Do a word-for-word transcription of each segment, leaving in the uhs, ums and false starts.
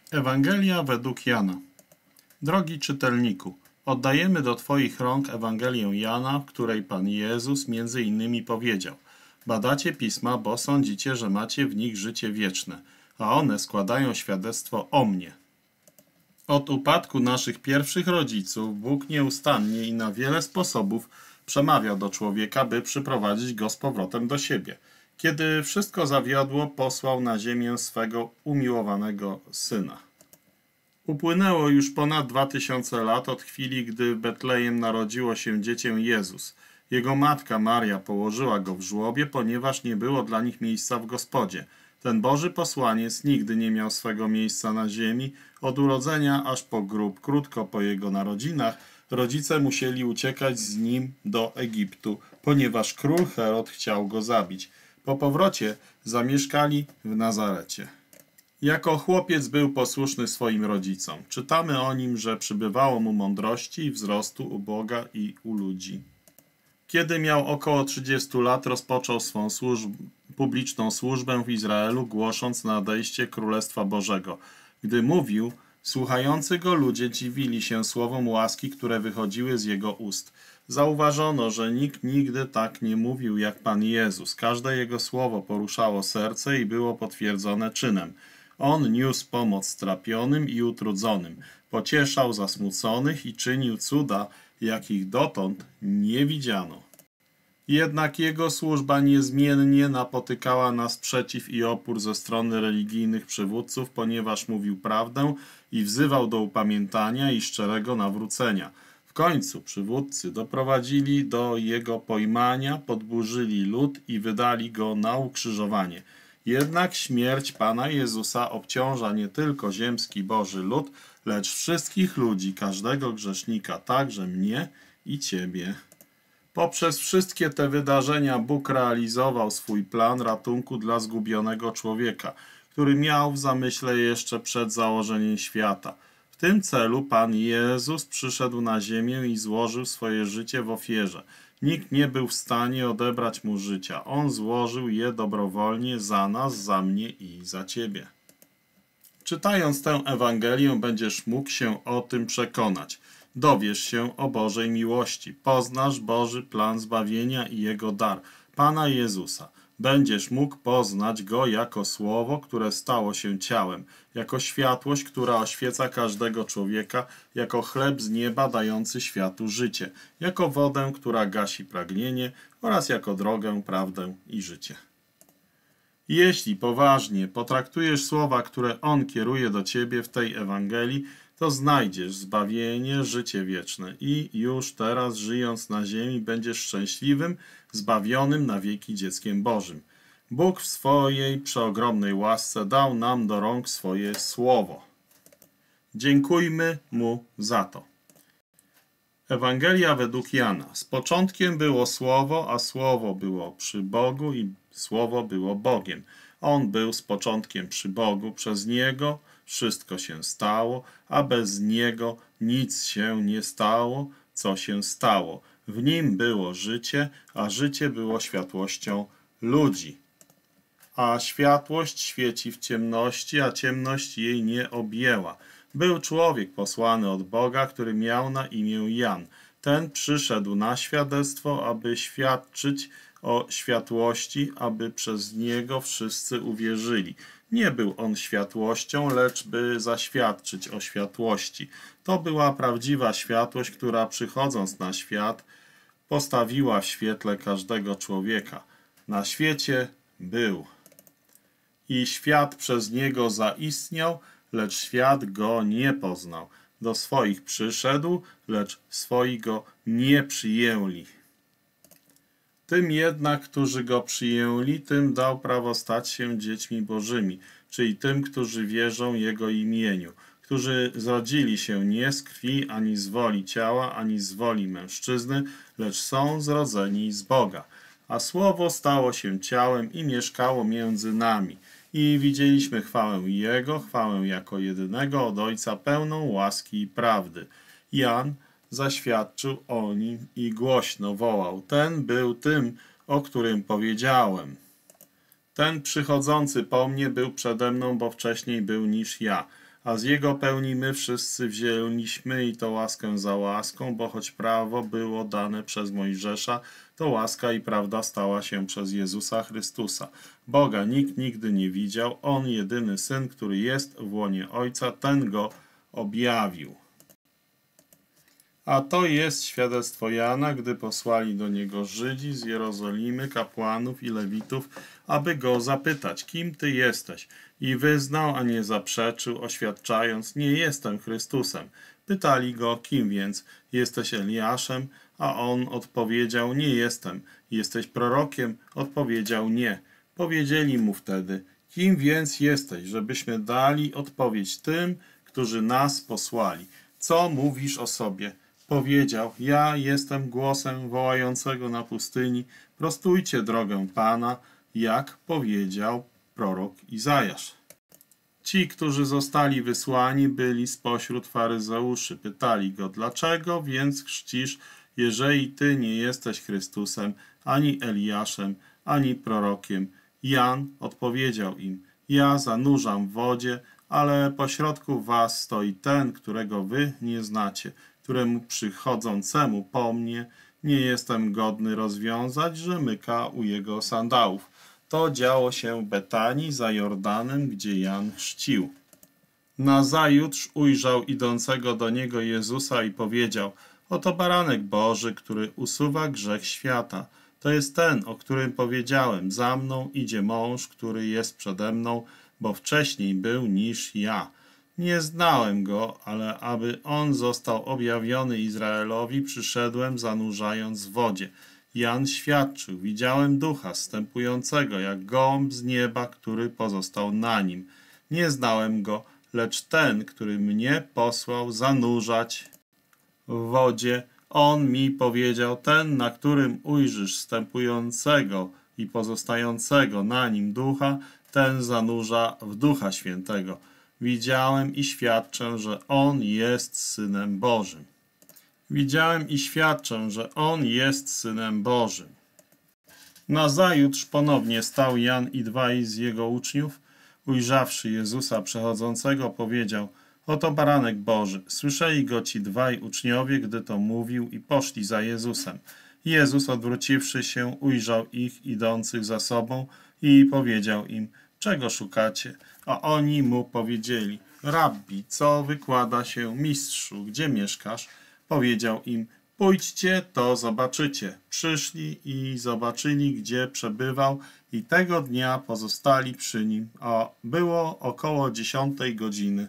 Ewangelia według Jana. Drogi czytelniku, oddajemy do Twoich rąk Ewangelię Jana, w której Pan Jezus między innymi powiedział: badacie pisma, bo sądzicie, że macie w nich życie wieczne, a one składają świadectwo o mnie. Od upadku naszych pierwszych rodziców Bóg nieustannie i na wiele sposobów przemawiał do człowieka, by przyprowadzić go z powrotem do siebie. Kiedy wszystko zawiodło, posłał na ziemię swego umiłowanego Syna. Upłynęło już ponad dwa tysiące lat od chwili, gdy w Betlejem narodziło się dziecię Jezus. Jego matka Maria położyła go w żłobie, ponieważ nie było dla nich miejsca w gospodzie. Ten Boży posłaniec nigdy nie miał swego miejsca na ziemi. Od urodzenia aż po grób, krótko po jego narodzinach, rodzice musieli uciekać z nim do Egiptu, ponieważ król Herod chciał go zabić. Po powrocie zamieszkali w Nazarecie. Jako chłopiec był posłuszny swoim rodzicom. Czytamy o nim, że przybywało mu mądrości i wzrostu u Boga i u ludzi. Kiedy miał około trzydziestu lat, rozpoczął swą służb publiczną służbę w Izraelu, głosząc nadejście Królestwa Bożego. Gdy mówił, słuchający go ludzie dziwili się słowom łaski, które wychodziły z jego ust. Zauważono, że nikt nigdy tak nie mówił jak Pan Jezus. Każde jego słowo poruszało serce i było potwierdzone czynem. On niósł pomoc strapionym i utrudzonym, pocieszał zasmuconych i czynił cuda, jakich dotąd nie widziano. Jednak jego służba niezmiennie napotykała na sprzeciw i opór ze strony religijnych przywódców, ponieważ mówił prawdę i wzywał do upamiętania i szczerego nawrócenia. W końcu przywódcy doprowadzili do jego pojmania, podburzyli lud i wydali go na ukrzyżowanie. Jednak śmierć Pana Jezusa obciąża nie tylko ziemski Boży lud, lecz wszystkich ludzi, każdego grzesznika, także mnie i Ciebie. Poprzez wszystkie te wydarzenia Bóg realizował swój plan ratunku dla zgubionego człowieka, który miał w zamyśle jeszcze przed założeniem świata. W tym celu Pan Jezus przyszedł na ziemię i złożył swoje życie w ofierze. Nikt nie był w stanie odebrać mu życia. On złożył je dobrowolnie za nas, za mnie i za Ciebie. Czytając tę Ewangelię, będziesz mógł się o tym przekonać. Dowiesz się o Bożej miłości. Poznasz Boży plan zbawienia i Jego dar, Pana Jezusa. Będziesz mógł poznać Go jako Słowo, które stało się ciałem, jako światłość, która oświeca każdego człowieka, jako chleb z nieba dający światu życie, jako wodę, która gasi pragnienie oraz jako drogę, prawdę i życie. Jeśli poważnie potraktujesz słowa, które On kieruje do ciebie w tej Ewangelii, to znajdziesz zbawienie, życie wieczne i już teraz, żyjąc na ziemi, będziesz szczęśliwym, zbawionym na wieki dzieckiem Bożym. Bóg w swojej przeogromnej łasce dał nam do rąk swoje Słowo. Dziękujmy Mu za to. Ewangelia według Jana. Z początkiem było Słowo, a Słowo było przy Bogu i Słowo było Bogiem. On był z początkiem przy Bogu, przez Niego wszystko się stało, a bez Niego nic się nie stało, co się stało. W Nim było życie, a życie było światłością ludzi. A światłość świeci w ciemności, a ciemność jej nie objęła. Był człowiek posłany od Boga, który miał na imię Jan. Ten przyszedł na świadectwo, aby świadczyć o światłości, aby przez niego wszyscy uwierzyli. Nie był on światłością, lecz by zaświadczyć o światłości. To była prawdziwa światłość, która przychodząc na świat, postawiła w świetle każdego człowieka. Na świecie był. I świat przez niego zaistniał, lecz świat go nie poznał. Do swoich przyszedł, lecz swoi go nie przyjęli. Tym jednak, którzy go przyjęli, tym dał prawo stać się dziećmi Bożymi, czyli tym, którzy wierzą Jego imieniu, którzy zrodzili się nie z krwi, ani z woli ciała, ani z woli mężczyzny, lecz są zrodzeni z Boga. A Słowo stało się ciałem i mieszkało między nami. I widzieliśmy chwałę Jego, chwałę jako jedynego od Ojca, pełną łaski i prawdy. Jan zaświadczył o nim i głośno wołał: ten był tym, o którym powiedziałem. Ten przychodzący po mnie był przede mną, bo wcześniej był niż ja. a z Jego pełni my wszyscy wzięliśmy i to łaskę za łaską, bo choć prawo było dane przez Mojżesza, to łaska i prawda stała się przez Jezusa Chrystusa. Boga nikt nigdy nie widział, On jedyny Syn, który jest w łonie Ojca, ten Go objawił. A to jest świadectwo Jana, gdy posłali do niego Żydzi z Jerozolimy, kapłanów i lewitów, aby go zapytać, kim ty jesteś? I wyznał, a nie zaprzeczył, oświadczając, nie jestem Chrystusem. Pytali go, kim więc? Jesteś Eliaszem? A on odpowiedział, nie jestem. Jesteś prorokiem? Odpowiedział, nie. Powiedzieli mu wtedy, kim więc jesteś, żebyśmy dali odpowiedź tym, którzy nas posłali. Co mówisz o sobie? Powiedział, ja jestem głosem wołającego na pustyni, prostujcie drogę Pana, jak powiedział prorok Izajasz. Ci, którzy zostali wysłani, byli spośród faryzeuszy. Pytali go, dlaczego więc chrzcisz, jeżeli ty nie jesteś Chrystusem, ani Eliaszem, ani prorokiem? Jan odpowiedział im, ja zanurzam w wodzie, ale pośrodku was stoi ten, którego wy nie znacie, któremu przychodzącemu po mnie nie jestem godny rozwiązać rzemyka u jego sandałów. To działo się w Betanii za Jordanem, gdzie Jan chrzcił. Nazajutrz ujrzał idącego do niego Jezusa i powiedział, oto baranek Boży, który usuwa grzech świata. To jest ten, o którym powiedziałem, za mną idzie mąż, który jest przede mną, bo wcześniej był niż ja. Nie znałem go, ale aby on został objawiony Izraelowi, przyszedłem zanurzając w wodzie. Jan świadczył, widziałem ducha zstępującego jak gołąb z nieba, który pozostał na nim. Nie znałem go, lecz ten, który mnie posłał zanurzać w wodzie, on mi powiedział, ten, na którym ujrzysz wstępującego i pozostającego na nim ducha, ten zanurza w Ducha Świętego. Widziałem i świadczę, że On jest Synem Bożym. Widziałem i świadczę, że On jest Synem Bożym. Nazajutrz ponownie stał Jan i dwaj z jego uczniów. Ujrzawszy Jezusa przechodzącego, powiedział, oto baranek Boży. Słyszeli go ci dwaj uczniowie, gdy to mówił i poszli za Jezusem. Jezus, odwróciwszy się, ujrzał ich idących za sobą i powiedział im, czego szukacie? A oni mu powiedzieli, Rabbi, co wykłada się mistrzu, gdzie mieszkasz? Powiedział im, pójdźcie, to zobaczycie. Przyszli i zobaczyli, gdzie przebywał i tego dnia pozostali przy nim, a było około dziesiątej godziny.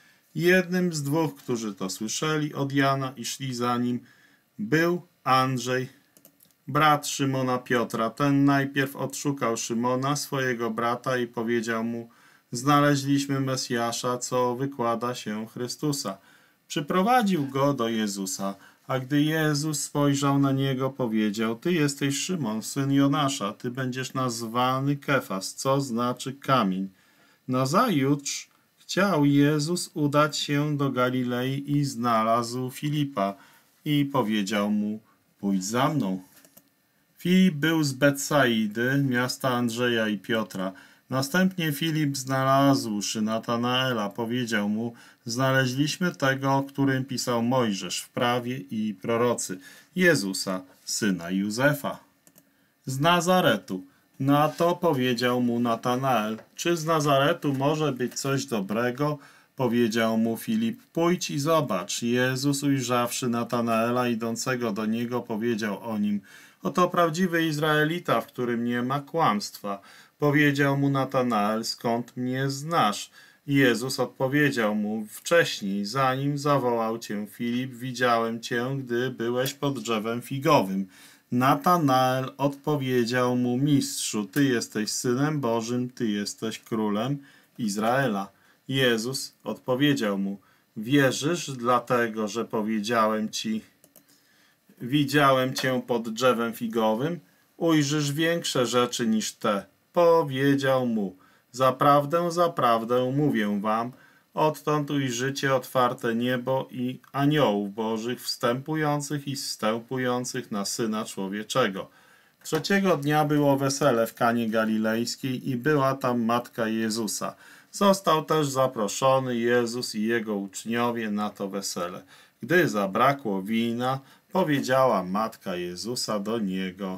Jednym z dwóch, którzy to słyszeli od Jana i szli za nim, był Andrzej, brat Szymona Piotra. Ten najpierw odszukał Szymona, swojego brata, i powiedział mu, znaleźliśmy Mesjasza, co wykłada się Chrystusa. Przyprowadził go do Jezusa, a gdy Jezus spojrzał na niego, powiedział, ty jesteś Szymon, syn Jonasza, ty będziesz nazwany Kefas, co znaczy kamień. Nazajutrz chciał Jezus udać się do Galilei i znalazł Filipa i powiedział mu, pójdź za mną. Filip był z Betsaidy, miasta Andrzeja i Piotra. Następnie Filip znalazłszy Natanaela, powiedział mu, znaleźliśmy tego, o którym pisał Mojżesz w prawie i prorocy, Jezusa, syna Józefa, z Nazaretu. Na to powiedział mu Natanael, czy z Nazaretu może być coś dobrego? Powiedział mu Filip, pójdź i zobacz. Jezus, ujrzawszy Natanaela idącego do niego, powiedział o nim, oto prawdziwy Izraelita, w którym nie ma kłamstwa. Powiedział mu Natanael, skąd mnie znasz? Jezus odpowiedział mu, wcześniej, zanim zawołał cię Filip, widziałem cię, gdy byłeś pod drzewem figowym. Natanael odpowiedział mu, mistrzu, ty jesteś Synem Bożym, ty jesteś Królem Izraela. Jezus odpowiedział mu, wierzysz dlatego, że powiedziałem ci, widziałem cię pod drzewem figowym? Ujrzysz większe rzeczy niż te. Powiedział mu, zaprawdę, zaprawdę mówię wam, odtąd ujrzycie otwarte niebo i aniołów bożych wstępujących i zstępujących na Syna Człowieczego. Trzeciego dnia było wesele w Kanie Galilejskiej i była tam matka Jezusa. Został też zaproszony Jezus i jego uczniowie na to wesele. Gdy zabrakło wina, powiedziała matka Jezusa do niego: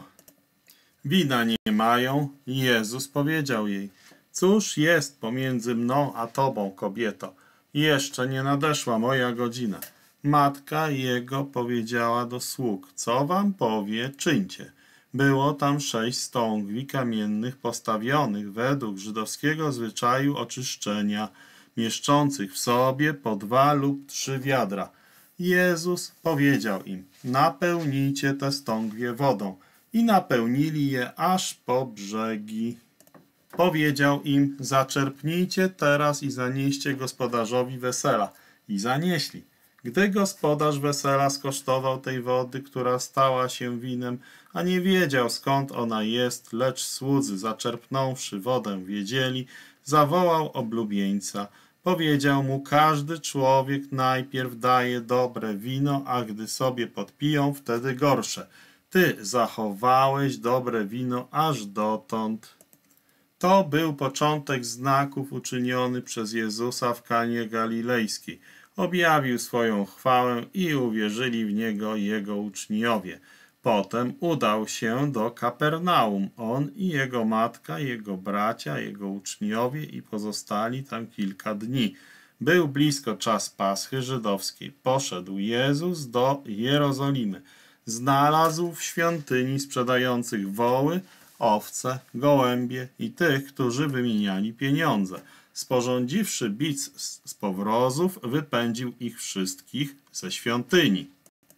wina nie mają. Jezus powiedział jej: cóż jest pomiędzy mną a tobą, kobieto? Jeszcze nie nadeszła moja godzina. Matka jego powiedziała do sług: co wam powie, czyńcie. Było tam sześć stągwi kamiennych postawionych według żydowskiego zwyczaju oczyszczenia, mieszczących w sobie po dwa lub trzy wiadra. Jezus powiedział im: napełnijcie te stągwie wodą. I napełnili je aż po brzegi. Powiedział im: zaczerpnijcie teraz i zanieście gospodarzowi wesela. I zanieśli. Gdy gospodarz wesela skosztował tej wody, która stała się winem, a nie wiedział, skąd ona jest, lecz słudzy, zaczerpnąwszy wodę, wiedzieli, zawołał oblubieńca. Powiedział mu: każdy człowiek najpierw daje dobre wino, a gdy sobie podpiją, wtedy gorsze. Ty zachowałeś dobre wino aż dotąd. To był początek znaków uczyniony przez Jezusa w Kanie Galilejskiej. Objawił swoją chwałę i uwierzyli w Niego Jego uczniowie. Potem udał się do Kapernaum, on i jego matka, jego bracia, jego uczniowie i pozostali tam kilka dni. Był blisko czas Paschy żydowskiej. Poszedł Jezus do Jerozolimy. Znalazł w świątyni sprzedających woły, owce, gołębie i tych, którzy wymieniali pieniądze. Sporządziwszy bic z powrozów, wypędził ich wszystkich ze świątyni.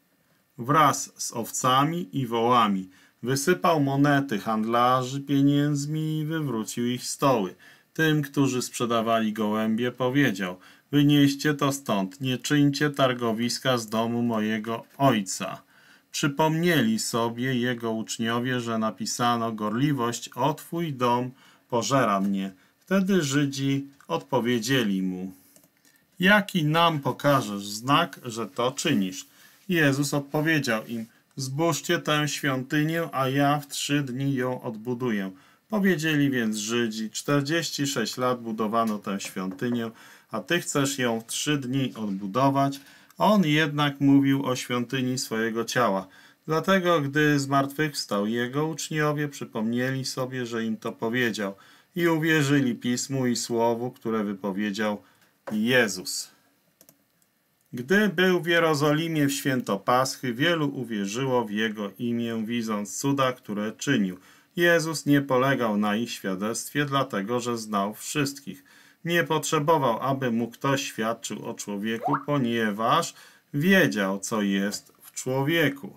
Wraz z owcami i wołami wysypał monety handlarzy pieniędzmi i wywrócił ich stoły. Tym, którzy sprzedawali gołębie, powiedział: wynieście to stąd, nie czyńcie targowiska z domu mojego ojca. Przypomnieli sobie jego uczniowie, że napisano: gorliwość o twój dom pożera mnie. Wtedy Żydzi odpowiedzieli mu: jaki nam pokażesz znak, że to czynisz? Jezus odpowiedział im: zbóżcie tę świątynię, a ja w trzy dni ją odbuduję. Powiedzieli więc Żydzi: czterdzieści sześć lat budowano tę świątynię, a ty chcesz ją w trzy dni odbudować? On jednak mówił o świątyni swojego ciała. Dlatego, gdy zmartwychwstał, jego uczniowie przypomnieli sobie, że im to powiedział, i uwierzyli Pismu i Słowu, które wypowiedział Jezus. Gdy był w Jerozolimie w święto Paschy, wielu uwierzyło w Jego imię, widząc cuda, które czynił. Jezus nie polegał na ich świadectwie, dlatego że znał wszystkich. Nie potrzebował, aby mu ktoś świadczył o człowieku, ponieważ wiedział, co jest w człowieku.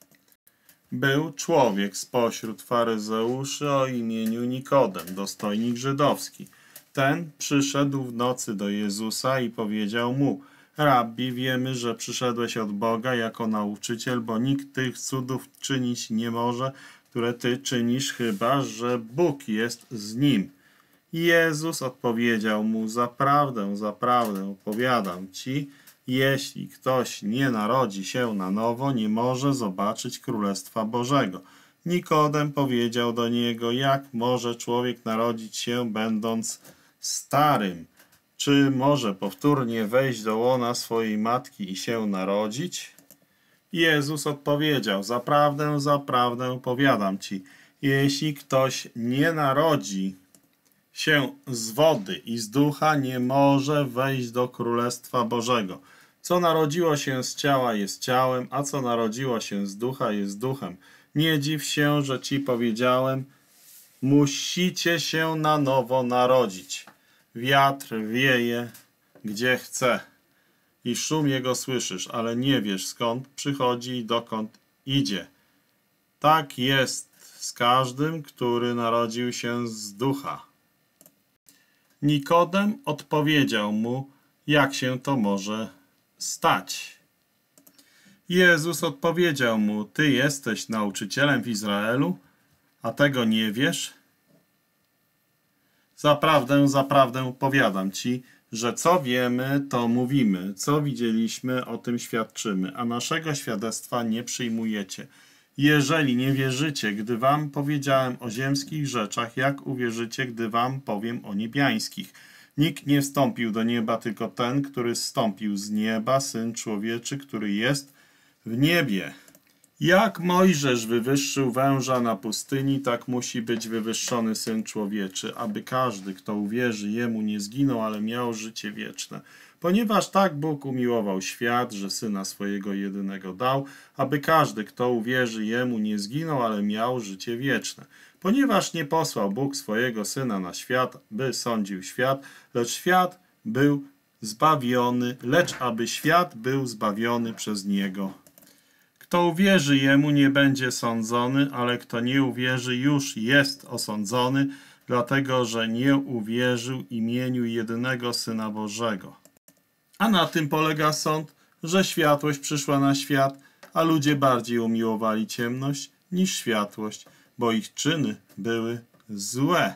Był człowiek spośród faryzeuszy o imieniu Nikodem, dostojnik żydowski. Ten przyszedł w nocy do Jezusa i powiedział mu: Rabbi, wiemy, że przyszedłeś od Boga jako nauczyciel, bo nikt tych cudów czynić nie może, które ty czynisz, chyba że Bóg jest z nim. Jezus odpowiedział mu: zaprawdę, zaprawdę powiadam ci, jeśli ktoś nie narodzi się na nowo, nie może zobaczyć Królestwa Bożego. Nikodem powiedział do niego: jak może człowiek narodzić się, będąc starym? Czy może powtórnie wejść do łona swojej matki i się narodzić? Jezus odpowiedział: zaprawdę, zaprawdę powiadam ci, jeśli ktoś nie narodzi się z wody i z ducha, nie może wejść do Królestwa Bożego. Co narodziło się z ciała jest ciałem, a co narodziło się z ducha jest duchem. Nie dziw się, że ci powiedziałem: musicie się na nowo narodzić. Wiatr wieje, gdzie chce i szum jego słyszysz, ale nie wiesz, skąd przychodzi i dokąd idzie. Tak jest z każdym, który narodził się z ducha. Nikodem odpowiedział mu: jak się to może stać? Jezus odpowiedział mu: ty jesteś nauczycielem w Izraelu, a tego nie wiesz? Zaprawdę, zaprawdę powiadam ci, że co wiemy, to mówimy, co widzieliśmy, o tym świadczymy, a naszego świadectwa nie przyjmujecie. Jeżeli nie wierzycie, gdy wam powiedziałem o ziemskich rzeczach, jak uwierzycie, gdy wam powiem o niebiańskich? Nikt nie wstąpił do nieba, tylko ten, który zstąpił z nieba, Syn Człowieczy, który jest w niebie. Jak Mojżesz wywyższył węża na pustyni, tak musi być wywyższony Syn Człowieczy, aby każdy, kto uwierzy Jemu, nie zginął, ale miał życie wieczne. Ponieważ tak Bóg umiłował świat, że Syna swojego jedynego dał, aby każdy, kto uwierzy Jemu, nie zginął, ale miał życie wieczne. Ponieważ nie posłał Bóg swojego Syna na świat, by sądził świat, lecz świat był zbawiony, lecz aby świat był zbawiony przez Niego. Kto uwierzy Jemu, nie będzie sądzony, ale kto nie uwierzy, już jest osądzony, dlatego że nie uwierzył imieniu jedynego Syna Bożego. A na tym polega sąd, że światłość przyszła na świat, a ludzie bardziej umiłowali ciemność niż światłość, bo ich czyny były złe.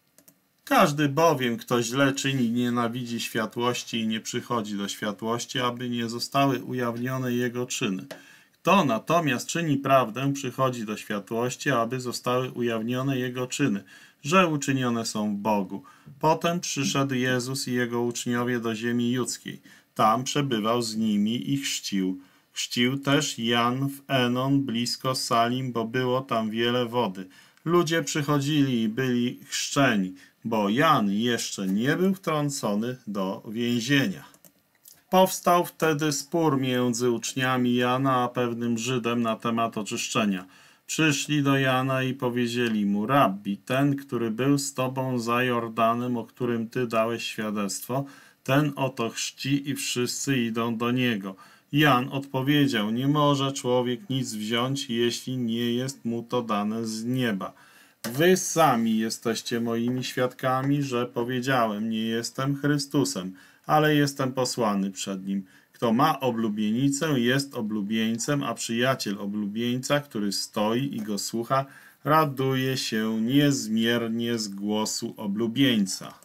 Każdy bowiem, kto źle czyni, nienawidzi światłości i nie przychodzi do światłości, aby nie zostały ujawnione jego czyny. Kto natomiast czyni prawdę, przychodzi do światłości, aby zostały ujawnione jego czyny, że uczynione są w Bogu. Potem przyszedł Jezus i jego uczniowie do ziemi judzkiej. Tam przebywał z nimi i chrzcił. Chrzcił też Jan w Enon, blisko Salim, bo było tam wiele wody. Ludzie przychodzili i byli chrzczeni, bo Jan jeszcze nie był wtrącony do więzienia. Powstał wtedy spór między uczniami Jana a pewnym Żydem na temat oczyszczenia. Przyszli do Jana i powiedzieli mu: Rabbi, ten, który był z tobą za Jordanem, o którym ty dałeś świadectwo, ten oto chrzci i wszyscy idą do niego. Jan odpowiedział: nie może człowiek nic wziąć, jeśli nie jest mu to dane z nieba. Wy sami jesteście moimi świadkami, że powiedziałem: nie jestem Chrystusem, ale jestem posłany przed nim. Kto ma oblubienicę, jest oblubieńcem, a przyjaciel oblubieńca, który stoi i go słucha, raduje się niezmiernie z głosu oblubieńca.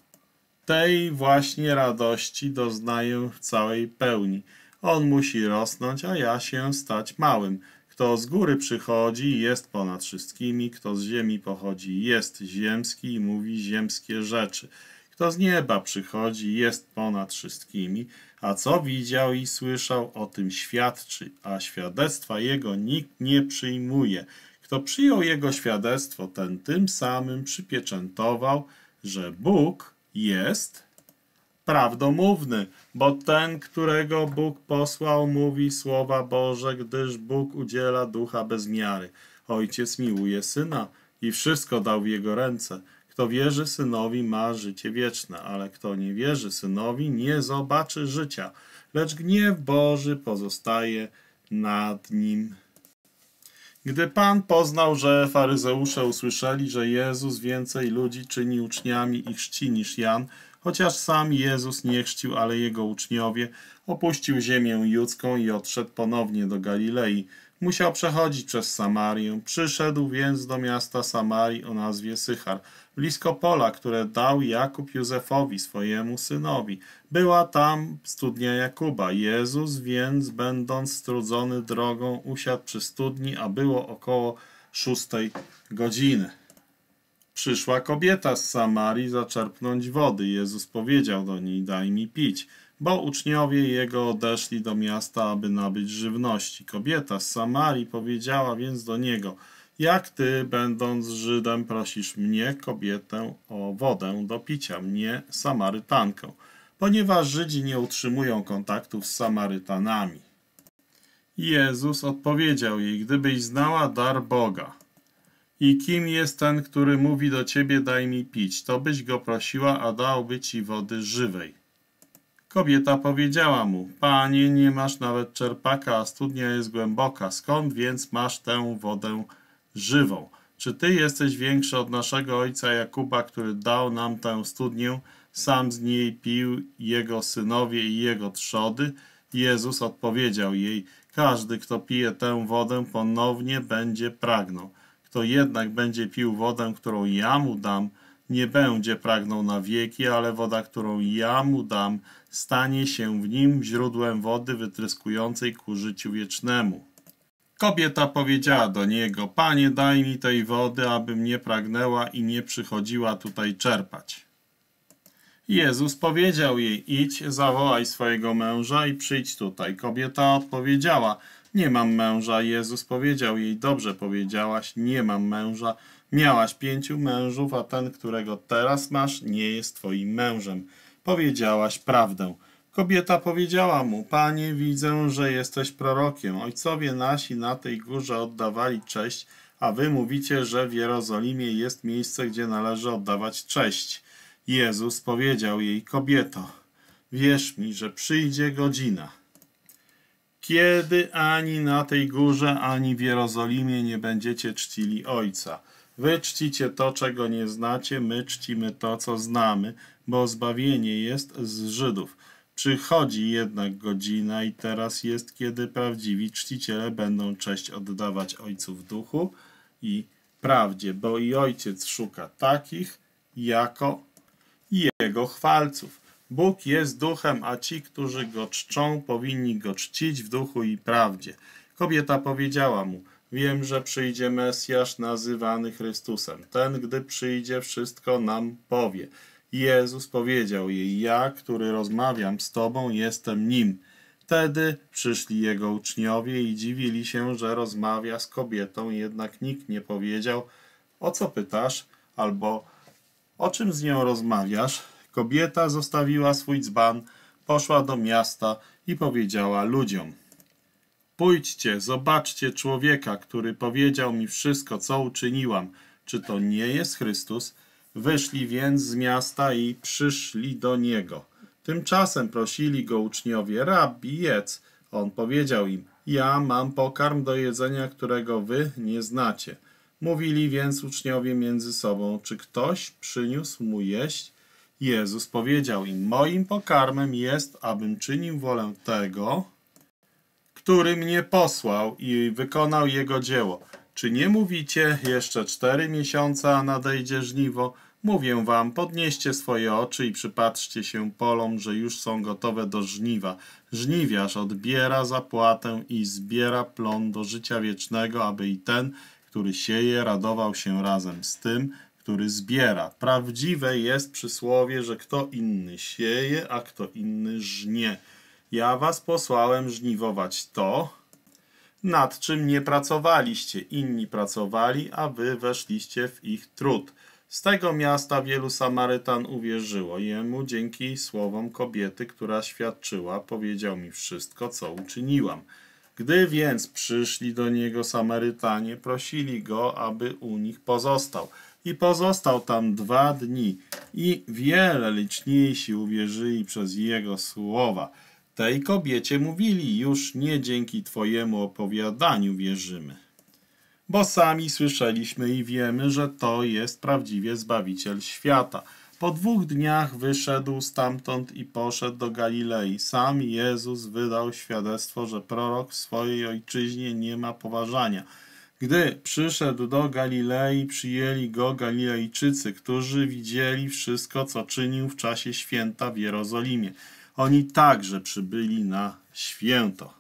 Tej właśnie radości doznaję w całej pełni. On musi rosnąć, a ja się stać małym. Kto z góry przychodzi, jest ponad wszystkimi, kto z ziemi pochodzi, jest ziemski i mówi ziemskie rzeczy. Kto z nieba przychodzi, jest ponad wszystkimi, a co widział i słyszał, o tym świadczy, a świadectwa jego nikt nie przyjmuje. Kto przyjął jego świadectwo, ten tym samym przypieczętował, że Bóg jest prawdomówny, bo ten, którego Bóg posłał, mówi słowa Boże, gdyż Bóg udziela ducha bez miary. Ojciec miłuje Syna i wszystko dał w jego ręce. Kto wierzy Synowi, ma życie wieczne, ale kto nie wierzy Synowi, nie zobaczy życia, lecz gniew Boży pozostaje nad nim. Gdy Pan poznał, że faryzeusze usłyszeli, że Jezus więcej ludzi czyni uczniami i chrzci niż Jan, chociaż sam Jezus nie chrzcił, ale jego uczniowie, opuścił ziemię judzką i odszedł ponownie do Galilei. Musiał przechodzić przez Samarię. Przyszedł więc do miasta Samarii o nazwie Sychar, blisko pola, które dał Jakub Józefowi, swojemu synowi. Była tam studnia Jakuba. Jezus więc, będąc strudzony drogą, usiadł przy studni, a było około szóstej godziny. Przyszła kobieta z Samarii zaczerpnąć wody. Jezus powiedział do niej: daj mi pić, bo uczniowie jego odeszli do miasta, aby nabyć żywności. Kobieta z Samarii powiedziała więc do niego: jak ty, będąc Żydem, prosisz mnie, kobietę, o wodę do picia, mnie, Samarytankę, ponieważ Żydzi nie utrzymują kontaktów z Samarytanami. Jezus odpowiedział jej: gdybyś znała dar Boga i kim jest ten, który mówi do ciebie: daj mi pić, to byś go prosiła, a dałby ci wody żywej. Kobieta powiedziała mu: Panie, nie masz nawet czerpaka, a studnia jest głęboka. Skąd więc masz tę wodę żywą? Czy ty jesteś większy od naszego ojca Jakuba, który dał nam tę studnię? Sam z niej pił, jego synowie i jego trzody. Jezus odpowiedział jej: każdy, kto pije tę wodę, ponownie będzie pragnął. Kto jednak będzie pił wodę, którą ja mu dam, nie będzie pragnął na wieki, ale woda, którą ja mu dam, stanie się w nim źródłem wody wytryskującej ku życiu wiecznemu. Kobieta powiedziała do niego: Panie, daj mi tej wody, abym nie pragnęła i nie przychodziła tutaj czerpać. Jezus powiedział jej: idź, zawołaj swojego męża i przyjdź tutaj. Kobieta odpowiedziała: nie mam męża. Jezus powiedział jej: dobrze powiedziałaś, nie mam męża. Miałaś pięciu mężów, a ten, którego teraz masz, nie jest twoim mężem. Powiedziałaś prawdę. Kobieta powiedziała mu: Panie, widzę, że jesteś prorokiem. Ojcowie nasi na tej górze oddawali cześć, a wy mówicie, że w Jerozolimie jest miejsce, gdzie należy oddawać cześć. Jezus powiedział jej: Kobieto, wierz mi, że przyjdzie godzina, kiedy ani na tej górze, ani w Jerozolimie nie będziecie czcili Ojca. Wy czcicie to, czego nie znacie, my czcimy to, co znamy, bo zbawienie jest z Żydów. Przychodzi jednak godzina i teraz jest, kiedy prawdziwi czciciele będą cześć oddawać Ojcu w duchu i prawdzie, bo i Ojciec szuka takich jako Jego chwalców. Bóg jest duchem, a ci, którzy Go czczą, powinni Go czcić w duchu i prawdzie. Kobieta powiedziała mu: wiem, że przyjdzie Mesjasz nazywany Chrystusem. Ten, gdy przyjdzie, wszystko nam powie. Jezus powiedział jej: ja, który rozmawiam z tobą, jestem nim. Wtedy przyszli jego uczniowie i dziwili się, że rozmawia z kobietą, jednak nikt nie powiedział: o co pytasz, albo o czym z nią rozmawiasz? Kobieta zostawiła swój dzban, poszła do miasta i powiedziała ludziom: pójdźcie, zobaczcie człowieka, który powiedział mi wszystko, co uczyniłam. Czy to nie jest Chrystus? Wyszli więc z miasta i przyszli do Niego. Tymczasem prosili Go uczniowie: Rabbi, jedz. On powiedział im: ja mam pokarm do jedzenia, którego wy nie znacie. Mówili więc uczniowie między sobą: czy ktoś przyniósł mu jeść? Jezus powiedział im: moim pokarmem jest, abym czynił wolę tego, który mnie posłał i wykonał Jego dzieło. Czy nie mówicie: jeszcze cztery miesiące, a nadejdzie żniwo? Mówię wam, podnieście swoje oczy i przypatrzcie się polom, że już są gotowe do żniwa. Żniwiarz odbiera zapłatę i zbiera plon do życia wiecznego, aby i ten, który sieje, radował się razem z tym, który zbiera. Prawdziwe jest przysłowie, że kto inny sieje, a kto inny żnie. Ja was posłałem żniwować to, nad czym nie pracowaliście. Inni pracowali, a wy weszliście w ich trud. Z tego miasta wielu Samarytan uwierzyło Jemu dzięki słowom kobiety, która świadczyła: powiedział mi wszystko, co uczyniłam. Gdy więc przyszli do Niego Samarytanie, prosili Go, aby u nich pozostał. I pozostał tam dwa dni. I wiele liczniejsi uwierzyli przez Jego słowa. Tej kobiecie mówili: już nie dzięki Twojemu opowiadaniu wierzymy, bo sami słyszeliśmy i wiemy, że to jest prawdziwie Zbawiciel świata. Po dwóch dniach wyszedł stamtąd i poszedł do Galilei. Sam Jezus wydał świadectwo, że prorok w swojej ojczyźnie nie ma poważania. Gdy przyszedł do Galilei, przyjęli go Galilejczycy, którzy widzieli wszystko, co czynił w czasie święta w Jerozolimie. Oni także przybyli na święto.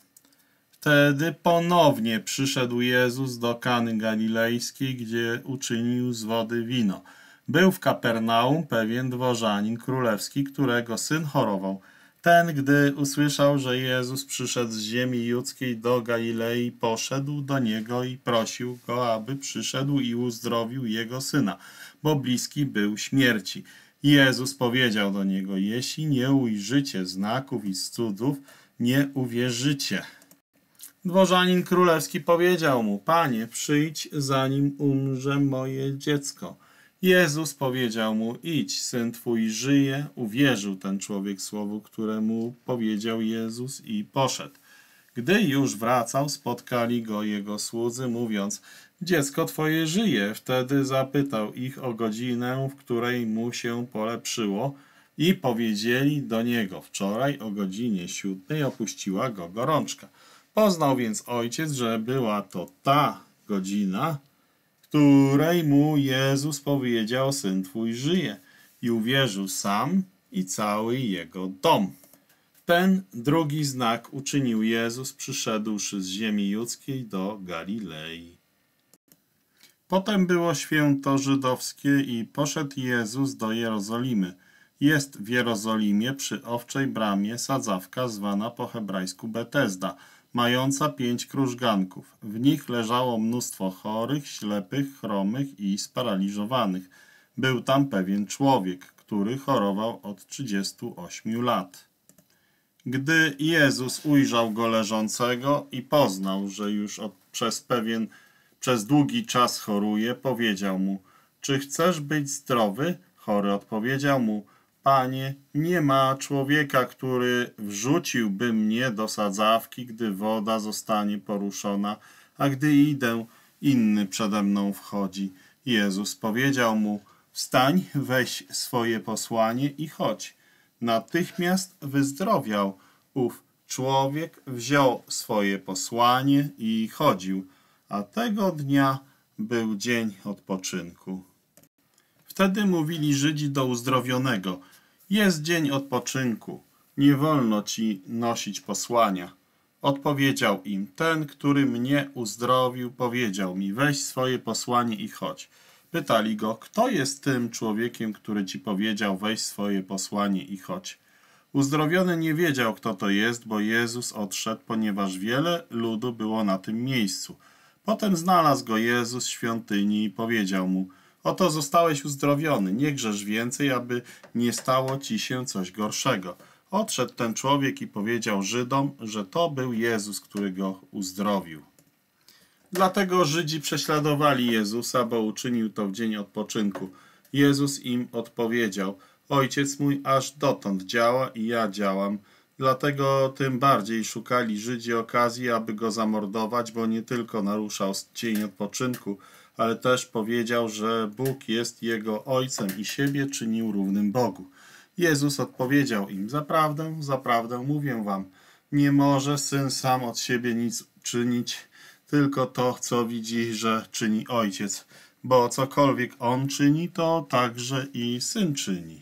Wtedy ponownie przyszedł Jezus do Kany Galilejskiej, gdzie uczynił z wody wino. Był w Kapernaum pewien dworzanin królewski, którego syn chorował. Ten, gdy usłyszał, że Jezus przyszedł z ziemi judzkiej do Galilei, poszedł do Niego i prosił Go, aby przyszedł i uzdrowił jego syna, bo bliski był śmierci. Jezus powiedział do niego: jeśli nie ujrzycie znaków i cudów, nie uwierzycie. Dworzanin królewski powiedział mu: Panie, przyjdź, zanim umrze moje dziecko. Jezus powiedział mu: idź, syn twój żyje. Uwierzył ten człowiek słowu, które mu powiedział Jezus, i poszedł. Gdy już wracał, spotkali go jego słudzy, mówiąc: dziecko twoje żyje. Wtedy zapytał ich o godzinę, w której mu się polepszyło, i powiedzieli do niego: wczoraj o godzinie siódmej opuściła go gorączka. Poznał więc ojciec, że była to ta godzina, której mu Jezus powiedział: syn twój żyje. I uwierzył sam i cały jego dom. Ten drugi znak uczynił Jezus, przyszedłszy z ziemi judzkiej do Galilei. Potem było święto żydowskie i poszedł Jezus do Jerozolimy. Jest w Jerozolimie przy Owczej Bramie sadzawka zwana po hebrajsku Betesda, mająca pięć krużganków. W nich leżało mnóstwo chorych, ślepych, chromych i sparaliżowanych. Był tam pewien człowiek, który chorował od trzydziestu ośmiu lat. Gdy Jezus ujrzał go leżącego i poznał, że już od, przez pewien, przez długi czas choruje, powiedział mu: czy chcesz być zdrowy? Chory odpowiedział mu: Panie, nie ma człowieka, który wrzuciłby mnie do sadzawki, gdy woda zostanie poruszona, a gdy idę, inny przede mną wchodzi. Jezus powiedział mu: wstań, weź swoje posłanie i chodź. Natychmiast wyzdrowiał ów człowiek, wziął swoje posłanie i chodził, a tego dnia był dzień odpoczynku. Wtedy mówili Żydzi do uzdrowionego: jest dzień odpoczynku, nie wolno ci nosić posłania. Odpowiedział im: ten, który mnie uzdrowił, powiedział mi: weź swoje posłanie i chodź. Pytali go: kto jest tym człowiekiem, który ci powiedział: weź swoje posłanie i chodź? Uzdrowiony nie wiedział, kto to jest, bo Jezus odszedł, ponieważ wiele ludu było na tym miejscu. Potem znalazł go Jezus w świątyni i powiedział mu: oto zostałeś uzdrowiony, nie grzesz więcej, aby nie stało ci się coś gorszego. Odszedł ten człowiek i powiedział Żydom, że to był Jezus, który go uzdrowił. Dlatego Żydzi prześladowali Jezusa, bo uczynił to w dzień odpoczynku. Jezus im odpowiedział: Ojciec mój aż dotąd działa i ja działam. Dlatego tym bardziej szukali Żydzi okazji, aby go zamordować, bo nie tylko naruszał dzień odpoczynku, ale też powiedział, że Bóg jest jego Ojcem i siebie czynił równym Bogu. Jezus odpowiedział im: zaprawdę, zaprawdę mówię wam, nie może Syn sam od siebie nic czynić, tylko to, co widzi, że czyni Ojciec, bo cokolwiek On czyni, to także i Syn czyni.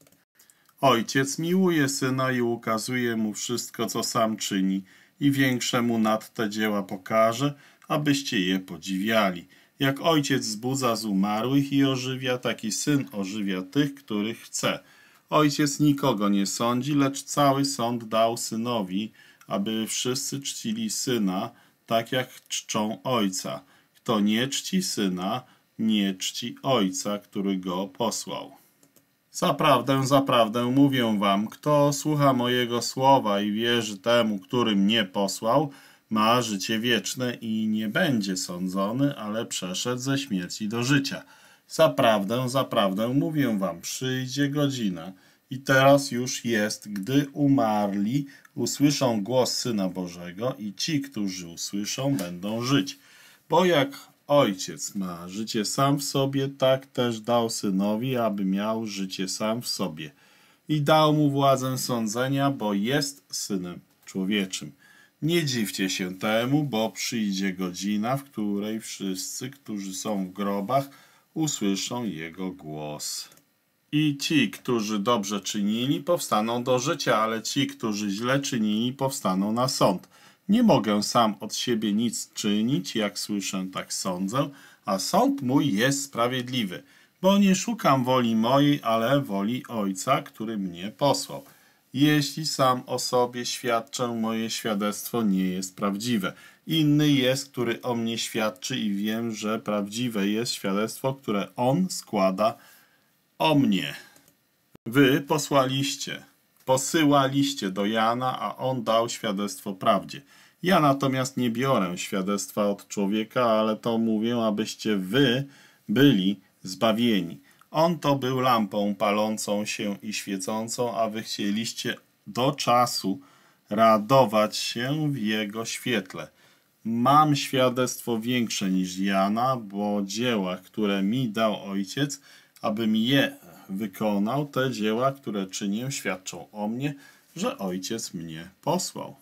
Ojciec miłuje Syna i ukazuje Mu wszystko, co sam czyni, i większe Mu nad te dzieła pokaże, abyście je podziwiali. Jak Ojciec wzbudza z umarłych i ożywia, taki Syn ożywia tych, których chce. Ojciec nikogo nie sądzi, lecz cały sąd dał Synowi, aby wszyscy czcili Syna, tak jak czczą Ojca. Kto nie czci Syna, nie czci Ojca, który Go posłał. Zaprawdę, zaprawdę mówię wam, kto słucha mojego słowa i wierzy temu, który mnie posłał, ma życie wieczne i nie będzie sądzony, ale przeszedł ze śmierci do życia. Zaprawdę, zaprawdę mówię wam, przyjdzie godzina i teraz już jest, gdy umarli usłyszą głos Syna Bożego i ci, którzy usłyszą, będą żyć. Bo jak Ojciec ma życie sam w sobie, tak też dał Synowi, aby miał życie sam w sobie. I dał mu władzę sądzenia, bo jest Synem Człowieczym. Nie dziwcie się temu, bo przyjdzie godzina, w której wszyscy, którzy są w grobach, usłyszą Jego głos. I ci, którzy dobrze czynili, powstaną do życia, ale ci, którzy źle czynili, powstaną na sąd. Nie mogę sam od siebie nic czynić, jak słyszę, tak sądzę, a sąd mój jest sprawiedliwy, bo nie szukam woli mojej, ale woli Ojca, który mnie posłał. Jeśli sam o sobie świadczę, moje świadectwo nie jest prawdziwe. Inny jest, który o mnie świadczy i wiem, że prawdziwe jest świadectwo, które On składa o mnie. Wy posłaliście, posyłaliście do Jana, a on dał świadectwo prawdzie. Ja natomiast nie biorę świadectwa od człowieka, ale to mówię, abyście wy byli zbawieni. On to był lampą palącą się i świecącą, a wy chcieliście do czasu radować się w jego świetle. Mam świadectwo większe niż Jana, bo dzieła, które mi dał Ojciec, abym je wykonał, te dzieła, które czynię, świadczą o mnie, że Ojciec mnie posłał.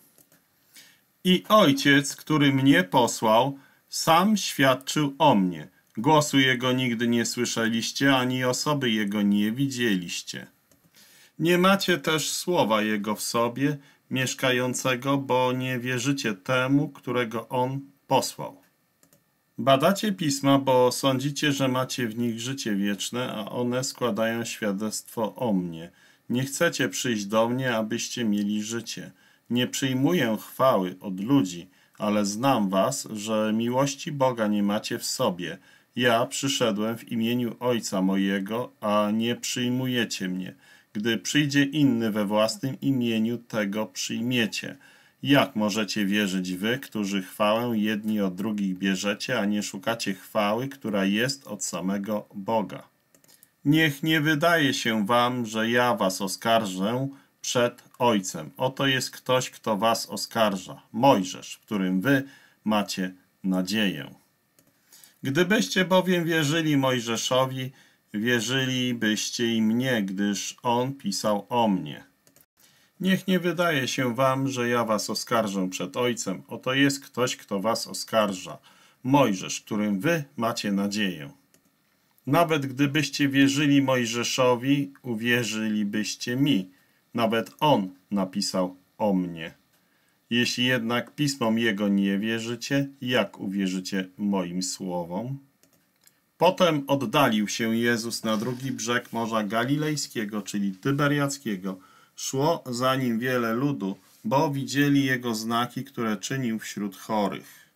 I Ojciec, który mnie posłał, sam świadczył o mnie. Głosu Jego nigdy nie słyszeliście, ani osoby Jego nie widzieliście. Nie macie też słowa Jego w sobie, mieszkającego, bo nie wierzycie temu, którego On posłał. Badacie Pisma, bo sądzicie, że macie w nich życie wieczne, a one składają świadectwo o mnie. Nie chcecie przyjść do mnie, abyście mieli życie. Nie przyjmuję chwały od ludzi, ale znam was, że miłości Boga nie macie w sobie. Ja przyszedłem w imieniu Ojca mojego, a nie przyjmujecie mnie. Gdy przyjdzie inny we własnym imieniu, tego przyjmiecie. Jak możecie wierzyć wy, którzy chwałę jedni od drugich bierzecie, a nie szukacie chwały, która jest od samego Boga? Niech nie wydaje się wam, że ja was oskarżę przed Ojcem. Oto jest ktoś, kto was oskarża. Mojżesz, w którym wy macie nadzieję. Gdybyście bowiem wierzyli Mojżeszowi, wierzylibyście i mnie, gdyż on pisał o mnie. Niech nie wydaje się wam, że ja was oskarżę przed Ojcem. Oto jest ktoś, kto was oskarża. Mojżesz, w którym wy macie nadzieję. Nawet gdybyście wierzyli Mojżeszowi, uwierzylibyście mi. Nawet on napisał o mnie. Jeśli jednak pismom jego nie wierzycie, jak uwierzycie moim słowom? Potem oddalił się Jezus na drugi brzeg Morza Galilejskiego, czyli Tyberiackiego. Szło za nim wiele ludu, bo widzieli jego znaki, które czynił wśród chorych.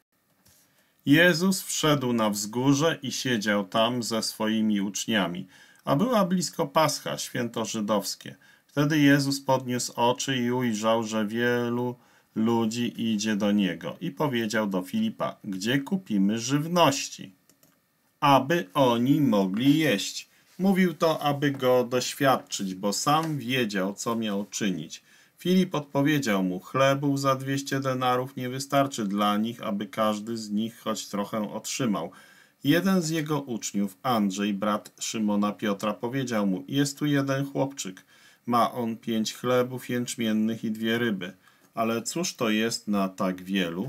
Jezus wszedł na wzgórze i siedział tam ze swoimi uczniami, a była blisko Pascha, święto żydowskie. Wtedy Jezus podniósł oczy i ujrzał, że wielu ludzi idzie do Niego i powiedział do Filipa, gdzie kupimy żywności, aby oni mogli jeść. Mówił to, aby go doświadczyć, bo sam wiedział, co miał czynić. Filip odpowiedział mu, chlebów za dwieście denarów nie wystarczy dla nich, aby każdy z nich choć trochę otrzymał. Jeden z jego uczniów, Andrzej, brat Szymona Piotra, powiedział mu, jest tu jeden chłopczyk, ma on pięć chlebów jęczmiennych i dwie ryby. Ale cóż to jest na tak wielu?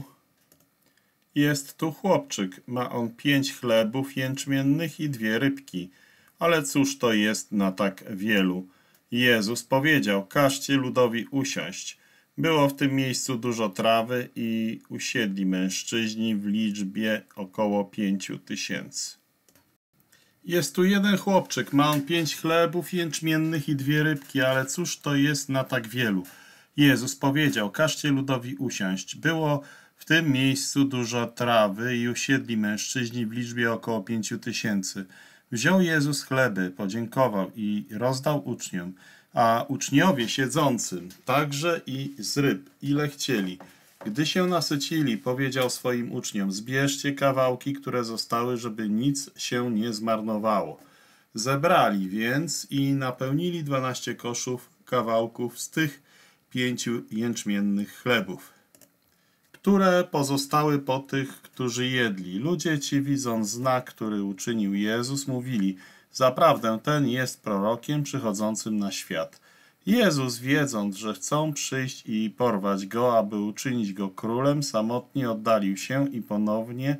Jest tu chłopczyk, ma on pięć chlebów jęczmiennych i dwie rybki. Ale cóż to jest na tak wielu? Jezus powiedział, każcie ludowi usiąść. Było w tym miejscu dużo trawy i usiedli mężczyźni w liczbie około pięciu tysięcy. Jest tu jeden chłopczyk, ma on pięć chlebów jęczmiennych i dwie rybki, ale cóż to jest na tak wielu? Jezus powiedział, każcie ludowi usiąść. Było w tym miejscu dużo trawy i usiedli mężczyźni w liczbie około pięciu tysięcy. Wziął Jezus chleby, podziękował i rozdał uczniom, a uczniowie siedzącym także i z ryb, ile chcieli. Gdy się nasycili, powiedział swoim uczniom, zbierzcie kawałki, które zostały, żeby nic się nie zmarnowało. Zebrali więc i napełnili dwanaście koszów kawałków z tych pięciu jęczmiennych chlebów, które pozostały po tych, którzy jedli. Ludzie ci, widząc znak, który uczynił Jezus, mówili, zaprawdę ten jest prorokiem przychodzącym na świat. Jezus, wiedząc, że chcą przyjść i porwać go, aby uczynić go królem, samotnie oddalił się i ponownie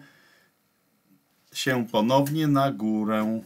się ponownie na górę.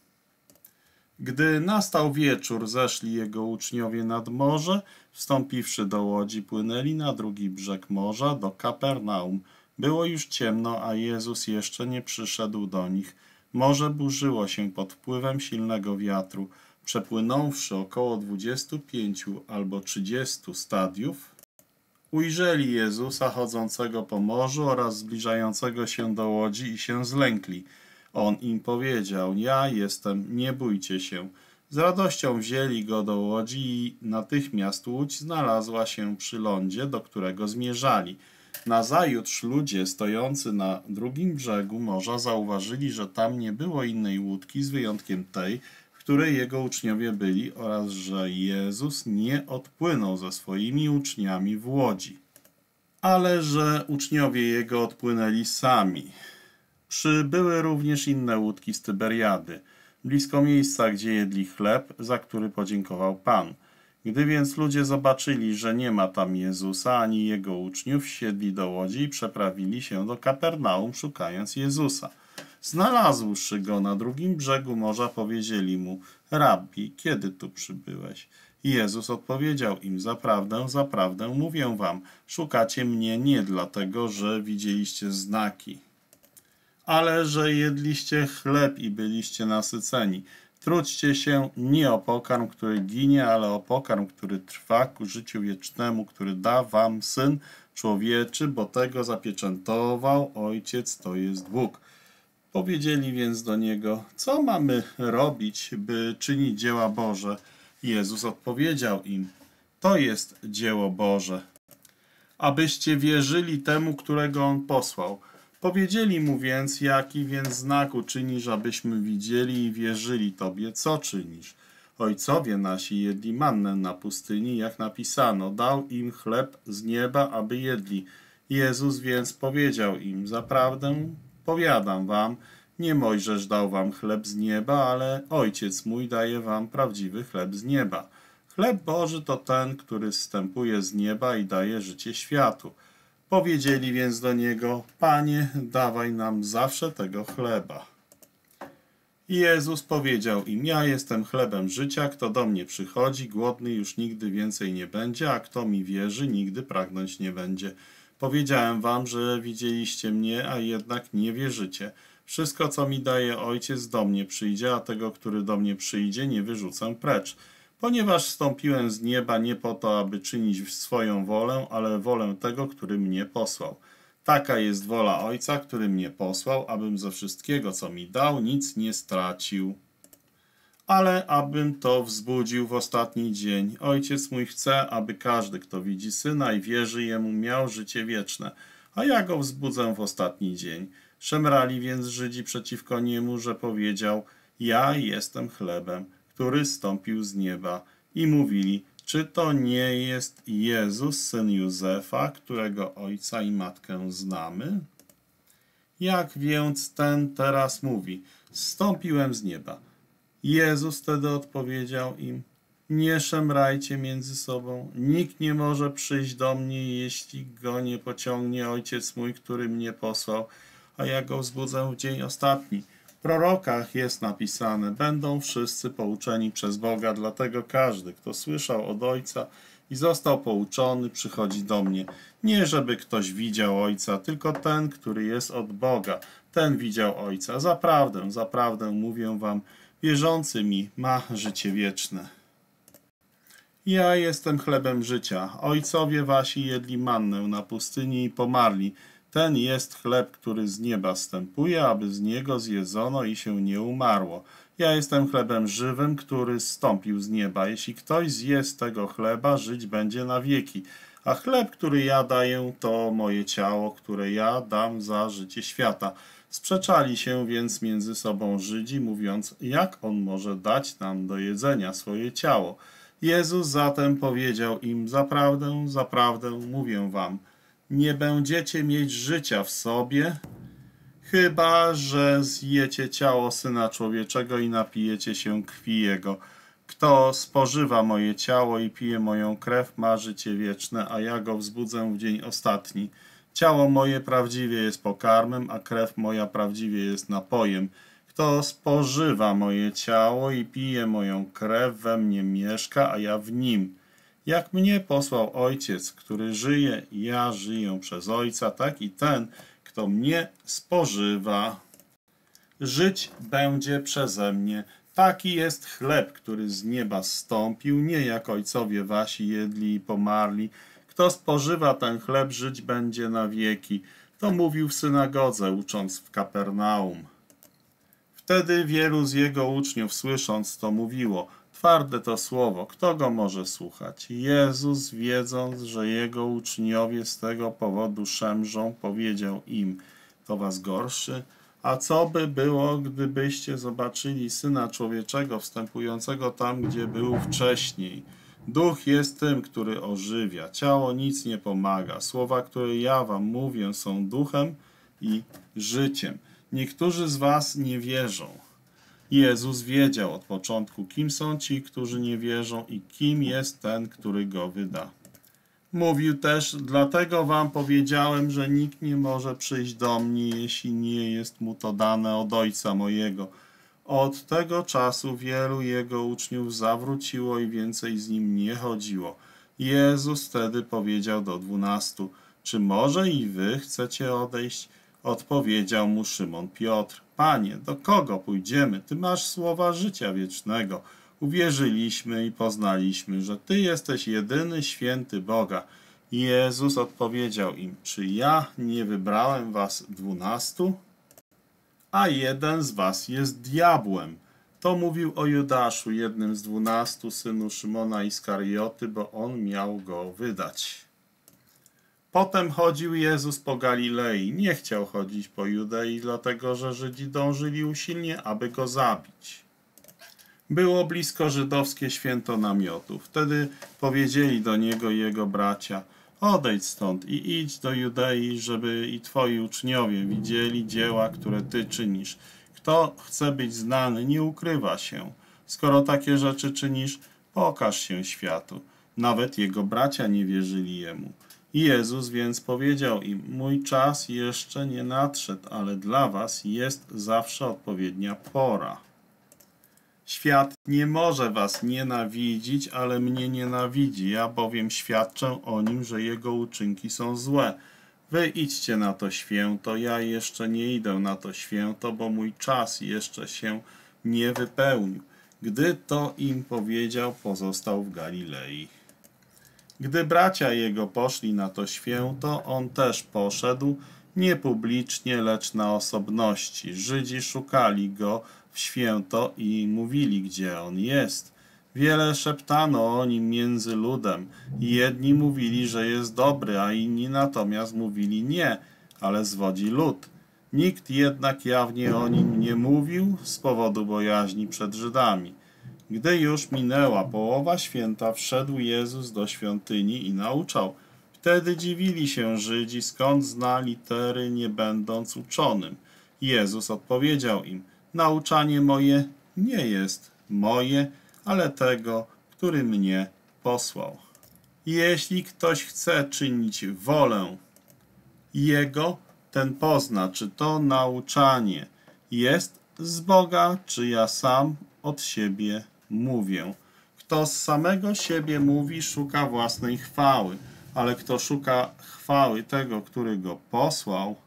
Gdy nastał wieczór, zeszli jego uczniowie nad morze, wstąpiwszy do łodzi, płynęli na drugi brzeg morza, do Kapernaum. Było już ciemno, a Jezus jeszcze nie przyszedł do nich. Morze burzyło się pod wpływem silnego wiatru. Przepłynąwszy około dwudziestu pięciu albo trzydziestu stadiów, ujrzeli Jezusa chodzącego po morzu oraz zbliżającego się do łodzi i się zlękli. On im powiedział, ja jestem, nie bójcie się. Z radością wzięli go do łodzi i natychmiast łódź znalazła się przy lądzie, do którego zmierzali. Nazajutrz ludzie stojący na drugim brzegu morza zauważyli, że tam nie było innej łódki z wyjątkiem tej, w której jego uczniowie byli oraz że Jezus nie odpłynął ze swoimi uczniami w łodzi, ale że uczniowie jego odpłynęli sami. Przybyły również inne łódki z Tyberiady, blisko miejsca, gdzie jedli chleb, za który podziękował Pan. Gdy więc ludzie zobaczyli, że nie ma tam Jezusa ani jego uczniów, siedli do łodzi i przeprawili się do Kapernaum, szukając Jezusa. Znalazłszy go na drugim brzegu morza, powiedzieli mu, Rabbi, kiedy tu przybyłeś? Jezus odpowiedział im, zaprawdę, zaprawdę mówię wam, szukacie mnie nie dlatego, że widzieliście znaki, ale że jedliście chleb i byliście nasyceni. Trudźcie się nie o pokarm, który ginie, ale o pokarm, który trwa ku życiu wiecznemu, który da wam Syn Człowieczy, bo tego zapieczętował Ojciec, to jest Bóg. Powiedzieli więc do Niego, co mamy robić, by czynić dzieła Boże? Jezus odpowiedział im, to jest dzieło Boże, abyście wierzyli temu, którego On posłał. Powiedzieli mu więc, jaki więc znak uczynisz, abyśmy widzieli i wierzyli Tobie, co czynisz? Ojcowie nasi jedli mannę na pustyni, jak napisano, dał im chleb z nieba, aby jedli. Jezus więc powiedział im, zaprawdę powiadam wam, nie Mojżesz dał wam chleb z nieba, ale Ojciec mój daje wam prawdziwy chleb z nieba. Chleb Boży to ten, który zstępuje z nieba i daje życie światu. Powiedzieli więc do Niego, Panie, dawaj nam zawsze tego chleba. I Jezus powiedział im, ja jestem chlebem życia, kto do mnie przychodzi, głodny już nigdy więcej nie będzie, a kto mi wierzy, nigdy pragnąć nie będzie. Powiedziałem wam, że widzieliście mnie, a jednak nie wierzycie. Wszystko, co mi daje Ojciec, do mnie przyjdzie, a tego, który do mnie przyjdzie, nie wyrzucę precz. Ponieważ wstąpiłem z nieba nie po to, aby czynić swoją wolę, ale wolę tego, który mnie posłał. Taka jest wola Ojca, który mnie posłał, abym ze wszystkiego, co mi dał, nic nie stracił, ale abym to wzbudził w ostatni dzień. Ojciec mój chce, aby każdy, kto widzi Syna i wierzy Jemu, miał życie wieczne, a ja go wzbudzę w ostatni dzień. Szemrali więc Żydzi przeciwko Niemu, że powiedział, ja jestem chlebem, który zstąpił z nieba. I mówili, czy to nie jest Jezus, syn Józefa, którego ojca i matkę znamy? Jak więc ten teraz mówi, zstąpiłem z nieba? Jezus wtedy odpowiedział im, nie szemrajcie między sobą, nikt nie może przyjść do mnie, jeśli go nie pociągnie Ojciec mój, który mnie posłał, a ja go wzbudzę w dzień ostatni. W prorokach jest napisane, będą wszyscy pouczeni przez Boga, dlatego każdy, kto słyszał od Ojca i został pouczony, przychodzi do mnie. Nie żeby ktoś widział Ojca, tylko ten, który jest od Boga, ten widział Ojca. Zaprawdę, zaprawdę mówię wam, wierzący mi ma życie wieczne. Ja jestem chlebem życia. Ojcowie wasi jedli mannę na pustyni i pomarli. Ten jest chleb, który z nieba zstępuje, aby z niego zjedzono i się nie umarło. Ja jestem chlebem żywym, który zstąpił z nieba. Jeśli ktoś zje z tego chleba, żyć będzie na wieki. A chleb, który ja daję, to moje ciało, które ja dam za życie świata. Sprzeczali się więc między sobą Żydzi, mówiąc, jak on może dać nam do jedzenia swoje ciało. Jezus zatem powiedział im, zaprawdę, zaprawdę mówię wam, nie będziecie mieć życia w sobie, chyba że zjecie ciało Syna Człowieczego i napijecie się krwi Jego. Kto spożywa moje ciało i pije moją krew, ma życie wieczne, a ja go wzbudzę w dzień ostatni. Ciało moje prawdziwie jest pokarmem, a krew moja prawdziwie jest napojem. Kto spożywa moje ciało i pije moją krew, we mnie mieszka, a ja w nim. Jak mnie posłał Ojciec, który żyje, ja żyję przez Ojca, tak i ten, kto mnie spożywa, żyć będzie przeze mnie. Taki jest chleb, który z nieba zstąpił, nie jak ojcowie wasi jedli i pomarli. Kto spożywa ten chleb, żyć będzie na wieki. To mówił w synagodze, ucząc w Kapernaum. Wtedy wielu z jego uczniów, słysząc to, mówiło, twarde to słowo, kto go może słuchać? Jezus, wiedząc, że jego uczniowie z tego powodu szemrzą, powiedział im, to was gorszy? A co by było, gdybyście zobaczyli Syna Człowieczego wstępującego tam, gdzie był wcześniej? Duch jest tym, który ożywia, ciało nic nie pomaga. Słowa, które ja wam mówię, są duchem i życiem. Niektórzy z was nie wierzą. Jezus wiedział od początku, kim są ci, którzy nie wierzą i kim jest ten, który go wyda. Mówił też, dlatego wam powiedziałem, że nikt nie może przyjść do mnie, jeśli nie jest mu to dane od Ojca mojego. Od tego czasu wielu jego uczniów zawróciło i więcej z nim nie chodziło. Jezus wtedy powiedział do dwunastu, czy może i wy chcecie odejść? Odpowiedział mu Szymon Piotr, Panie, do kogo pójdziemy? Ty masz słowa życia wiecznego. Uwierzyliśmy i poznaliśmy, że Ty jesteś jedyny święty Boga. Jezus odpowiedział im, czy ja nie wybrałem was dwunastu? A jeden z was jest diabłem. To mówił o Judaszu, jednym z dwunastu, synu Szymona Iskarioty, bo on miał go wydać. Potem chodził Jezus po Galilei. Nie chciał chodzić po Judei, dlatego że Żydzi dążyli usilnie, aby go zabić. Było blisko żydowskie święto namiotu. Wtedy powiedzieli do niego i jego bracia: odejdź stąd i idź do Judei, żeby i twoi uczniowie widzieli dzieła, które ty czynisz. Kto chce być znany, nie ukrywa się. Skoro takie rzeczy czynisz, pokaż się światu. Nawet jego bracia nie wierzyli jemu. Jezus więc powiedział im: mój czas jeszcze nie nadszedł, ale dla was jest zawsze odpowiednia pora. Świat nie może was nienawidzić, ale mnie nienawidzi. Ja bowiem świadczę o nim, że jego uczynki są złe. Wy idźcie na to święto, ja jeszcze nie idę na to święto, bo mój czas jeszcze się nie wypełnił. Gdy to im powiedział, pozostał w Galilei. Gdy bracia jego poszli na to święto, on też poszedł, nie publicznie, lecz na osobności. Żydzi szukali go w święto i mówili, gdzie on jest. Wiele szeptano o nim między ludem. Jedni mówili, że jest dobry, a inni natomiast mówili nie, ale zwodzi lud. Nikt jednak jawnie o nim nie mówił z powodu bojaźni przed Żydami. Gdy już minęła połowa święta, wszedł Jezus do świątyni i nauczał. Wtedy dziwili się Żydzi, skąd zna litery, nie będąc uczonym. Jezus odpowiedział im: nauczanie moje nie jest moje, ale tego, który mnie posłał. Jeśli ktoś chce czynić wolę Jego, ten pozna, czy to nauczanie jest z Boga, czy ja sam od siebie mówię. Kto z samego siebie mówi, szuka własnej chwały, ale kto szuka chwały tego, który go posłał,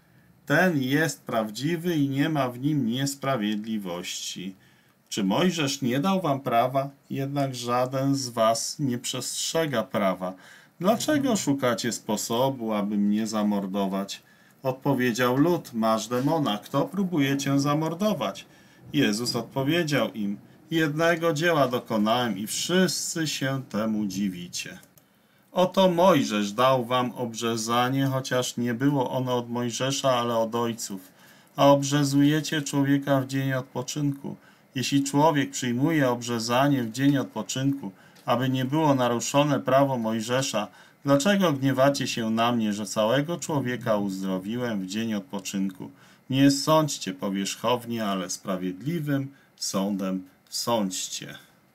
ten jest prawdziwy i nie ma w nim niesprawiedliwości. Czy Mojżesz nie dał wam prawa? Jednak żaden z was nie przestrzega prawa. Dlaczego szukacie sposobu, aby mnie zamordować? Odpowiedział lud: masz demona, kto próbuje cię zamordować? Jezus odpowiedział im: jednego dzieła dokonałem i wszyscy się temu dziwicie. Oto Mojżesz dał wam obrzezanie, chociaż nie było ono od Mojżesza, ale od ojców. A obrzezujecie człowieka w dzień odpoczynku. Jeśli człowiek przyjmuje obrzezanie w dzień odpoczynku, aby nie było naruszone prawo Mojżesza, dlaczego gniewacie się na mnie, że całego człowieka uzdrowiłem w dzień odpoczynku? Nie sądźcie powierzchownie, ale sprawiedliwym sądem sądźcie.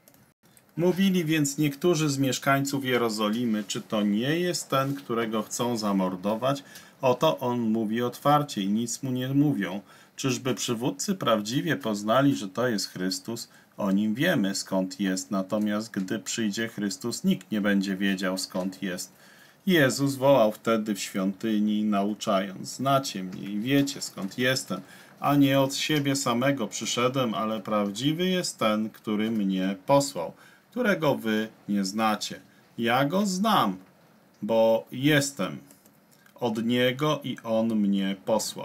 Mówili więc niektórzy z mieszkańców Jerozolimy: czy to nie jest ten, którego chcą zamordować? Oto on mówi otwarcie i nic mu nie mówią. Czyżby przywódcy prawdziwie poznali, że to jest Chrystus? O nim wiemy, skąd jest, natomiast gdy przyjdzie Chrystus, nikt nie będzie wiedział, skąd jest. Jezus wołał wtedy w świątyni, nauczając: znacie mnie i wiecie, skąd jestem, a nie od siebie samego przyszedłem, ale prawdziwy jest ten, który mnie posłał, którego wy nie znacie. Ja go znam, bo jestem od niego i on mnie posłał.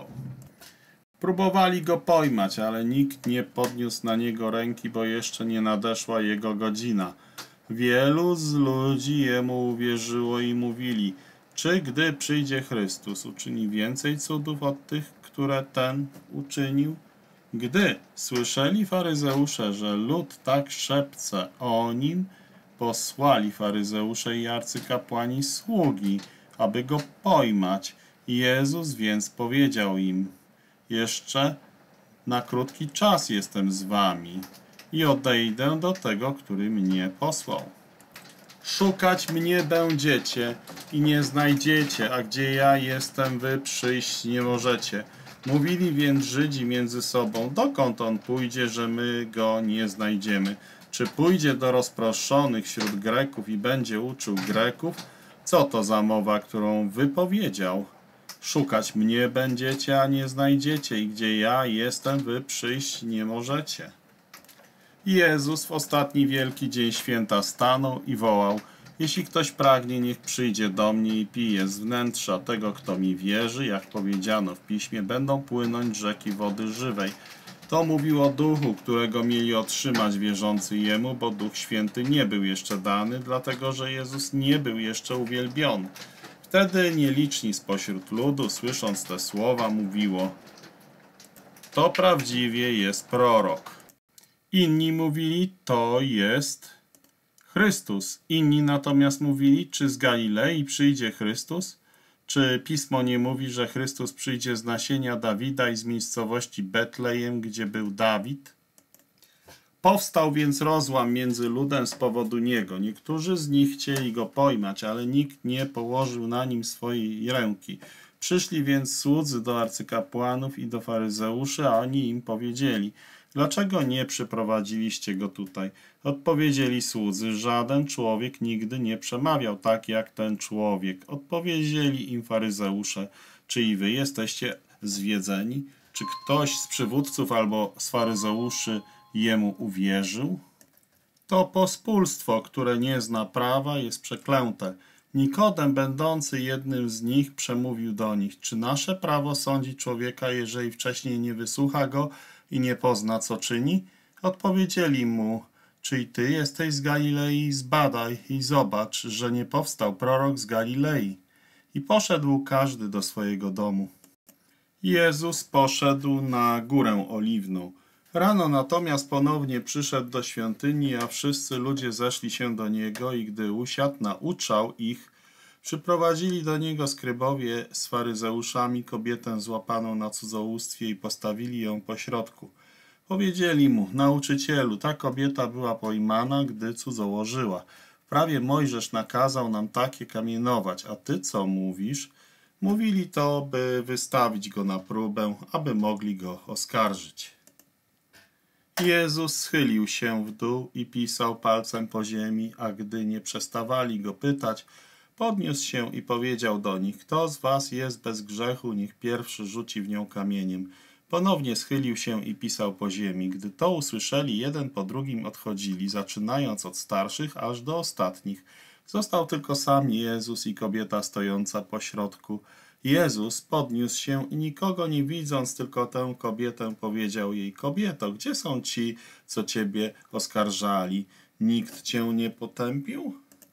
Próbowali go pojmać, ale nikt nie podniósł na niego ręki, bo jeszcze nie nadeszła jego godzina. Wielu z ludzi jemu uwierzyło i mówili: czy gdy przyjdzie Chrystus, uczyni więcej cudów od tych, które ten uczynił? Gdy słyszeli faryzeusze, że lud tak szepce o nim, posłali faryzeusze i arcykapłani sługi, aby go pojmać. Jezus więc powiedział im: jeszcze na krótki czas jestem z wami i odejdę do tego, który mnie posłał. Szukać mnie będziecie i nie znajdziecie, a gdzie ja jestem, wy przyjść nie możecie. Mówili więc Żydzi między sobą: dokąd on pójdzie, że my go nie znajdziemy? Czy pójdzie do rozproszonych wśród Greków i będzie uczył Greków? Co to za mowa, którą wypowiedział? Szukać mnie będziecie, a nie znajdziecie, i gdzie ja jestem, wy przyjść nie możecie. Jezus w ostatni wielki dzień święta stanął i wołał: jeśli ktoś pragnie, niech przyjdzie do mnie i pije z wnętrza tego, kto mi wierzy, jak powiedziano w piśmie, będą płynąć rzeki wody żywej. To mówił o Duchu, którego mieli otrzymać wierzący Jemu, bo Duch Święty nie był jeszcze dany, dlatego że Jezus nie był jeszcze uwielbiony. Wtedy nieliczni spośród ludu, słysząc te słowa, mówiło: to prawdziwie jest prorok. Inni mówili: to jest Chrystus. Inni natomiast mówili: czy z Galilei przyjdzie Chrystus? Czy Pismo nie mówi, że Chrystus przyjdzie z nasienia Dawida i z miejscowości Betlejem, gdzie był Dawid? Powstał więc rozłam między ludem z powodu niego. Niektórzy z nich chcieli go pojmać, ale nikt nie położył na nim swojej ręki. Przyszli więc słudzy do arcykapłanów i do faryzeuszy, a oni im powiedzieli: dlaczego nie przyprowadziliście go tutaj? Odpowiedzieli słudzy: żaden człowiek nigdy nie przemawiał tak jak ten człowiek. Odpowiedzieli im faryzeusze: czy i wy jesteście zwiedzeni? Czy ktoś z przywódców albo z faryzeuszy jemu uwierzył? To pospólstwo, które nie zna prawa, jest przeklęte. Nikodem, będący jednym z nich, przemówił do nich: czy nasze prawo sądzi człowieka, jeżeli wcześniej nie wysłucha go i nie pozna, co czyni? Odpowiedzieli mu: czy i ty jesteś z Galilei? Zbadaj i zobacz, że nie powstał prorok z Galilei. I poszedł każdy do swojego domu. Jezus poszedł na Górę Oliwną. Rano natomiast ponownie przyszedł do świątyni, a wszyscy ludzie zeszli się do niego i gdy usiadł, nauczał ich. Przyprowadzili do niego skrybowie z faryzeuszami kobietę złapaną na cudzołóstwie i postawili ją pośrodku. Powiedzieli mu: nauczycielu, ta kobieta była pojmana, gdy cudzołożyła. W prawie Mojżesz nakazał nam takie kamienować, a ty co mówisz? Mówili to, by wystawić go na próbę, aby mogli go oskarżyć. Jezus schylił się w dół i pisał palcem po ziemi, a gdy nie przestawali go pytać, podniósł się i powiedział do nich: kto z was jest bez grzechu, niech pierwszy rzuci w nią kamieniem. Ponownie schylił się i pisał po ziemi. Gdy to usłyszeli, jeden po drugim odchodzili, zaczynając od starszych aż do ostatnich. Został tylko sam Jezus i kobieta stojąca pośrodku. Jezus podniósł się i nikogo nie widząc, tylko tę kobietę, powiedział jej: kobieto, gdzie są ci, co ciebie oskarżali? Nikt cię nie potępił?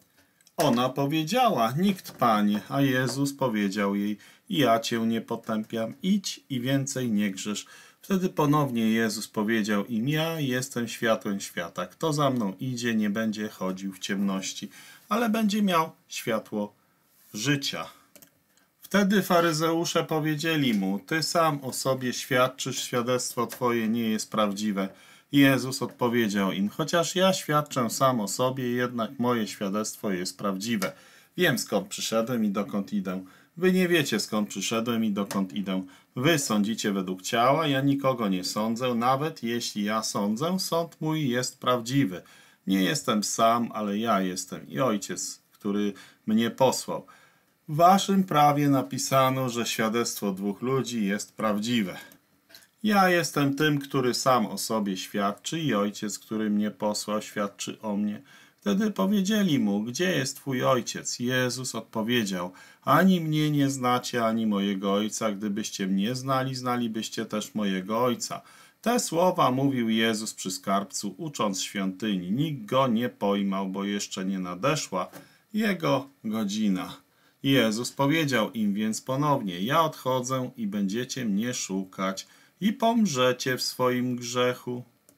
Ona powiedziała: nikt, Panie. A Jezus powiedział jej: ja cię nie potępiam, idź i więcej nie grzesz. Wtedy ponownie Jezus powiedział im: ja jestem światłem świata. Kto za mną idzie, nie będzie chodził w ciemności, ale będzie miał światło życia. Wtedy faryzeusze powiedzieli mu: ty sam o sobie świadczysz, świadectwo twoje nie jest prawdziwe. Jezus odpowiedział im: chociaż ja świadczę sam o sobie, jednak moje świadectwo jest prawdziwe. Wiem, skąd przyszedłem i dokąd idę. Wy nie wiecie, skąd przyszedłem i dokąd idę. Wy sądzicie według ciała, ja nikogo nie sądzę. Nawet jeśli ja sądzę, sąd mój jest prawdziwy. Nie jestem sam, ale ja jestem i Ojciec, który mnie posłał. W waszym prawie napisano, że świadectwo dwóch ludzi jest prawdziwe. Ja jestem tym, który sam o sobie świadczy, i Ojciec, który mnie posłał, świadczy o mnie. Wtedy powiedzieli mu: gdzie jest twój ojciec? Jezus odpowiedział: ani mnie nie znacie, ani mojego ojca. Gdybyście mnie znali, znalibyście też mojego ojca. Te słowa mówił Jezus przy skarbcu, ucząc świątyni. Nikt go nie pojmał, bo jeszcze nie nadeszła jego godzina. Jezus powiedział im więc ponownie: ja odchodzę i będziecie mnie szukać i pomrzecie w swoim grzechu.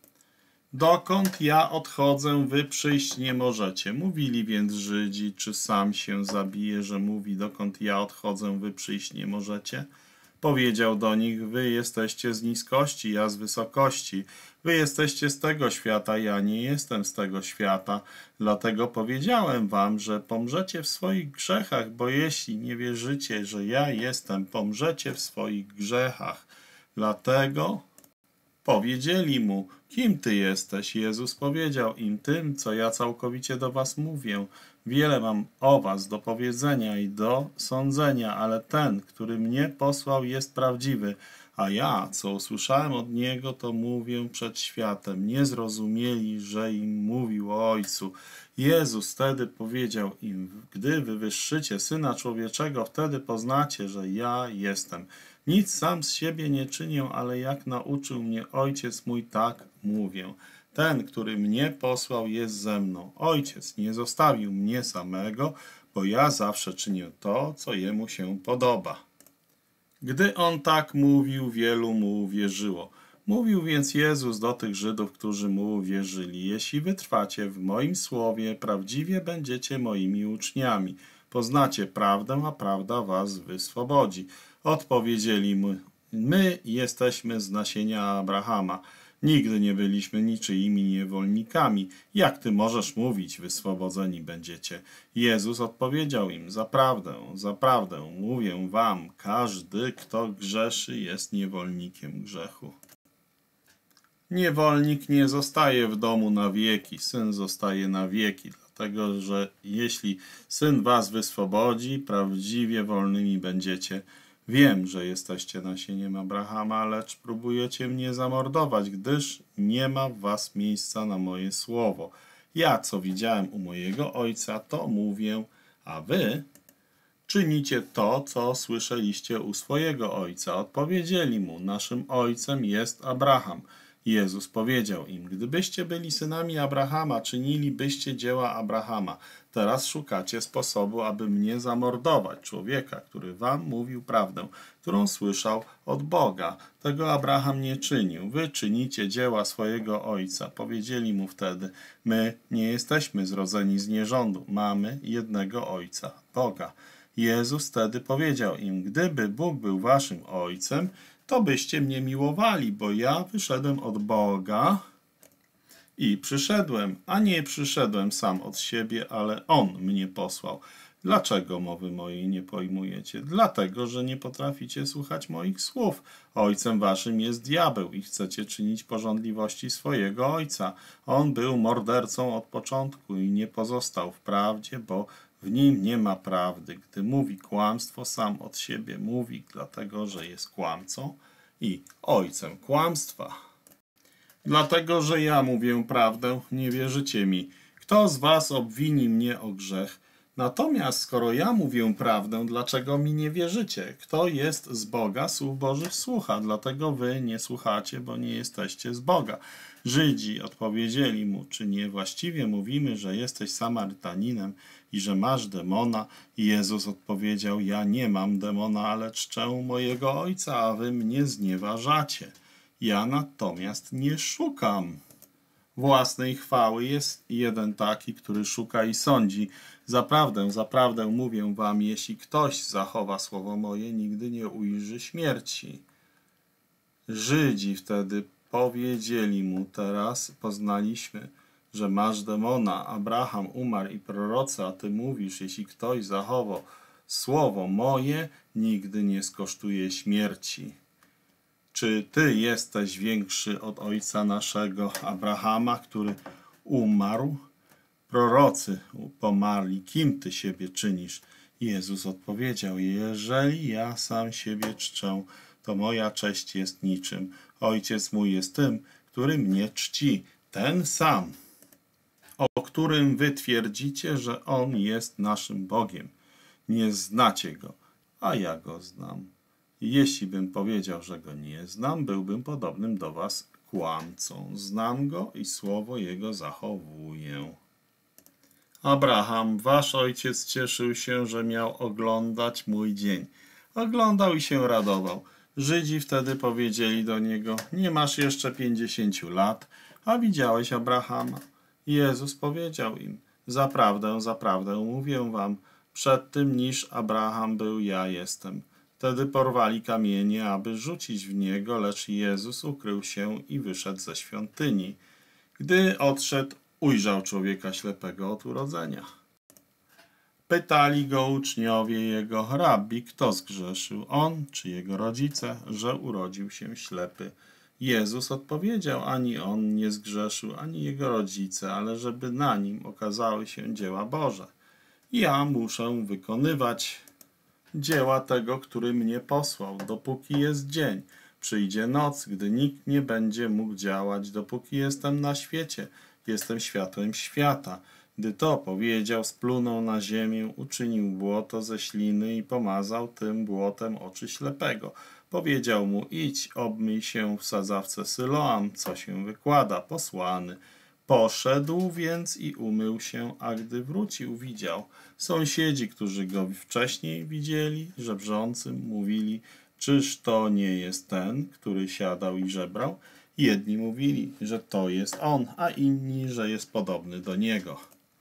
Dokąd ja odchodzę, wy przyjść nie możecie. Mówili więc Żydzi: czy sam się zabije, że mówi: dokąd ja odchodzę, wy przyjść nie możecie? Powiedział do nich: wy jesteście z niskości, ja z wysokości. Wy jesteście z tego świata, ja nie jestem z tego świata. Dlatego powiedziałem wam, że pomrzecie w swoich grzechach, bo jeśli nie wierzycie, że ja jestem, pomrzecie w swoich grzechach. Dlatego powiedzieli mu: kim ty jesteś? Jezus powiedział im: tym, co ja całkowicie do was mówię. Wiele mam o was do powiedzenia i do sądzenia, ale ten, który mnie posłał, jest prawdziwy, a ja, co usłyszałem od niego, to mówię przed światem. Nie zrozumieli, że im mówił o Ojcu. Jezus wtedy powiedział im, gdy wywyższycie Syna Człowieczego, wtedy poznacie, że ja jestem. Nic sam z siebie nie czynię, ale jak nauczył mnie Ojciec mój, tak mówię. Ten, który mnie posłał, jest ze mną. Ojciec nie zostawił mnie samego, bo ja zawsze czynię to, co jemu się podoba. Gdy on tak mówił, wielu mu uwierzyło. Mówił więc Jezus do tych Żydów, którzy mu uwierzyli: jeśli wytrwacie w moim słowie, prawdziwie będziecie moimi uczniami. Poznacie prawdę, a prawda was wyswobodzi. Odpowiedzieli mu: my jesteśmy z nasienia Abrahama. Nigdy nie byliśmy niczyimi niewolnikami. Jak ty możesz mówić, wyswobodzeni będziecie? Jezus odpowiedział im: zaprawdę, zaprawdę mówię wam, każdy, kto grzeszy, jest niewolnikiem grzechu. Niewolnik nie zostaje w domu na wieki, syn zostaje na wieki, dlatego że jeśli syn was wyswobodzi, prawdziwie wolnymi będziecie. Wiem, że jesteście nasieniem Abrahama, lecz próbujecie mnie zamordować, gdyż nie ma w was miejsca na moje słowo. Ja, co widziałem u mojego ojca, to mówię, a wy czynicie to, co słyszeliście u swojego ojca. Odpowiedzieli mu: naszym ojcem jest Abraham. Jezus powiedział im: gdybyście byli synami Abrahama, czynilibyście dzieła Abrahama. Teraz szukacie sposobu, aby mnie zamordować, człowieka, który wam mówił prawdę, którą słyszał od Boga. Tego Abraham nie czynił. Wy czynicie dzieła swojego ojca. Powiedzieli mu wtedy: my nie jesteśmy zrodzeni z nierządu, mamy jednego ojca, Boga. Jezus wtedy powiedział im: gdyby Bóg był waszym ojcem, to byście mnie miłowali, bo ja wyszedłem od Boga i przyszedłem, a nie przyszedłem sam od siebie, ale On mnie posłał. Dlaczego mowy mojej nie pojmujecie? Dlatego, że nie potraficie słuchać moich słów. Ojcem waszym jest diabeł i chcecie czynić pożądliwości swojego ojca. On był mordercą od początku i nie pozostał w prawdzie, bo w nim nie ma prawdy. Gdy mówi kłamstwo, sam od siebie mówi, dlatego że jest kłamcą i ojcem kłamstwa. Dlatego, że ja mówię prawdę, nie wierzycie mi. Kto z was obwini mnie o grzech? Natomiast skoro ja mówię prawdę, dlaczego mi nie wierzycie? Kto jest z Boga, słów Bożych słucha, dlatego wy nie słuchacie, bo nie jesteście z Boga. Żydzi odpowiedzieli mu: czy nie właściwie mówimy, że jesteś Samarytaninem i że masz demona? I Jezus odpowiedział: ja nie mam demona, ale czczę mojego Ojca, a wy mnie znieważacie. Ja natomiast nie szukam własnej chwały. Jest jeden taki, który szuka i sądzi. Zaprawdę, zaprawdę mówię wam, jeśli ktoś zachowa słowo moje, nigdy nie ujrzy śmierci. Żydzi wtedy powiedzieli mu: teraz poznaliśmy, że masz demona. Abraham umarł i prorocy, a ty mówisz: jeśli ktoś zachował słowo moje, nigdy nie skosztuje śmierci. Czy ty jesteś większy od ojca naszego Abrahama, który umarł? Prorocy pomarli. Kim ty siebie czynisz? Jezus odpowiedział: jeżeli ja sam siebie czczę, to moja cześć jest niczym. Ojciec mój jest tym, który mnie czci. Ten sam, o którym wy twierdzicie, że On jest naszym Bogiem. Nie znacie Go, a ja Go znam. Jeśli bym powiedział, że Go nie znam, byłbym podobnym do was kłamcą. Znam Go i słowo Jego zachowuję. Abraham, wasz ojciec, cieszył się, że miał oglądać mój dzień. Oglądał i się radował. Żydzi wtedy powiedzieli do niego: nie masz jeszcze pięćdziesięciu lat, a widziałeś Abrahama. Jezus powiedział im: zaprawdę, zaprawdę mówię wam, przed tym niż Abraham był, ja jestem. Wtedy porwali kamienie, aby rzucić w niego, lecz Jezus ukrył się i wyszedł ze świątyni. Gdy odszedł, ujrzał człowieka ślepego od urodzenia. Pytali go uczniowie jego: rabbi, kto zgrzeszył, on czy jego rodzice, że urodził się ślepy? Jezus odpowiedział: ani on nie zgrzeszył, ani jego rodzice, ale żeby na nim okazały się dzieła Boże. Ja muszę wykonywać dzieła tego, który mnie posłał, dopóki jest dzień. Przyjdzie noc, gdy nikt nie będzie mógł działać, dopóki jestem na świecie. Jestem światłem świata. Gdy to powiedział, splunął na ziemię, uczynił błoto ze śliny i pomazał tym błotem oczy ślepego. Powiedział mu, idź, obmyj się w sadzawce Syloam, co się wykłada, posłany. Poszedł więc i umył się, a gdy wrócił, widział. Sąsiedzi, którzy go wcześniej widzieli, żebrzącym, mówili, czyż to nie jest ten, który siadał i żebrał? Jedni mówili, że to jest on, a inni, że jest podobny do niego.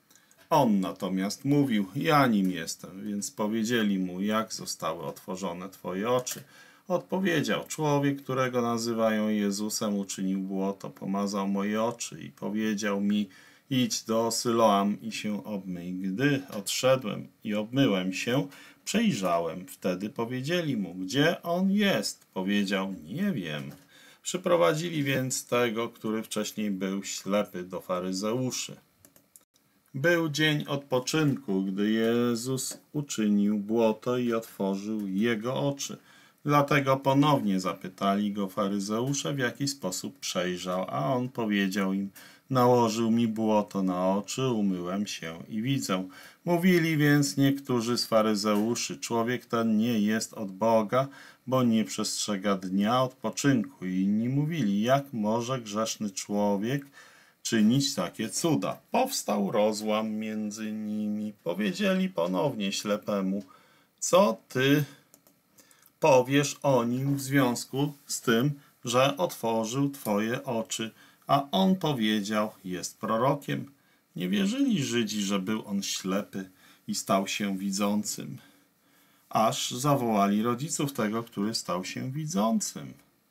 On natomiast mówił, ja nim jestem, więc powiedzieli mu, jak zostały otworzone twoje oczy. Odpowiedział, człowiek, którego nazywają Jezusem, uczynił błoto, pomazał moje oczy i powiedział mi, idź do Syloam i się obmyj. Gdy odszedłem i obmyłem się, przejrzałem. Wtedy powiedzieli mu, gdzie on jest? Powiedział, nie wiem. Przyprowadzili więc tego, który wcześniej był ślepy, do faryzeuszy. Był dzień odpoczynku, gdy Jezus uczynił błoto i otworzył jego oczy. Dlatego ponownie zapytali go faryzeusze, w jaki sposób przejrzał, a on powiedział im, nałożył mi błoto na oczy, umyłem się i widzę. Mówili więc niektórzy z faryzeuszy, człowiek ten nie jest od Boga, bo nie przestrzega dnia odpoczynku. I inni mówili, jak może grzeszny człowiek czynić takie cuda. Powstał rozłam między nimi. Powiedzieli ponownie ślepemu, co ty powiesz o nim w związku z tym, że otworzył twoje oczy, a on powiedział, jest prorokiem. Nie wierzyli Żydzi, że był on ślepy i stał się widzącym, aż zawołali rodziców tego, który stał się widzącym.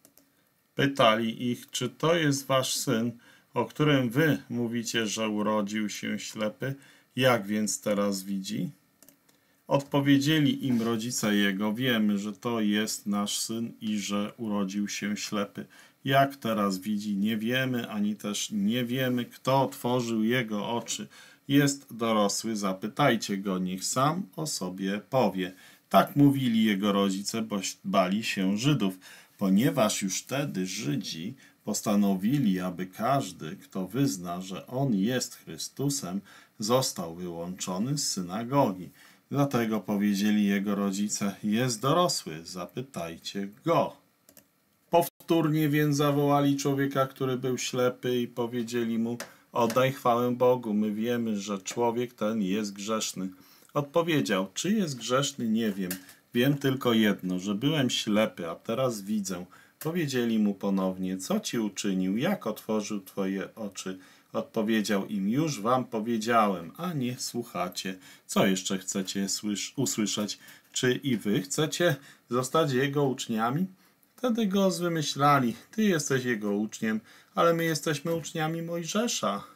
Pytali ich, czy to jest wasz syn, o którym wy mówicie, że urodził się ślepy, jak więc teraz widzi? Odpowiedzieli im rodzice jego, wiemy, że to jest nasz syn i że urodził się ślepy. Jak teraz widzi, nie wiemy, ani też nie wiemy, kto otworzył jego oczy. Jest dorosły, zapytajcie go, niech sam o sobie powie. Tak mówili jego rodzice, bo bali się Żydów, ponieważ już wtedy Żydzi postanowili, aby każdy, kto wyzna, że on jest Chrystusem, został wyłączony z synagogi. Dlatego powiedzieli jego rodzice, jest dorosły, zapytajcie go. Powtórnie więc zawołali człowieka, który był ślepy i powiedzieli mu, oddaj chwałę Bogu, my wiemy, że człowiek ten jest grzeszny. Odpowiedział, czy jest grzeszny, nie wiem. Wiem tylko jedno, że byłem ślepy, a teraz widzę. Powiedzieli mu ponownie, co ci uczynił, jak otworzył twoje oczy. Odpowiedział im, już wam powiedziałem, a nie słuchacie. Co jeszcze chcecie usłyszeć? Czy i wy chcecie zostać jego uczniami? Wtedy go zwymyślali, ty jesteś jego uczniem, ale my jesteśmy uczniami Mojżesza.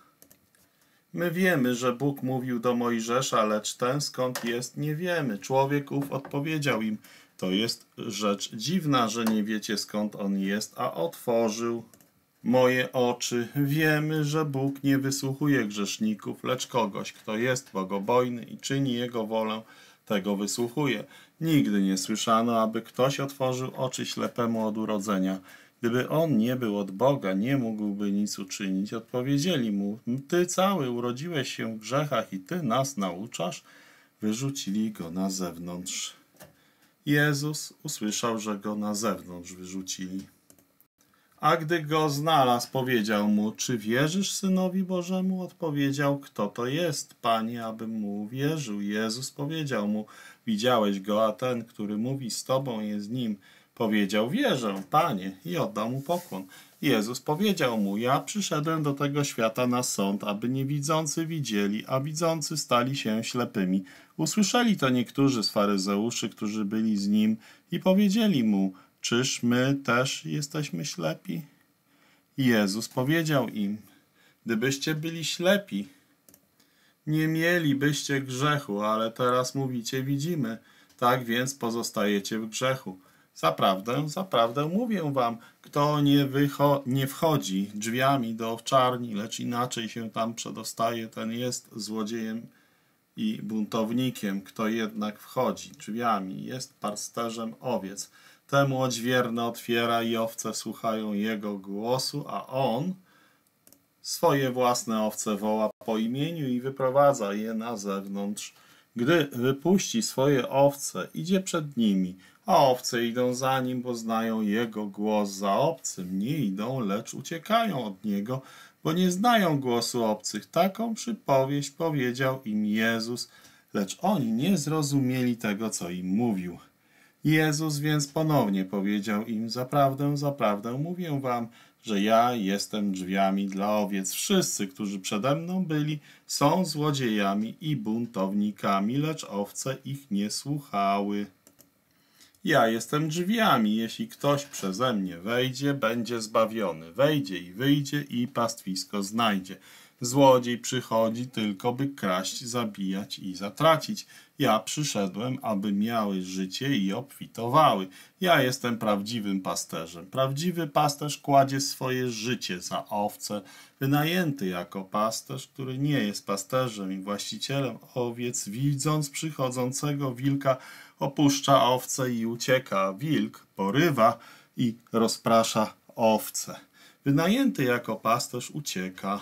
My wiemy, że Bóg mówił do Mojżesza, lecz ten skąd jest, nie wiemy. Człowiek ów odpowiedział im, to jest rzecz dziwna, że nie wiecie skąd on jest, a otworzył moje oczy. Wiemy, że Bóg nie wysłuchuje grzeszników, lecz kogoś, kto jest bogobojny i czyni jego wolę, tego wysłuchuje. Nigdy nie słyszano, aby ktoś otworzył oczy ślepemu od urodzenia. Gdyby on nie był od Boga, nie mógłby nic uczynić. Odpowiedzieli mu, ty cały urodziłeś się w grzechach i ty nas nauczasz? Wyrzucili go na zewnątrz. Jezus usłyszał, że go na zewnątrz wyrzucili. A gdy go znalazł, powiedział mu, czy wierzysz Synowi Bożemu? Odpowiedział, kto to jest, Panie, abym mu uwierzył. Jezus powiedział mu, widziałeś go, a ten, który mówi z tobą, jest nim. Powiedział, wierzę, Panie, i oddał mu pokłon. Jezus powiedział mu, ja przyszedłem do tego świata na sąd, aby niewidzący widzieli, a widzący stali się ślepymi. Usłyszeli to niektórzy z faryzeuszy, którzy byli z nim i powiedzieli mu, czyż my też jesteśmy ślepi? Jezus powiedział im, gdybyście byli ślepi, nie mielibyście grzechu, ale teraz mówicie, widzimy, tak więc pozostajecie w grzechu. Zaprawdę, zaprawdę mówię wam, kto nie, nie wchodzi drzwiami do owczarni, lecz inaczej się tam przedostaje, ten jest złodziejem i buntownikiem. Kto jednak wchodzi drzwiami, jest pasterzem owiec. Temu odźwierny otwiera i owce słuchają jego głosu, a on swoje własne owce woła po imieniu i wyprowadza je na zewnątrz. Gdy wypuści swoje owce, idzie przed nimi, a owce idą za nim, bo znają jego głos. Za obcym nie idą, lecz uciekają od niego, bo nie znają głosu obcych. Taką przypowieść powiedział im Jezus, lecz oni nie zrozumieli tego, co im mówił. Jezus więc ponownie powiedział im, zaprawdę, zaprawdę mówię wam, że ja jestem drzwiami dla owiec. Wszyscy, którzy przede mną byli, są złodziejami i buntownikami, lecz owce ich nie słuchały. Ja jestem drzwiami, jeśli ktoś przeze mnie wejdzie, będzie zbawiony. Wejdzie i wyjdzie i pastwisko znajdzie. Złodziej przychodzi tylko, by kraść, zabijać i zatracić. Ja przyszedłem, aby miały życie i obfitowały. Ja jestem prawdziwym pasterzem. Prawdziwy pasterz kładzie swoje życie za owce. Wynajęty jako pasterz, który nie jest pasterzem i właścicielem owiec, widząc przychodzącego wilka, opuszcza owce i ucieka. Wilk porywa i rozprasza owce. Wynajęty jako pasterz ucieka,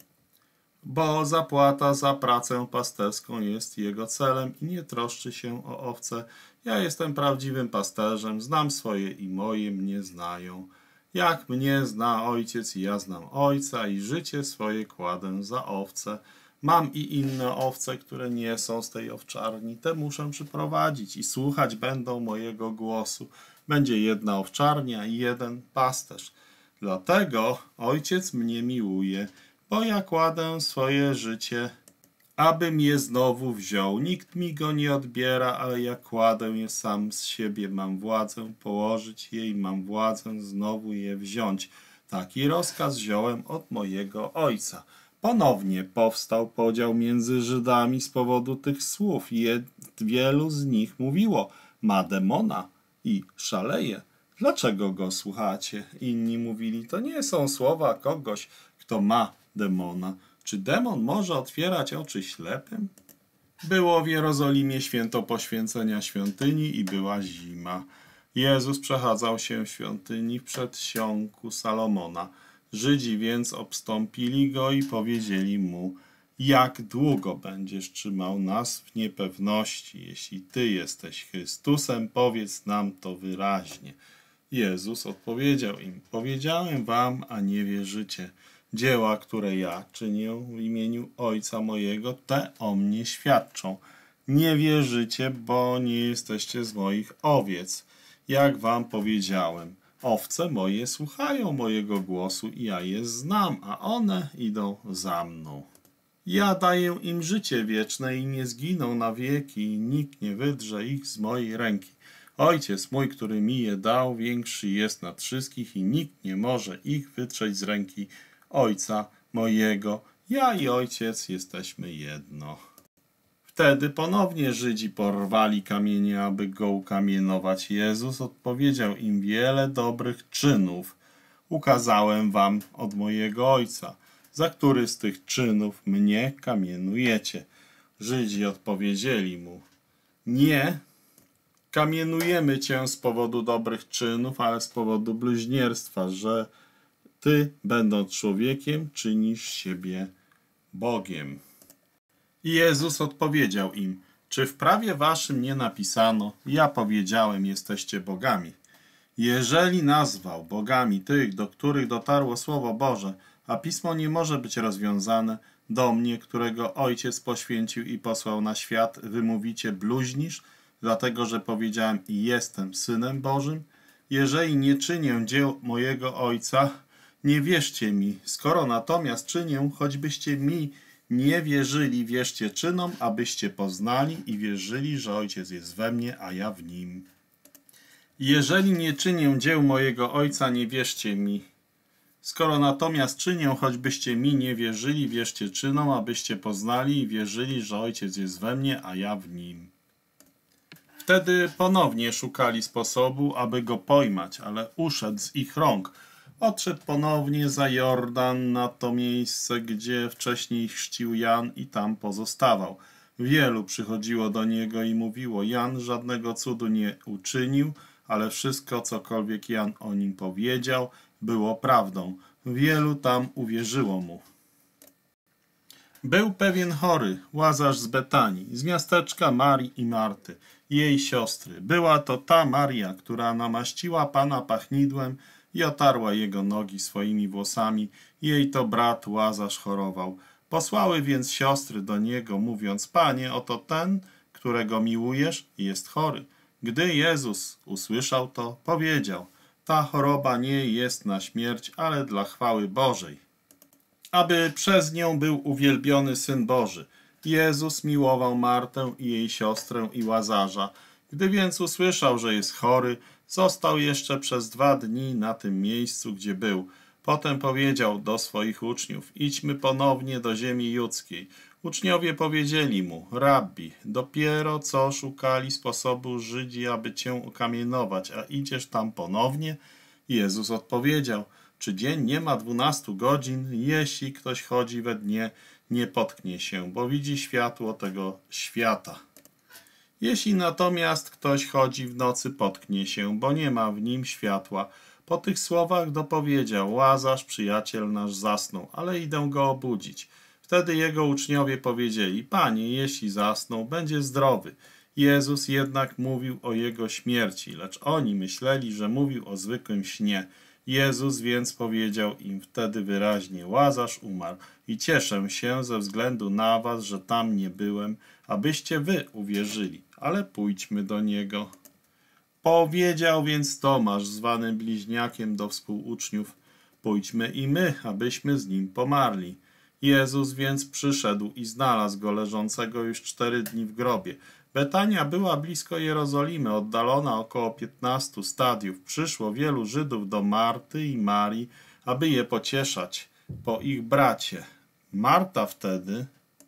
bo zapłata za pracę pasterską jest jego celem i nie troszczy się o owce. Ja jestem prawdziwym pasterzem, znam swoje i moje mnie znają. Jak mnie zna ojciec i ja znam ojca i życie swoje kładę za owce. Mam i inne owce, które nie są z tej owczarni, te muszę przyprowadzić i słuchać będą mojego głosu. Będzie jedna owczarnia i jeden pasterz. Dlatego ojciec mnie miłuje, bo ja kładę swoje życie, abym je znowu wziął. Nikt mi go nie odbiera, ale ja kładę je sam z siebie. Mam władzę położyć je i mam władzę znowu je wziąć. Taki rozkaz wziąłem od mojego ojca. Ponownie powstał podział między Żydami z powodu tych słów. Jed wielu z nich mówiło, ma demona i szaleje. Dlaczego go słuchacie? Inni mówili, to nie są słowa kogoś, kto ma demona. Czy demon może otwierać oczy ślepym? Było w Jerozolimie święto poświęcenia świątyni i była zima. Jezus przechadzał się w świątyni w przedsionku Salomona. Żydzi więc obstąpili go i powiedzieli mu, jak długo będziesz trzymał nas w niepewności? Jeśli Ty jesteś Chrystusem, powiedz nam to wyraźnie. Jezus odpowiedział im, powiedziałem wam, a nie wierzycie. Dzieła, które ja czynię w imieniu Ojca mojego, te o mnie świadczą. Nie wierzycie, bo nie jesteście z moich owiec. Jak wam powiedziałem, owce moje słuchają mojego głosu i ja je znam, a one idą za mną. Ja daję im życie wieczne i nie zginą na wieki i nikt nie wydrze ich z mojej ręki. Ojciec mój, który mi je dał, większy jest nad wszystkich i nikt nie może ich wytrzeć z ręki Ojca mojego. Ja i Ojciec jesteśmy jedno. Wtedy ponownie Żydzi porwali kamienie, aby go ukamienować. Jezus odpowiedział im, wiele dobrych czynów ukazałem wam od mojego Ojca. Za który z tych czynów mnie kamienujecie? Żydzi odpowiedzieli mu, nie kamienujemy cię z powodu dobrych czynów, ale z powodu bluźnierstwa, że ty, będąc człowiekiem, czynisz siebie Bogiem. I Jezus odpowiedział im, czy w prawie waszym nie napisano, ja powiedziałem, jesteście bogami. Jeżeli nazwał bogami tych, do których dotarło Słowo Boże, a Pismo nie może być rozwiązane, do mnie, którego Ojciec poświęcił i posłał na świat, wy mówicie, bluźnisz, dlatego że powiedziałem i jestem Synem Bożym? Jeżeli nie czynię dzieł mojego Ojca, nie wierzcie mi. Skoro natomiast czynię, choćbyście mi nie wierzyli, wierzcie czynom, abyście poznali i wierzyli, że Ojciec jest we mnie, a ja w Nim. Jeżeli nie czynię dzieł mojego Ojca, nie wierzcie mi. Skoro natomiast czynię, choćbyście mi nie wierzyli, wierzcie czynom, abyście poznali i wierzyli, że Ojciec jest we mnie, a ja w Nim. Wtedy ponownie szukali sposobu, aby go pojmać, ale uszedł z ich rąk. Odszedł ponownie za Jordan na to miejsce, gdzie wcześniej chrzcił Jan i tam pozostawał. Wielu przychodziło do niego i mówiło: Jan żadnego cudu nie uczynił, ale wszystko, cokolwiek Jan o nim powiedział, było prawdą. Wielu tam uwierzyło mu. Był pewien chory, Łazarz z Betanii, z miasteczka Marii i Marty, jej siostry. Była to ta Maria, która namaściła Pana pachnidłem i otarła jego nogi swoimi włosami. Jej to brat Łazarz chorował. Posłały więc siostry do niego, mówiąc: Panie, oto ten, którego miłujesz, jest chory. Gdy Jezus usłyszał to, powiedział: Ta choroba nie jest na śmierć, ale dla chwały Bożej, aby przez nią był uwielbiony Syn Boży. Jezus miłował Martę i jej siostrę i Łazarza. Gdy więc usłyszał, że jest chory, został jeszcze przez dwa dni na tym miejscu, gdzie był. Potem powiedział do swoich uczniów: Idźmy ponownie do ziemi judzkiej. Uczniowie powiedzieli mu: Rabbi, dopiero co szukali sposobu Żydzi, aby cię ukamienować, a idziesz tam ponownie? Jezus odpowiedział: Czy dzień nie ma dwunastu godzin? Jeśli ktoś chodzi we dnie, nie potknie się, bo widzi światło tego świata. Jeśli natomiast ktoś chodzi w nocy, potknie się, bo nie ma w nim światła. Po tych słowach dopowiedział: Łazarz, przyjaciel nasz, zasnął, ale idę go obudzić. Wtedy jego uczniowie powiedzieli: Panie, jeśli zasnął, będzie zdrowy. Jezus jednak mówił o jego śmierci, lecz oni myśleli, że mówił o zwykłym śnie. Jezus więc powiedział im wtedy wyraźnie: Łazarz umarł i cieszę się ze względu na was, że tam nie byłem, abyście wy uwierzyli, ale pójdźmy do niego. Powiedział więc Tomasz, zwany bliźniakiem, do współuczniów: Pójdźmy i my, abyśmy z nim pomarli. Jezus więc przyszedł i znalazł go leżącego już cztery dni w grobie. Betania była blisko Jerozolimy, oddalona około piętnastu stadiów. Przyszło wielu Żydów do Marty i Marii, aby je pocieszać po ich bracie. Marta wtedy,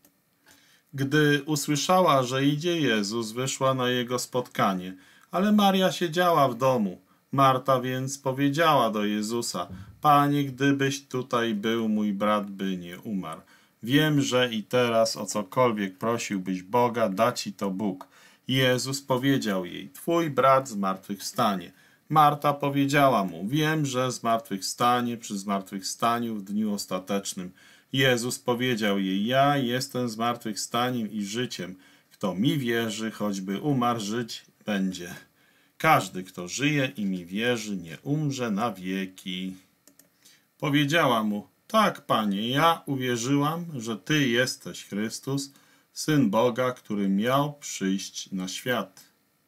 gdy usłyszała, że idzie Jezus, wyszła na jego spotkanie, ale Maria siedziała w domu. Marta więc powiedziała do Jezusa: Panie, gdybyś tutaj był, mój brat by nie umarł. Wiem, że i teraz o cokolwiek prosiłbyś Boga, da ci to Bóg. Jezus powiedział jej: Twój brat zmartwychwstanie. Marta powiedziała mu: Wiem, że zmartwychwstanie przy zmartwychwstaniu w dniu ostatecznym. Jezus powiedział jej: Ja jestem zmartwychwstaniem i życiem. Kto mi wierzy, choćby umarł, żyć będzie. Każdy, kto żyje i mi wierzy, nie umrze na wieki. Powiedziała mu: Tak, Panie, ja uwierzyłam, że Ty jesteś Chrystus, Syn Boga, który miał przyjść na świat.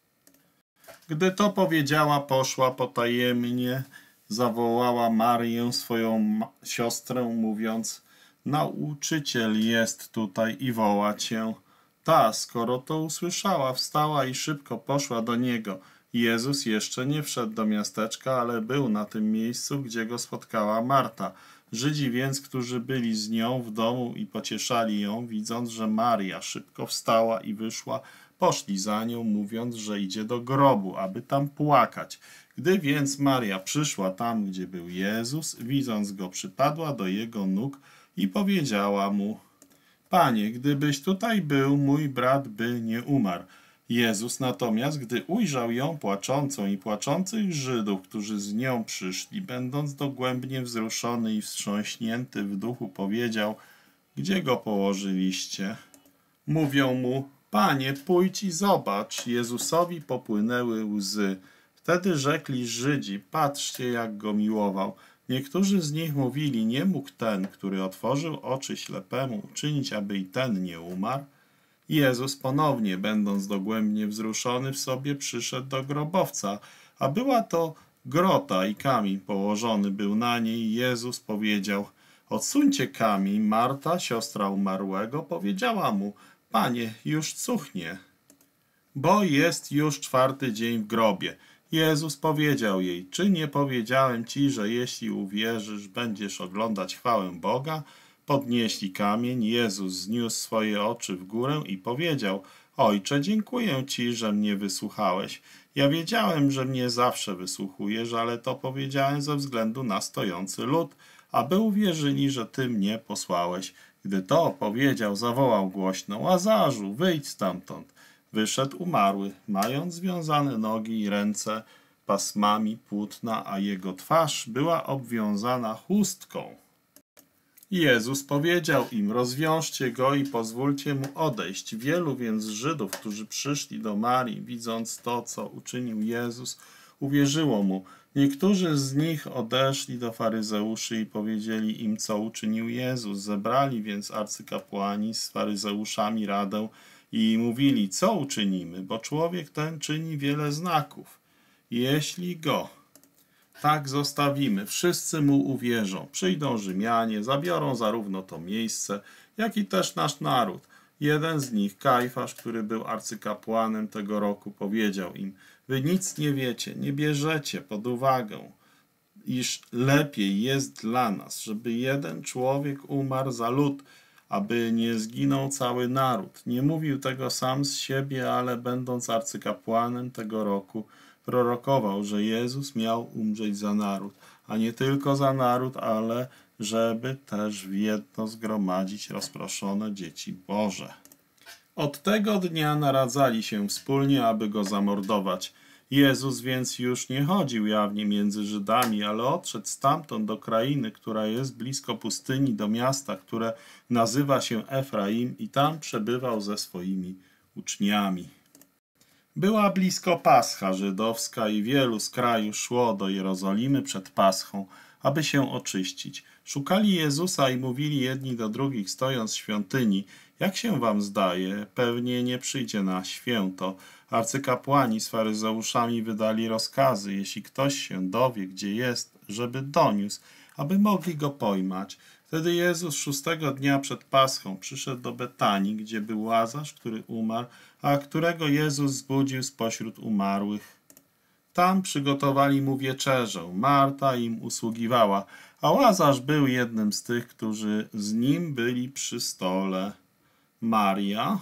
Gdy to powiedziała, poszła potajemnie, zawołała Marię, swoją siostrę, mówiąc: Nauczyciel jest tutaj i woła cię. Ta, skoro to usłyszała, wstała i szybko poszła do niego. Jezus jeszcze nie wszedł do miasteczka, ale był na tym miejscu, gdzie go spotkała Marta. Żydzi więc, którzy byli z nią w domu i pocieszali ją, widząc, że Maria szybko wstała i wyszła, poszli za nią, mówiąc, że idzie do grobu, aby tam płakać. Gdy więc Maria przyszła tam, gdzie był Jezus, widząc go, przypadła do jego nóg i powiedziała mu: Panie, gdybyś tutaj był, mój brat by nie umarł. Jezus natomiast, gdy ujrzał ją płaczącą i płaczących Żydów, którzy z nią przyszli, będąc dogłębnie wzruszony i wstrząśnięty w duchu, powiedział: Gdzie go położyliście? Mówią mu: Panie, pójdź i zobacz. Jezusowi popłynęły łzy. Wtedy rzekli Żydzi: Patrzcie, jak go miłował. Niektórzy z nich mówili: Nie mógł ten, który otworzył oczy ślepemu, uczynić, aby i ten nie umarł? Jezus ponownie, będąc dogłębnie wzruszony w sobie, przyszedł do grobowca, a była to grota i kamień położony był na niej. Jezus powiedział: Odsuńcie kamień. Marta, siostra umarłego, powiedziała mu: Panie, już cuchnie, bo jest już czwarty dzień w grobie. Jezus powiedział jej: Czy nie powiedziałem ci, że jeśli uwierzysz, będziesz oglądać chwałę Boga? Podnieśli kamień. Jezus zniósł swoje oczy w górę i powiedział: Ojcze, dziękuję ci, że mnie wysłuchałeś. Ja wiedziałem, że mnie zawsze wysłuchujesz, ale to powiedziałem ze względu na stojący lud, aby uwierzyli, że ty mnie posłałeś. Gdy to powiedział, zawołał głośno: Łazarzu, wyjdź stamtąd. Wyszedł umarły, mając związane nogi i ręce pasmami płótna, a jego twarz była obwiązana chustką. Jezus powiedział im: rozwiążcie go i pozwólcie mu odejść. Wielu więc Żydów, którzy przyszli do Marii, widząc to, co uczynił Jezus, uwierzyło mu. Niektórzy z nich odeszli do faryzeuszy i powiedzieli im, co uczynił Jezus. Zebrali więc arcykapłani z faryzeuszami radę i mówili: co uczynimy, bo człowiek ten czyni wiele znaków. Jeśli go tak zostawimy, wszyscy mu uwierzą. Przyjdą Rzymianie, zabiorą zarówno to miejsce, jak i też nasz naród. Jeden z nich, Kajfasz, który był arcykapłanem tego roku, powiedział im: wy nic nie wiecie, nie bierzecie pod uwagę, iż lepiej jest dla nas, żeby jeden człowiek umarł za lud, aby nie zginął cały naród. Nie mówił tego sam z siebie, ale będąc arcykapłanem tego roku, prorokował, że Jezus miał umrzeć za naród, a nie tylko za naród, ale żeby też w jedno zgromadzić rozproszone dzieci Boże. Od tego dnia naradzali się wspólnie, aby go zamordować. Jezus więc już nie chodził jawnie między Żydami, ale odszedł stamtąd do krainy, która jest blisko pustyni, do miasta, które nazywa się Efraim, i tam przebywał ze swoimi uczniami. Była blisko Pascha żydowska i wielu z kraju szło do Jerozolimy przed Paschą, aby się oczyścić. Szukali Jezusa i mówili jedni do drugich, stojąc w świątyni: jak się wam zdaje, pewnie nie przyjdzie na święto. Arcykapłani z faryzeuszami wydali rozkazy, jeśli ktoś się dowie, gdzie jest, żeby doniósł, aby mogli go pojmać. Wtedy Jezus szóstego dnia przed Paschą przyszedł do Betanii, gdzie był Łazarz, który umarł, a którego Jezus zbudził spośród umarłych. Tam przygotowali mu wieczerzę. Marta im usługiwała, a Łazarz był jednym z tych, którzy z nim byli przy stole. Maria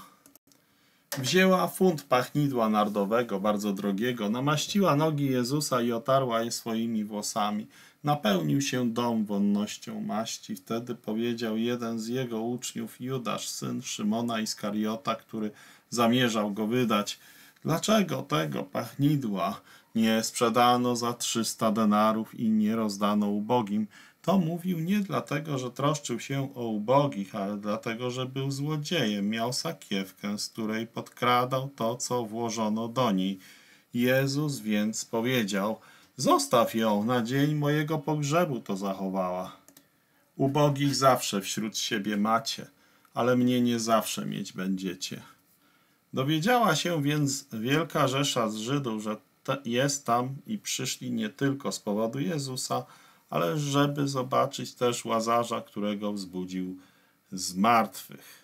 wzięła funt pachnidła nardowego, bardzo drogiego, namaściła nogi Jezusa i otarła je swoimi włosami. Napełnił się dom wonnością maści. Wtedy powiedział jeden z jego uczniów, Judasz, syn Szymona Iskariota, który zamierzał go wydać: dlaczego tego pachnidła nie sprzedano za trzysta denarów i nie rozdano ubogim? To mówił nie dlatego, że troszczył się o ubogich, ale dlatego, że był złodziejem. Miał sakiewkę, z której podkradał to, co włożono do niej. Jezus więc powiedział: zostaw ją, na dzień mojego pogrzebu to zachowała. Ubogich zawsze wśród siebie macie, ale mnie nie zawsze mieć będziecie. Dowiedziała się więc wielka rzesza z Żydów, że jest tam, i przyszli nie tylko z powodu Jezusa, ale żeby zobaczyć też Łazarza, którego wzbudził z martwych.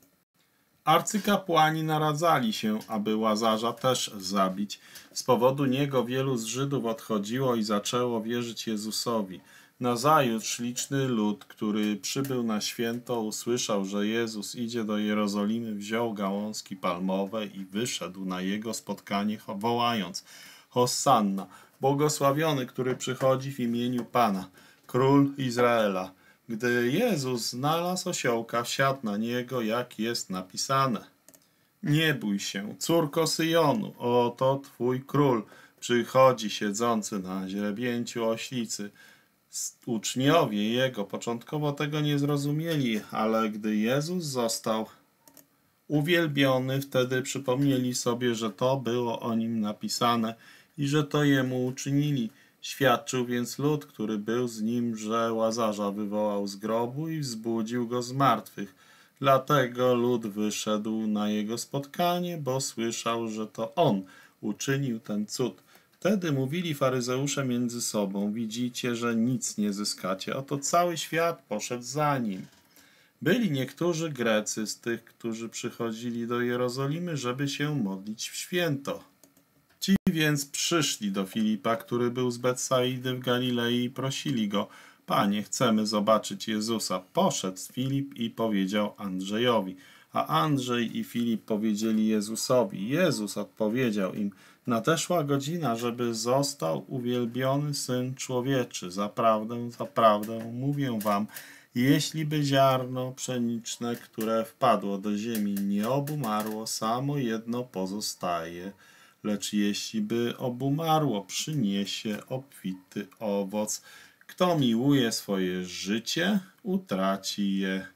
Arcykapłani naradzali się, aby Łazarza też zabić. Z powodu niego wielu z Żydów odchodziło i zaczęło wierzyć Jezusowi. Nazajutrz liczny lud, który przybył na święto, usłyszał, że Jezus idzie do Jerozolimy, wziął gałązki palmowe i wyszedł na jego spotkanie, wołając: Hossanna, błogosławiony, który przychodzi w imieniu Pana, Król Izraela. Gdy Jezus znalazł osiołka, wsiadł na niego, jak jest napisane: nie bój się, córko Syjonu, oto twój król przychodzi siedzący na źrebięciu oślicy. Uczniowie jego początkowo tego nie zrozumieli, ale gdy Jezus został uwielbiony, wtedy przypomnieli sobie, że to było o nim napisane i że to jemu uczynili. Świadczył więc lud, który był z nim, że Łazarza wywołał z grobu i wzbudził go z martwych. Dlatego lud wyszedł na jego spotkanie, bo słyszał, że to on uczynił ten cud. Wtedy mówili faryzeusze między sobą: widzicie, że nic nie zyskacie, oto cały świat poszedł za nim. Byli niektórzy Grecy z tych, którzy przychodzili do Jerozolimy, żeby się modlić w święto. Ci więc przyszli do Filipa, który był z Betsaidy w Galilei, i prosili go: Panie, chcemy zobaczyć Jezusa. Poszedł Filip i powiedział Andrzejowi, a Andrzej i Filip powiedzieli Jezusowi. Jezus odpowiedział im: nadeszła godzina, żeby został uwielbiony Syn Człowieczy. Zaprawdę, zaprawdę mówię wam, Jeśli by ziarno pszeniczne, które wpadło do ziemi, nie obumarło, samo jedno pozostaje. Lecz jeśli by obumarło, przyniesie obfity owoc. Kto miłuje swoje życie, utraci je.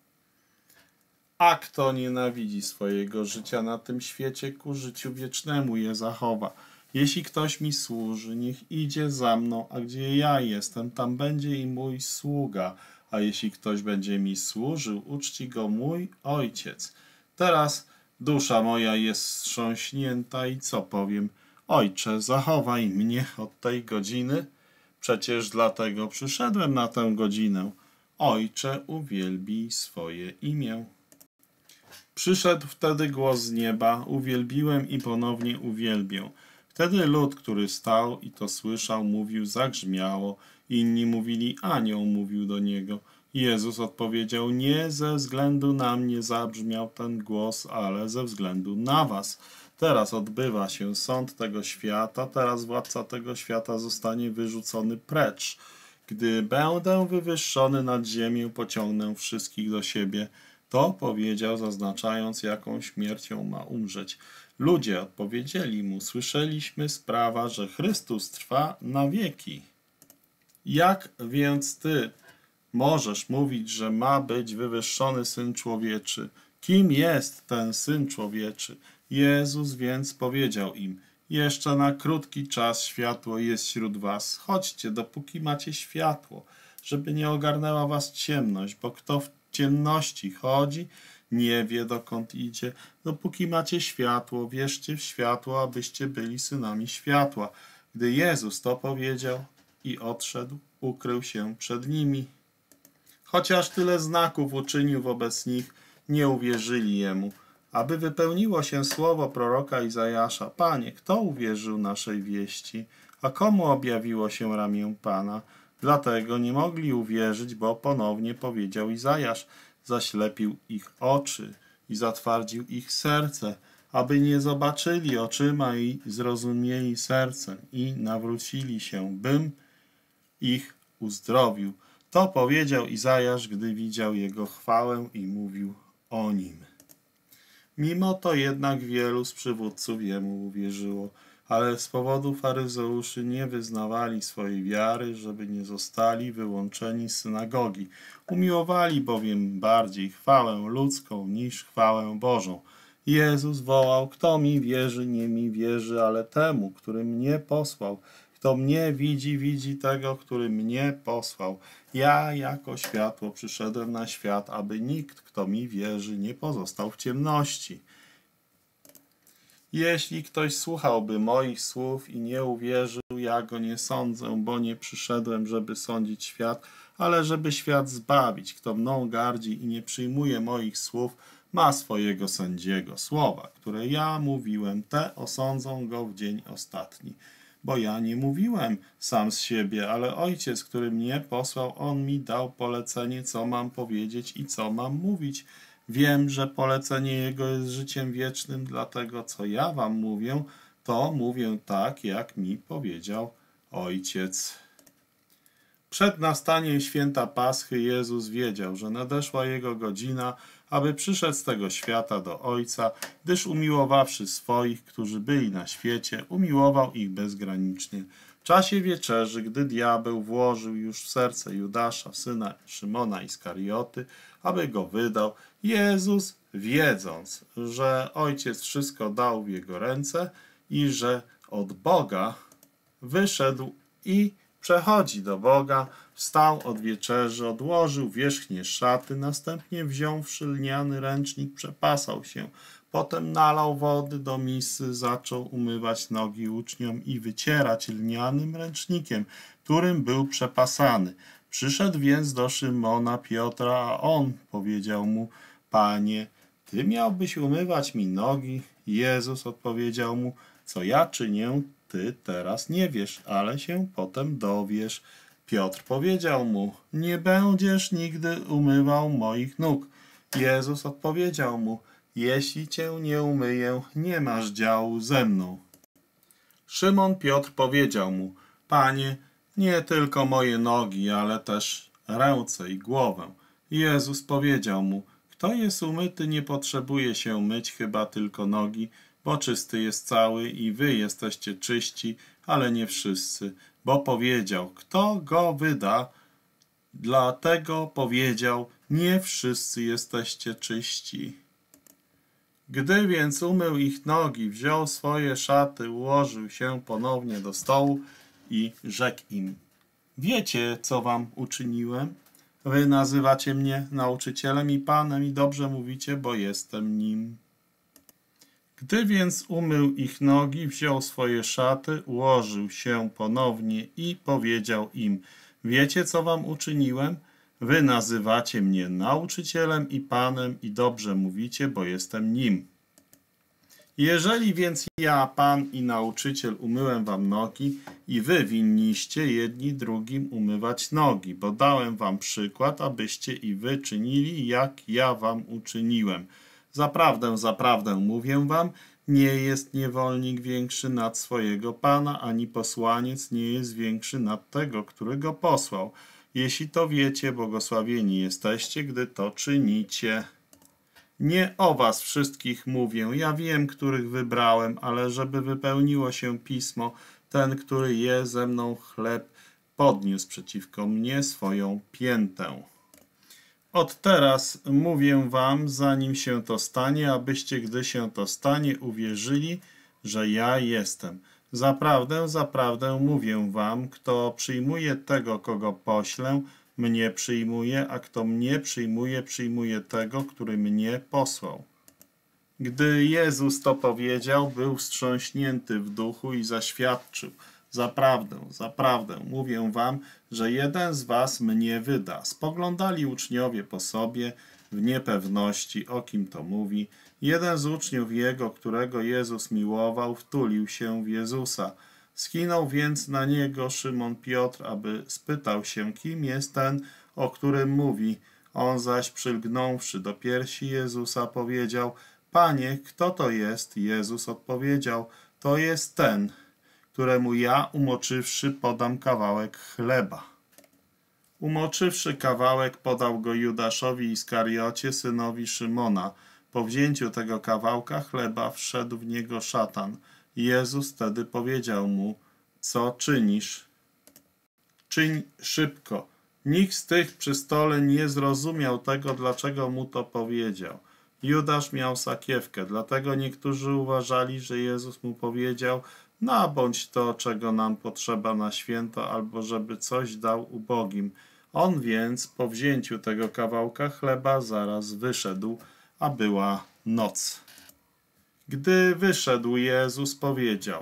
A kto nienawidzi swojego życia na tym świecie, ku życiu wiecznemu je zachowa. Jeśli ktoś mi służy, niech idzie za mną, a gdzie ja jestem, tam będzie i mój sługa. A jeśli ktoś będzie mi służył, uczci go mój Ojciec. Teraz dusza moja jest wstrząśnięta i co powiem? Ojcze, zachowaj mnie od tej godziny. Przecież dlatego przyszedłem na tę godzinę. Ojcze, uwielbij swoje imię. Przyszedł wtedy głos z nieba, uwielbiłem i ponownie uwielbię. Wtedy lud, który stał i to słyszał, mówił zagrzmiało. Inni mówili, anioł mówił do niego. Jezus odpowiedział, nie ze względu na mnie zabrzmiał ten głos, ale ze względu na was. Teraz odbywa się sąd tego świata, teraz władca tego świata zostanie wyrzucony precz. Gdy będę wywyższony nad ziemię, pociągnę wszystkich do siebie. To powiedział, zaznaczając, jaką śmiercią ma umrzeć. Ludzie odpowiedzieli mu, słyszeliśmy sprawa, że Chrystus trwa na wieki. Jak więc ty możesz mówić, że ma być wywyższony Syn Człowieczy? Kim jest ten Syn Człowieczy? Jezus więc powiedział im, jeszcze na krótki czas światło jest wśród was. Chodźcie, dopóki macie światło, żeby nie ogarnęła was ciemność, bo kto w ciemności chodzi, nie wie, dokąd idzie. Dopóki macie światło, wierzcie w światło, abyście byli synami światła. Gdy Jezus to powiedział i odszedł, ukrył się przed nimi. Chociaż tyle znaków uczynił wobec nich, nie uwierzyli Jemu. Aby wypełniło się słowo proroka Izajasza, Panie, kto uwierzył naszej wieści, a komu objawiło się ramię Pana? Dlatego nie mogli uwierzyć, bo ponownie powiedział Izajasz, zaślepił ich oczy i zatwardził ich serce, aby nie zobaczyli oczyma i zrozumieli sercem i nawrócili się, bym ich uzdrowił. To powiedział Izajasz, gdy widział jego chwałę i mówił o nim. Mimo to jednak wielu z przywódców jemu uwierzyło, ale z powodu faryzeuszy nie wyznawali swojej wiary, żeby nie zostali wyłączeni z synagogi. Umiłowali bowiem bardziej chwałę ludzką niż chwałę Bożą. Jezus wołał, kto mi wierzy, nie mi wierzy, ale temu, który mnie posłał. Kto mnie widzi, widzi tego, który mnie posłał. Ja jako światło przyszedłem na świat, aby nikt, kto mi wierzy, nie pozostał w ciemności. Jeśli ktoś słuchałby moich słów i nie uwierzył, ja go nie sądzę, bo nie przyszedłem, żeby sądzić świat, ale żeby świat zbawić. Kto mną gardzi i nie przyjmuje moich słów, ma swojego sędziego. Słowa, które ja mówiłem, te osądzą go w dzień ostatni. Bo ja nie mówiłem sam z siebie, ale Ojciec, który mnie posłał, On mi dał polecenie, co mam powiedzieć i co mam mówić. Wiem, że polecenie Jego jest życiem wiecznym, dlatego co ja wam mówię, to mówię tak, jak mi powiedział Ojciec. Przed nastaniem święta Paschy Jezus wiedział, że nadeszła Jego godzina, aby przyszedł z tego świata do Ojca, gdyż umiłowawszy swoich, którzy byli na świecie, umiłował ich bezgranicznie. W czasie wieczerzy, gdy diabeł włożył już w serce Judasza, syna Szymona Iskarioty, aby go wydał, Jezus, wiedząc, że Ojciec wszystko dał w Jego ręce i że od Boga wyszedł i przechodzi do Boga, wstał od wieczerzy, odłożył wierzchnie szaty, następnie wziąwszy lniany ręcznik, przepasał się. Potem nalał wody do misy, zaczął umywać nogi uczniom i wycierać lnianym ręcznikiem, którym był przepasany. Przyszedł więc do Szymona Piotra, a on powiedział mu, Panie, Ty miałbyś umywać mi nogi? Jezus odpowiedział mu, co ja czynię, Ty teraz nie wiesz, ale się potem dowiesz. Piotr powiedział mu, nie będziesz nigdy umywał moich nóg. Jezus odpowiedział mu, jeśli cię nie umyję, nie masz działu ze mną. Szymon Piotr powiedział mu, Panie, nie tylko moje nogi, ale też ręce i głowę. Jezus powiedział mu: kto jest umyty, nie potrzebuje się myć, chyba tylko nogi, bo czysty jest cały i wy jesteście czyści, ale nie wszyscy. Bo powiedział: kto go wyda? Dlatego powiedział: nie wszyscy jesteście czyści. Gdy więc umył ich nogi, wziął swoje szaty, ułożył się ponownie do stołu i rzekł im: wiecie, co wam uczyniłem? Wy nazywacie mnie nauczycielem i Panem i dobrze mówicie, bo jestem nim. Gdy więc umył ich nogi, wziął swoje szaty, ułożył się ponownie i powiedział im: wiecie, co wam uczyniłem? Wy nazywacie mnie nauczycielem i Panem i dobrze mówicie, bo jestem nim. Jeżeli więc ja, Pan i nauczyciel, umyłem wam nogi i wy winniście jedni drugim umywać nogi, bo dałem wam przykład, abyście i wy czynili, jak ja wam uczyniłem. Zaprawdę, zaprawdę mówię wam, nie jest niewolnik większy nad swojego Pana, ani posłaniec nie jest większy nad tego, który go posłał. Jeśli to wiecie, błogosławieni jesteście, gdy to czynicie. Nie o was wszystkich mówię, ja wiem, których wybrałem, ale żeby wypełniło się pismo, ten, który je ze mną chleb, podniósł przeciwko mnie swoją piętę. Od teraz mówię wam, zanim się to stanie, abyście, gdy się to stanie, uwierzyli, że ja jestem. Zaprawdę, zaprawdę mówię wam, kto przyjmuje tego, kogo poślę, mnie przyjmuje, a kto mnie przyjmuje, przyjmuje tego, który mnie posłał. Gdy Jezus to powiedział, był wstrząśnięty w duchu i zaświadczył: zaprawdę, zaprawdę mówię wam, że jeden z was mnie wyda. Spoglądali uczniowie po sobie w niepewności, o kim to mówi. Jeden z uczniów jego, którego Jezus miłował, wtulił się w Jezusa. Skinął więc na niego Szymon Piotr, aby spytał się, kim jest ten, o którym mówi. On zaś, przylgnąwszy do piersi Jezusa, powiedział: Panie, kto to jest? Jezus odpowiedział: to jest ten, któremu ja, umoczywszy, podam kawałek chleba. Umoczywszy kawałek, podał go Judaszowi Iskariocie, synowi Szymona. Po wzięciu tego kawałka chleba wszedł w niego szatan. Jezus wtedy powiedział mu: co czynisz? Czyń szybko. Nikt z tych przy stole nie zrozumiał tego, dlaczego mu to powiedział. Judasz miał sakiewkę, dlatego niektórzy uważali, że Jezus mu powiedział: nabądź to, czego nam potrzeba na święto, albo żeby coś dał ubogim. On więc po wzięciu tego kawałka chleba zaraz wyszedł, a była noc. Gdy wyszedł, Jezus powiedział: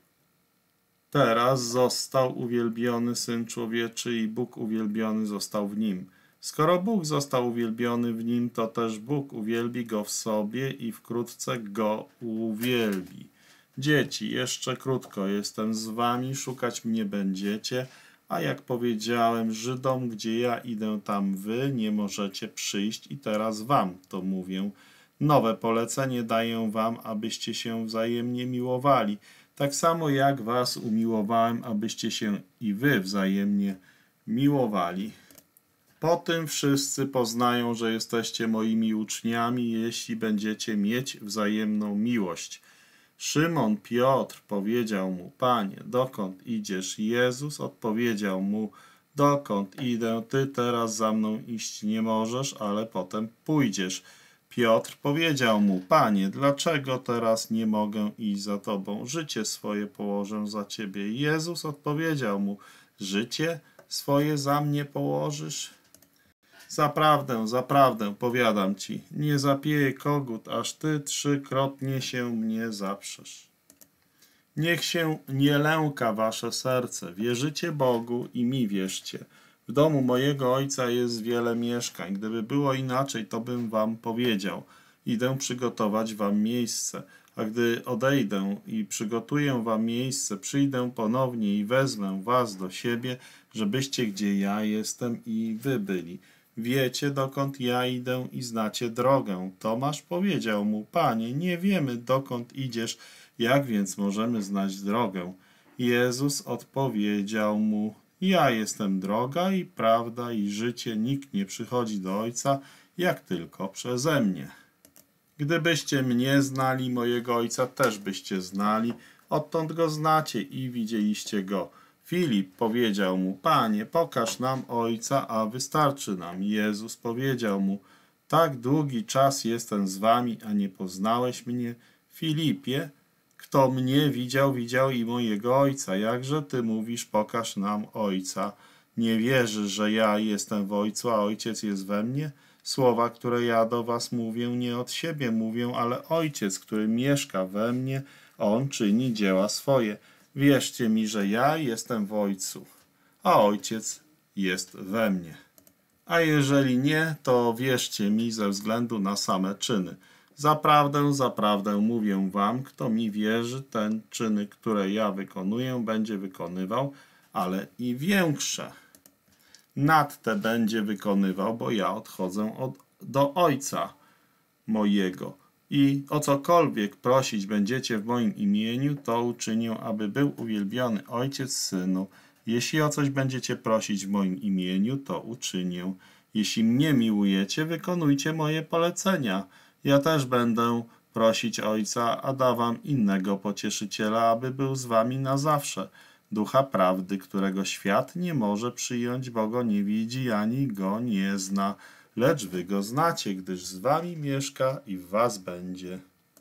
teraz został uwielbiony Syn Człowieczy i Bóg uwielbiony został w Nim. Skoro Bóg został uwielbiony w Nim, to też Bóg uwielbi Go w sobie i wkrótce Go uwielbi. Dzieci, jeszcze krótko jestem z wami, szukać mnie będziecie, a jak powiedziałem Żydom, gdzie ja idę, tam wy nie możecie przyjść i teraz wam to mówię. Nowe polecenie daję wam, abyście się wzajemnie miłowali, tak samo jak was umiłowałem, abyście się i wy wzajemnie miłowali. Po tym wszyscy poznają, że jesteście moimi uczniami, jeśli będziecie mieć wzajemną miłość. Szymon Piotr powiedział mu: Panie, dokąd idziesz? Jezus odpowiedział mu: dokąd idę, ty teraz za mną iść nie możesz, ale potem pójdziesz. Piotr powiedział mu: Panie, dlaczego teraz nie mogę iść za tobą? Życie swoje położę za ciebie. Jezus odpowiedział mu: życie swoje za mnie położysz? Zaprawdę, zaprawdę, powiadam ci, nie zapieje kogut, aż ty trzykrotnie się mnie zaprzesz. Niech się nie lęka wasze serce, wierzycie Bogu i mi wierzcie. W domu mojego Ojca jest wiele mieszkań. Gdyby było inaczej, to bym wam powiedział: idę przygotować wam miejsce, a gdy odejdę i przygotuję wam miejsce, przyjdę ponownie i wezmę was do siebie, żebyście gdzie ja jestem i wy byli. Wiecie, dokąd ja idę i znacie drogę. Tomasz powiedział mu: Panie, nie wiemy, dokąd idziesz, jak więc możemy znać drogę? Jezus odpowiedział mu: Ja jestem droga i prawda i życie, nikt nie przychodzi do Ojca, jak tylko przeze mnie. Gdybyście mnie znali, mojego Ojca też byście znali, odtąd go znacie i widzieliście go. Filip powiedział mu, Panie, pokaż nam Ojca, a wystarczy nam. Jezus powiedział mu, tak długi czas jestem z wami, a nie poznałeś mnie. Filipie, kto mnie widział, widział i mojego Ojca. Jakże ty mówisz, pokaż nam Ojca? Nie wierzysz, że ja jestem w Ojcu, a Ojciec jest we mnie? Słowa, które ja do was mówię, nie od siebie mówię, ale Ojciec, który mieszka we mnie, On czyni dzieła swoje. Wierzcie mi, że ja jestem w Ojcu, a Ojciec jest we mnie. A jeżeli nie, to wierzcie mi ze względu na same czyny. Zaprawdę, zaprawdę mówię wam, kto mi wierzy, ten czyny, które ja wykonuję, będzie wykonywał, ale i większe. Nad te będzie wykonywał, bo ja odchodzę od, do Ojca mojego. I o cokolwiek prosić będziecie w moim imieniu, to uczynię, aby był uwielbiony Ojciec Synu. Jeśli o coś będziecie prosić w moim imieniu, to uczynię. Jeśli mnie miłujecie, wykonujcie moje polecenia. Ja też będę prosić Ojca, a da wam innego pocieszyciela, aby był z wami na zawsze. Ducha prawdy, którego świat nie może przyjąć, bo go nie widzi ani go nie zna. Lecz wy go znacie, gdyż z wami mieszka i w was będzie.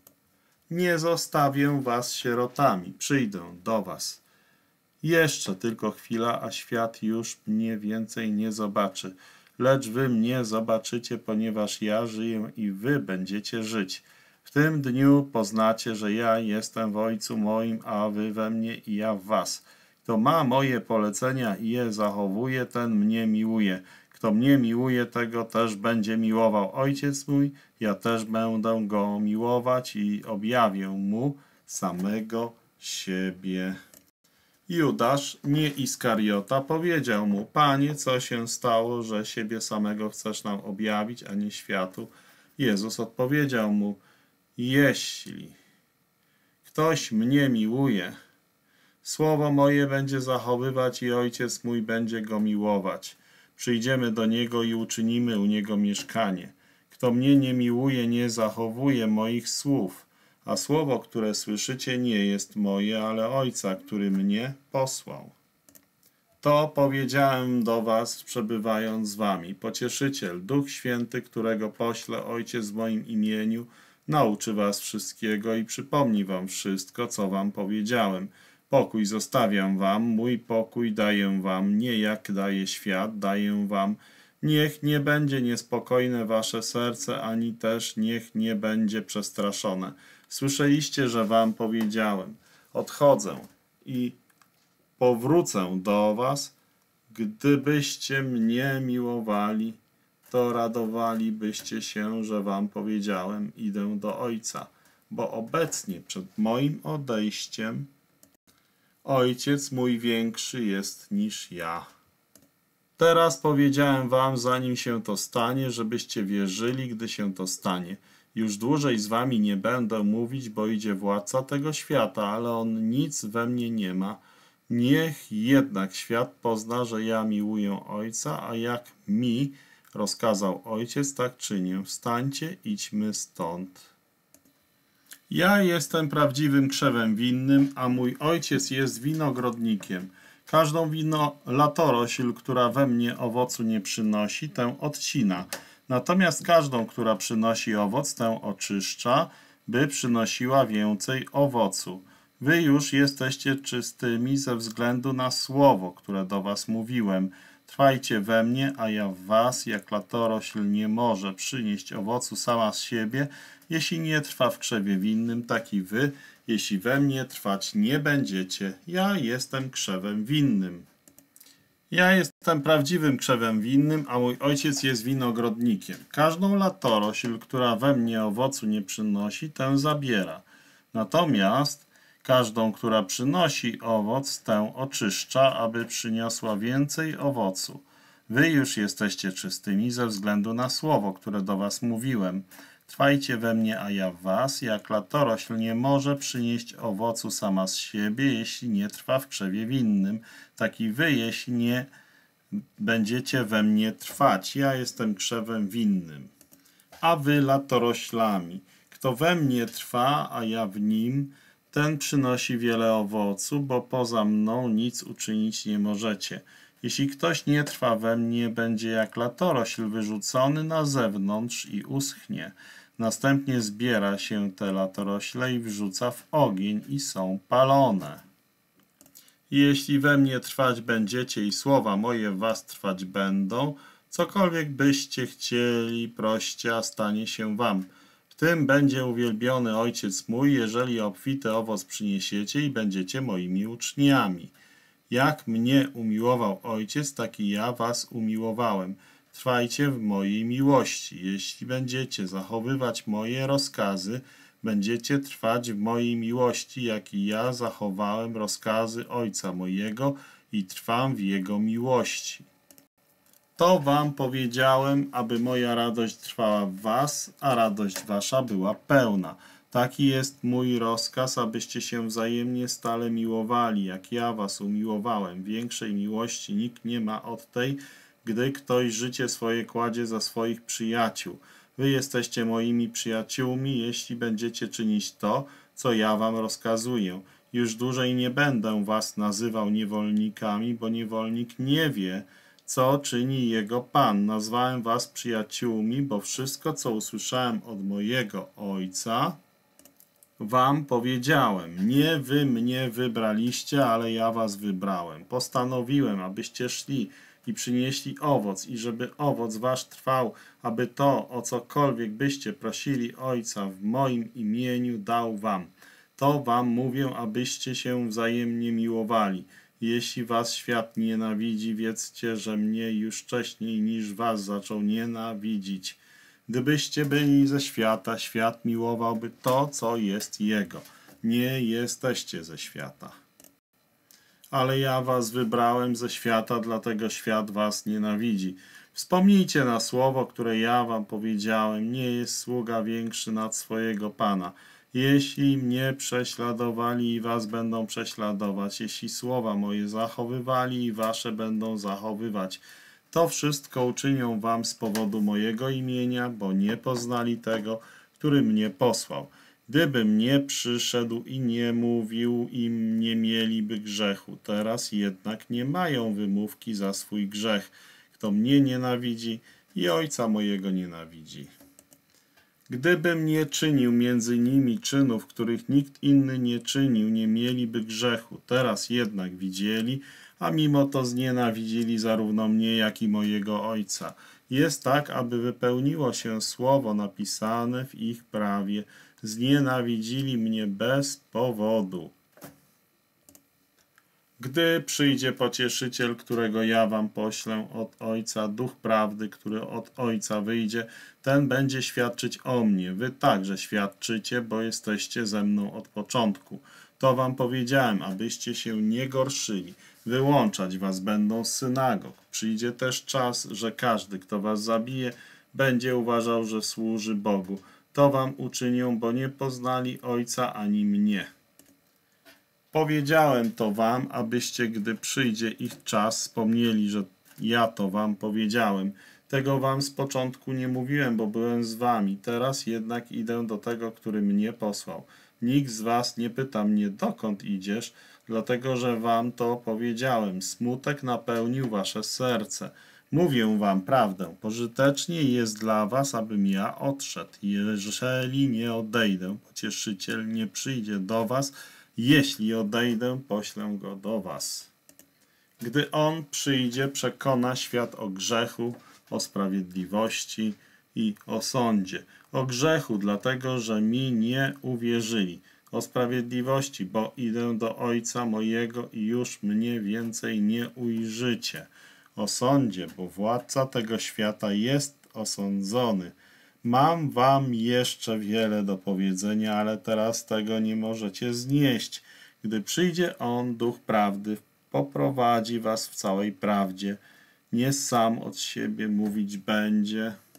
Nie zostawię was sierotami, przyjdę do was. Jeszcze tylko chwila, a świat już mnie więcej nie zobaczy. Lecz wy mnie zobaczycie, ponieważ ja żyję i wy będziecie żyć. W tym dniu poznacie, że ja jestem w Ojcu moim, a wy we mnie i ja w was. Kto ma moje polecenia i je zachowuje, ten mnie miłuje. Kto mnie miłuje, tego też będzie miłował Ojciec mój, ja też będę go miłować i objawię mu samego siebie. Judasz, nie Iskariota, powiedział mu, Panie, co się stało, że siebie samego chcesz nam objawić, a nie światu? Jezus odpowiedział mu, jeśli ktoś mnie miłuje, słowo moje będzie zachowywać i Ojciec mój będzie go miłować. Przyjdziemy do Niego i uczynimy u Niego mieszkanie. Kto mnie nie miłuje, nie zachowuje moich słów, a słowo, które słyszycie, nie jest moje, ale Ojca, który mnie posłał. To powiedziałem do was, przebywając z wami. Pocieszyciel, Duch Święty, którego pośle Ojciec w moim imieniu, nauczy was wszystkiego i przypomni wam wszystko, co wam powiedziałem. Pokój zostawiam wam, mój pokój daję wam, nie jak daje świat, daję wam. Niech nie będzie niespokojne wasze serce, ani też niech nie będzie przestraszone. Słyszeliście, że wam powiedziałem, odchodzę i powrócę do was. Gdybyście mnie miłowali, to radowalibyście się, że wam powiedziałem, idę do Ojca, bo obecnie przed moim odejściem Ojciec mój większy jest niż ja. Teraz powiedziałem wam, zanim się to stanie, żebyście wierzyli, gdy się to stanie. Już dłużej z wami nie będę mówić, bo idzie władca tego świata, ale on nic we mnie nie ma. Niech jednak świat pozna, że ja miłuję Ojca, a jak mi rozkazał Ojciec, tak czynię. Wstańcie, idźmy stąd. Ja jestem prawdziwym krzewem winnym, a mój Ojciec jest winogrodnikiem. Każdą wino latorośl, która we mnie owocu nie przynosi, tę odcina. Natomiast każdą, która przynosi owoc, tę oczyszcza, by przynosiła więcej owocu. Wy już jesteście czystymi ze względu na słowo, które do was mówiłem. Trwajcie we mnie, a ja w was, jak latorośl nie może przynieść owocu sama z siebie, jeśli nie trwa w krzewie winnym, tak i wy, jeśli we mnie trwać nie będziecie. Ja jestem krzewem winnym. Ja jestem prawdziwym krzewem winnym, a mój Ojciec jest winogrodnikiem. Każdą latorośl, która we mnie owocu nie przynosi, tę zabiera. Natomiast każdą, która przynosi owoc, tę oczyszcza, aby przyniosła więcej owocu. Wy już jesteście czystymi ze względu na słowo, które do was mówiłem. Trwajcie we mnie, a ja w was, jak latorośl nie może przynieść owocu sama z siebie, jeśli nie trwa w krzewie winnym, tak i wy, jeśli nie będziecie we mnie trwać. Ja jestem krzewem winnym, a wy latoroślami. Kto we mnie trwa, a ja w nim, ten przynosi wiele owocu, bo poza mną nic uczynić nie możecie. Jeśli ktoś nie trwa we mnie, będzie jak latorośl wyrzucony na zewnątrz i uschnie. Następnie zbiera się te latorośle i wrzuca w ogień i są palone. Jeśli we mnie trwać będziecie i słowa moje w was trwać będą, cokolwiek byście chcieli, proście, a stanie się wam. W tym będzie uwielbiony Ojciec mój, jeżeli obfity owoc przyniesiecie i będziecie moimi uczniami. Jak mnie umiłował Ojciec, tak i ja was umiłowałem. Trwajcie w mojej miłości. Jeśli będziecie zachowywać moje rozkazy, będziecie trwać w mojej miłości, jak i ja zachowałem rozkazy Ojca mojego i trwam w Jego miłości. To wam powiedziałem, aby moja radość trwała w was, a radość wasza była pełna. Taki jest mój rozkaz, abyście się wzajemnie stale miłowali, jak ja was umiłowałem. Większej miłości nikt nie ma od tej, gdy ktoś życie swoje kładzie za swoich przyjaciół. Wy jesteście moimi przyjaciółmi, jeśli będziecie czynić to, co ja wam rozkazuję. Już dłużej nie będę was nazywał niewolnikami, bo niewolnik nie wie, co czyni jego Pan. Nazwałem was przyjaciółmi, bo wszystko, co usłyszałem od mojego Ojca, wam powiedziałem. Nie wy mnie wybraliście, ale ja was wybrałem. Postanowiłem, abyście szli i przynieśli owoc, i żeby owoc wasz trwał, aby to, o cokolwiek byście prosili Ojca w moim imieniu, dał wam. To wam mówię, abyście się wzajemnie miłowali. Jeśli was świat nienawidzi, wiedzcie, że mnie już wcześniej niż was zaczął nienawidzić. Gdybyście byli ze świata, świat miłowałby to, co jest jego. Nie jesteście ze świata. Ale ja was wybrałem ze świata, dlatego świat was nienawidzi. Wspomnijcie na słowo, które ja wam powiedziałem. Nie jest sługa większy nad swojego Pana. Jeśli mnie prześladowali i was będą prześladować, jeśli słowa moje zachowywali i wasze będą zachowywać, to wszystko uczynią wam z powodu mojego imienia, bo nie poznali tego, który mnie posłał. Gdybym nie przyszedł i nie mówił im, nie mieliby grzechu. Teraz jednak nie mają wymówki za swój grzech. Kto mnie nienawidzi i Ojca mojego nienawidzi. Gdybym nie czynił między nimi czynów, których nikt inny nie czynił, nie mieliby grzechu. Teraz jednak widzieli, a mimo to znienawidzili zarówno mnie, jak i mojego Ojca. Jest tak, aby wypełniło się słowo napisane w ich prawie. Znienawidzili mnie bez powodu. Gdy przyjdzie Pocieszyciel, którego ja wam poślę od Ojca, Duch Prawdy, który od Ojca wyjdzie, ten będzie świadczyć o mnie. Wy także świadczycie, bo jesteście ze mną od początku. To wam powiedziałem, abyście się nie gorszyli. Wyłączać was będą z synagog. Przyjdzie też czas, że każdy, kto was zabije, będzie uważał, że służy Bogu. To wam uczynią, bo nie poznali Ojca ani mnie. Powiedziałem to wam, abyście, gdy przyjdzie ich czas, wspomnieli, że ja to wam powiedziałem. Tego wam z początku nie mówiłem, bo byłem z wami. Teraz jednak idę do tego, który mnie posłał. Nikt z was nie pyta mnie, dokąd idziesz, dlatego że wam to powiedziałem. Smutek napełnił wasze serce. Mówię wam prawdę. Pożytecznie jest dla was, abym ja odszedł. Jeżeli nie odejdę, Pocieszyciel nie przyjdzie do was. Jeśli odejdę, poślę go do was. Gdy on przyjdzie, przekona świat o grzechu, o sprawiedliwości i o sądzie. O grzechu, dlatego że mi nie uwierzyli. O sprawiedliwości, bo idę do Ojca mojego i już mnie więcej nie ujrzycie. O sądzie, bo władca tego świata jest osądzony. Mam wam jeszcze wiele do powiedzenia, ale teraz tego nie możecie znieść. Gdy przyjdzie On, Duch Prawdy, poprowadzi was w całej prawdzie. Nie sam od siebie mówić będzie,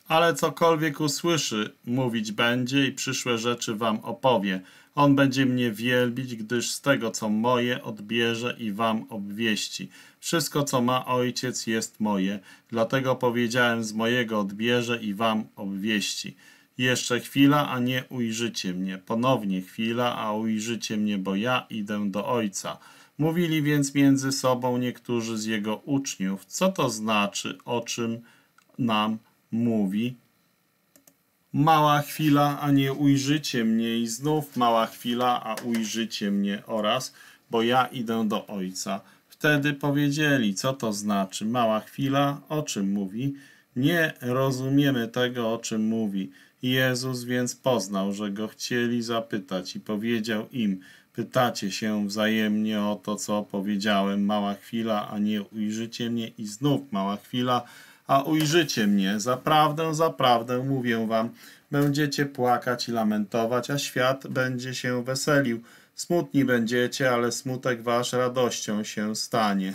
Ale cokolwiek usłyszy, mówić będzie i przyszłe rzeczy wam opowie. On będzie mnie wielbić, gdyż z tego, co moje, odbierze i wam obwieści. Wszystko, co ma Ojciec, jest moje. Dlatego powiedziałem, z mojego odbierze i wam obwieści. Jeszcze chwila, a nie ujrzycie mnie. Ponownie chwila, a ujrzycie mnie, bo ja idę do Ojca. Mówili więc między sobą niektórzy z jego uczniów. Co to znaczy, o czym nam mówi? Mała chwila, a nie ujrzycie mnie, i znów mała chwila, a ujrzycie mnie, oraz, bo ja idę do Ojca. Wtedy powiedzieli, co to znaczy mała chwila, o czym mówi? Nie rozumiemy tego, o czym mówi. Jezus więc poznał, że go chcieli zapytać i powiedział im, pytacie się wzajemnie o to, co powiedziałem, mała chwila, a nie ujrzycie mnie, i znów mała chwila, a ujrzycie mnie. Zaprawdę, zaprawdę mówię wam, będziecie płakać i lamentować, a świat będzie się weselił. Smutni będziecie, ale smutek wasz radością się stanie.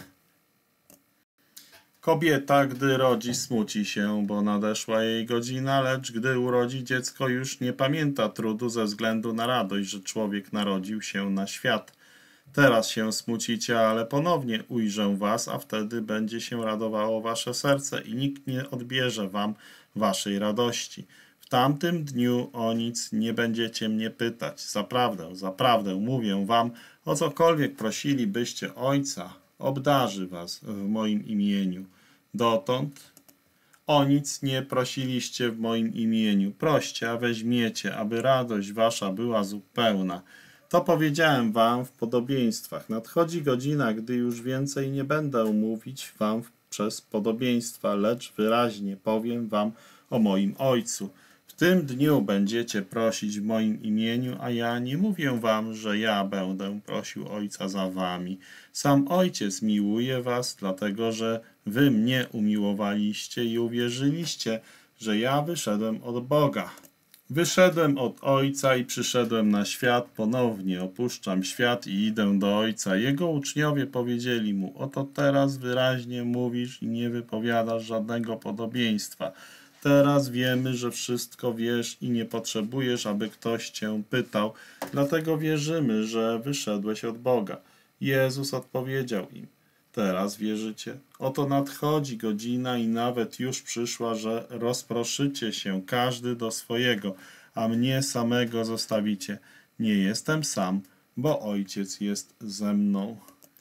Kobieta, gdy rodzi, smuci się, bo nadeszła jej godzina, lecz gdy urodzi dziecko, już nie pamięta trudu ze względu na radość, że człowiek narodził się na świat. Teraz się smucicie, ale ponownie ujrzę was, a wtedy będzie się radowało wasze serce i nikt nie odbierze wam waszej radości. W tamtym dniu o nic nie będziecie mnie pytać. Zaprawdę, zaprawdę mówię wam, o cokolwiek prosilibyście Ojca, obdarzy was w moim imieniu. Dotąd o nic nie prosiliście w moim imieniu. Proście, a weźmiecie, aby radość wasza była zupełna. To powiedziałem wam w podobieństwach. Nadchodzi godzina, gdy już więcej nie będę mówić wam przez podobieństwa, lecz wyraźnie powiem wam o moim Ojcu. W tym dniu będziecie prosić w moim imieniu, a ja nie mówię wam, że ja będę prosił Ojca za wami. Sam Ojciec miłuje was, dlatego że wy mnie umiłowaliście i uwierzyliście, że ja wyszedłem od Boga. Wyszedłem od Ojca i przyszedłem na świat, ponownie opuszczam świat i idę do Ojca. Jego uczniowie powiedzieli mu, oto teraz wyraźnie mówisz i nie wypowiadasz żadnego podobieństwa. Teraz wiemy, że wszystko wiesz i nie potrzebujesz, aby ktoś cię pytał, dlatego wierzymy, że wyszedłeś od Boga. Jezus odpowiedział im, teraz wierzycie? Oto nadchodzi godzina i nawet już przyszła, że rozproszycie się każdy do swojego, a mnie samego zostawicie. Nie jestem sam, bo Ojciec jest ze mną.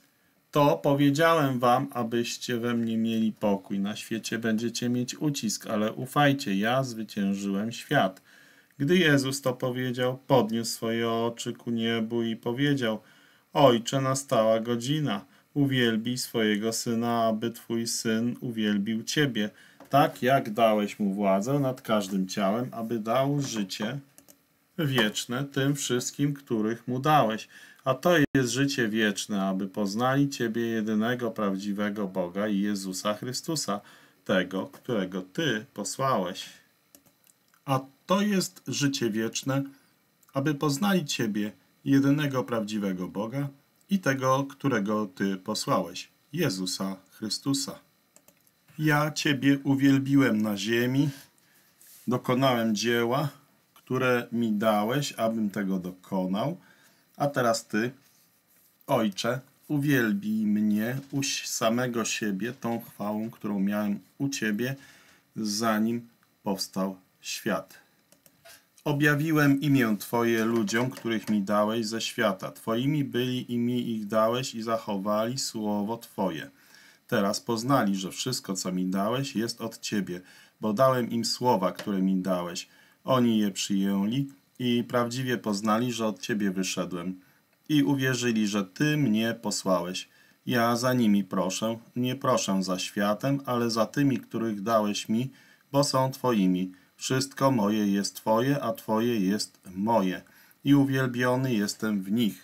To powiedziałem wam, abyście we mnie mieli pokój. Na świecie będziecie mieć ucisk, ale ufajcie, ja zwyciężyłem świat. Gdy Jezus to powiedział, podniósł swoje oczy ku niebu i powiedział, Ojcze, nastała godzina. Uwielbij swojego Syna, aby Twój Syn uwielbił Ciebie, tak jak dałeś Mu władzę nad każdym ciałem, aby dał życie wieczne tym wszystkim, których Mu dałeś. A to jest życie wieczne, aby poznali Ciebie, jedynego prawdziwego Boga i Jezusa Chrystusa, tego, którego Ty posłałeś. A to jest życie wieczne, aby poznali Ciebie, jedynego prawdziwego Boga i tego, którego Ty posłałeś, Jezusa Chrystusa. Ja Ciebie uwielbiłem na ziemi, dokonałem dzieła, które mi dałeś, abym tego dokonał, a teraz Ty, Ojcze, uwielbij mnie u samego siebie tą chwałą, którą miałem u Ciebie, zanim powstał świat. Objawiłem imię Twoje ludziom, których mi dałeś ze świata. Twoimi byli i mi ich dałeś i zachowali słowo Twoje. Teraz poznali, że wszystko, co mi dałeś, jest od Ciebie, bo dałem im słowa, które mi dałeś. Oni je przyjęli i prawdziwie poznali, że od Ciebie wyszedłem. I uwierzyli, że Ty mnie posłałeś. Ja za nimi proszę, nie proszę za światem, ale za tymi, których dałeś mi, bo są Twoimi. Wszystko moje jest Twoje, a Twoje jest moje. I uwielbiony jestem w nich.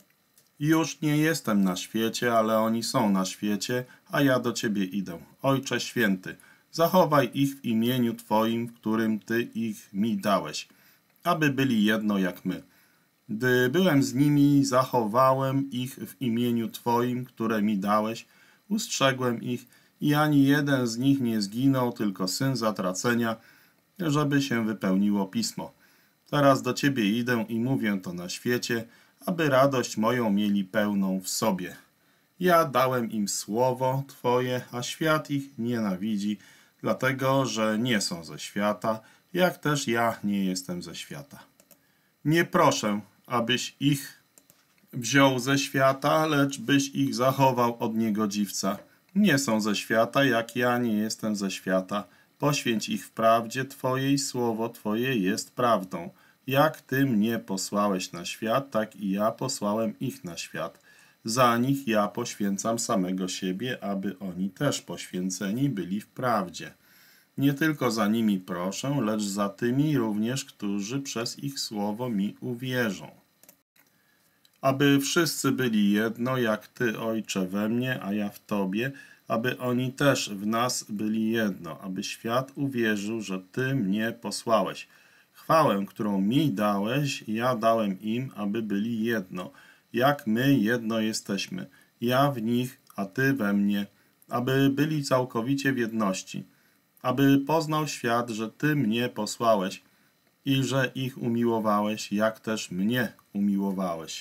Już nie jestem na świecie, ale oni są na świecie, a ja do Ciebie idę. Ojcze Święty, zachowaj ich w imieniu Twoim, w którym Ty ich mi dałeś, aby byli jedno jak my. Gdy byłem z nimi, zachowałem ich w imieniu Twoim, które mi dałeś, ustrzegłem ich i ani jeden z nich nie zginął, tylko syn zatracenia, żeby się wypełniło pismo. Teraz do Ciebie idę i mówię to na świecie, aby radość moją mieli pełną w sobie. Ja dałem im słowo Twoje, a świat ich nienawidzi, dlatego że nie są ze świata, jak też ja nie jestem ze świata. Nie proszę, abyś ich wziął ze świata, lecz byś ich zachował od niegodziwca. Nie są ze świata, jak ja nie jestem ze świata. Poświęć ich w prawdzie Twojej, słowo Twoje jest prawdą. Jak Ty mnie posłałeś na świat, tak i ja posłałem ich na świat. Za nich ja poświęcam samego siebie, aby oni też poświęceni byli w prawdzie. Nie tylko za nimi proszę, lecz za tymi również, którzy przez ich słowo mi uwierzą. Aby wszyscy byli jedno, jak Ty, Ojcze, we mnie, a ja w Tobie, aby oni też w nas byli jedno, aby świat uwierzył, że Ty mnie posłałeś. Chwałę, którą mi dałeś, ja dałem im, aby byli jedno, jak my jedno jesteśmy, ja w nich, a Ty we mnie, aby byli całkowicie w jedności, aby poznał świat, że Ty mnie posłałeś i że ich umiłowałeś, jak też mnie umiłowałeś.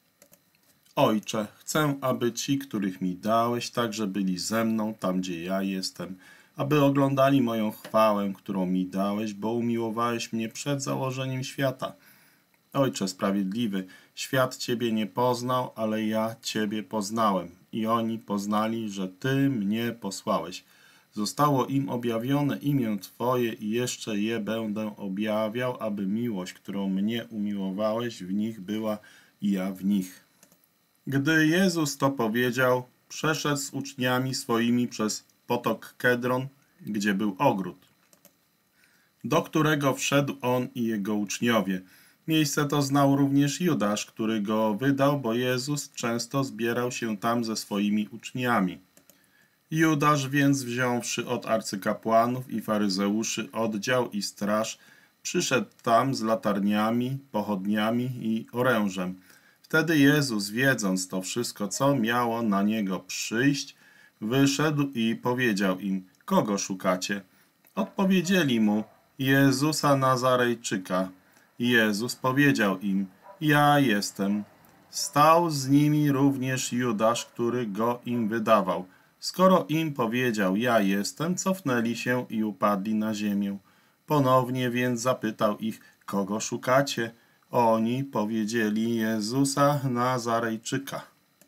Ojcze, chcę, aby ci, których mi dałeś, także byli ze mną, tam gdzie ja jestem, aby oglądali moją chwałę, którą mi dałeś, bo umiłowałeś mnie przed założeniem świata. Ojcze sprawiedliwy, świat Ciebie nie poznał, ale ja Ciebie poznałem i oni poznali, że Ty mnie posłałeś. Zostało im objawione imię Twoje i jeszcze je będę objawiał, aby miłość, którą mnie umiłowałeś, w nich była i ja w nich. Gdy Jezus to powiedział, przeszedł z uczniami swoimi przez potok Kedron, gdzie był ogród, do którego wszedł on i jego uczniowie. Miejsce to znał również Judasz, który go wydał, bo Jezus często zbierał się tam ze swoimi uczniami. Judasz więc, wziąwszy od arcykapłanów i faryzeuszy oddział i straż, przyszedł tam z latarniami, pochodniami i orężem. Wtedy Jezus, wiedząc to wszystko, co miało na niego przyjść, wyszedł i powiedział im: kogo szukacie? Odpowiedzieli mu: Jezusa Nazarejczyka. Jezus powiedział im: ja jestem. Stał z nimi również Judasz, który go im wydawał. Skoro im powiedział: ja jestem, cofnęli się i upadli na ziemię. Ponownie więc zapytał ich: kogo szukacie? Oni powiedzieli: Jezusa Nazarejczyka.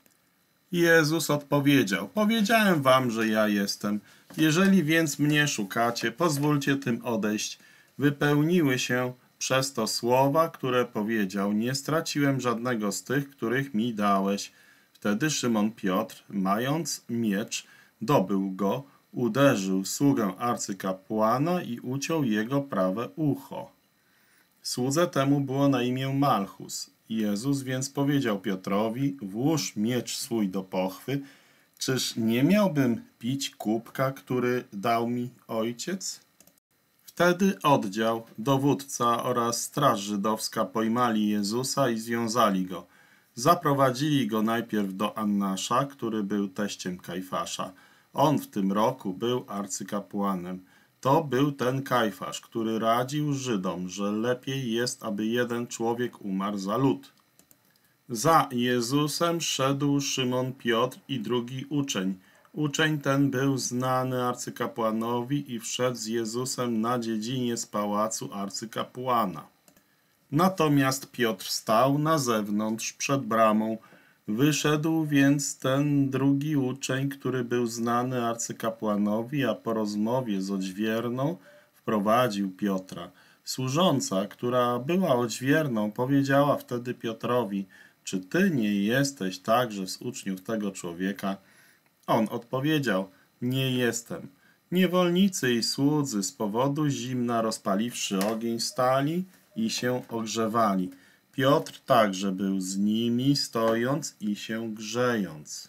Jezus odpowiedział: powiedziałem wam, że ja jestem. Jeżeli więc mnie szukacie, pozwólcie tym odejść. Wypełniły się przez to słowa, które powiedział: nie straciłem żadnego z tych, których mi dałeś. Wtedy Szymon Piotr, mając miecz, dobył go, uderzył sługę arcykapłana i uciął jego prawe ucho. Słudze temu było na imię Malchus. Jezus więc powiedział Piotrowi: włóż miecz swój do pochwy. Czyż nie miałbym pić kubka, który dał mi ojciec? Wtedy oddział, dowódca oraz straż żydowska pojmali Jezusa i związali go. Zaprowadzili go najpierw do Annasza, który był teściem Kajfasza. On w tym roku był arcykapłanem. To był ten Kajfasz, który radził Żydom, że lepiej jest, aby jeden człowiek umarł za lud. Za Jezusem szedł Szymon Piotr i drugi uczeń. Uczeń ten był znany arcykapłanowi i wszedł z Jezusem na dziedzinie z pałacu arcykapłana. Natomiast Piotr stał na zewnątrz przed bramą. Wyszedł więc ten drugi uczeń, który był znany arcykapłanowi, a po rozmowie z odźwierną wprowadził Piotra. Służąca, która była odźwierną, powiedziała wtedy Piotrowi: czy ty nie jesteś także z uczniów tego człowieka? On odpowiedział: nie jestem. Niewolnicy i słudzy z powodu zimna, rozpaliwszy ogień, stali i się ogrzewali. Piotr także był z nimi, stojąc i się grzejąc.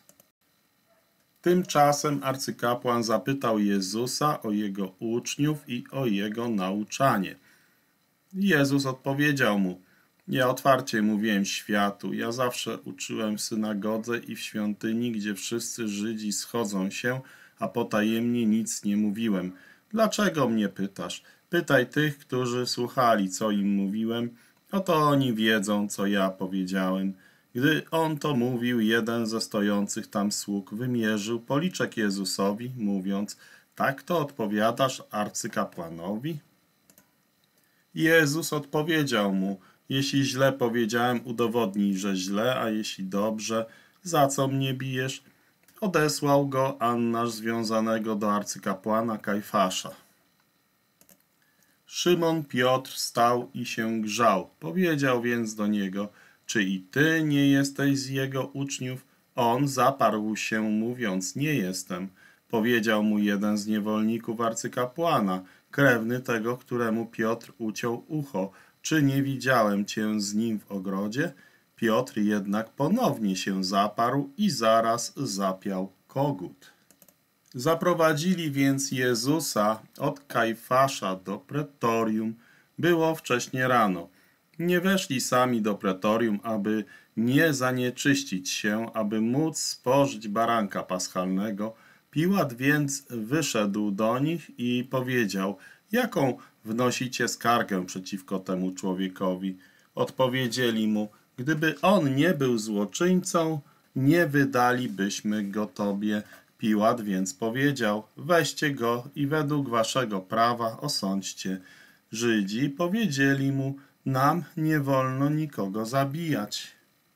Tymczasem arcykapłan zapytał Jezusa o jego uczniów i o jego nauczanie. Jezus odpowiedział mu: ja otwarcie mówiłem światu, ja zawsze uczyłem w synagodze i w świątyni, gdzie wszyscy Żydzi schodzą się, a potajemnie nic nie mówiłem. Dlaczego mnie pytasz? Pytaj tych, którzy słuchali, co im mówiłem, oto oni wiedzą, co ja powiedziałem. Gdy on to mówił, jeden ze stojących tam sług wymierzył policzek Jezusowi, mówiąc: tak to odpowiadasz arcykapłanowi? Jezus odpowiedział mu: jeśli źle powiedziałem, udowodnij, że źle, a jeśli dobrze, za co mnie bijesz? Odesłał go Annasz związanego do arcykapłana Kajfasza. Szymon Piotr stał i się grzał. Powiedział więc do niego: czy i ty nie jesteś z jego uczniów? On zaparł się, mówiąc: nie jestem. Powiedział mu jeden z niewolników arcykapłana, krewny tego, któremu Piotr uciął ucho: czy nie widziałem cię z nim w ogrodzie? Piotr jednak ponownie się zaparł i zaraz zapiał kogut. Zaprowadzili więc Jezusa od Kajfasza do pretorium. Było wcześnie rano. Nie weszli sami do pretorium, aby nie zanieczyścić się, aby móc spożyć baranka paschalnego. Piłat więc wyszedł do nich i powiedział: jaką wnosicie skargę przeciwko temu człowiekowi? Odpowiedzieli mu: gdyby on nie był złoczyńcą, nie wydalibyśmy go tobie. Piłat więc powiedział: weźcie go i według waszego prawa osądźcie. Żydzi powiedzieli mu: nam nie wolno nikogo zabijać.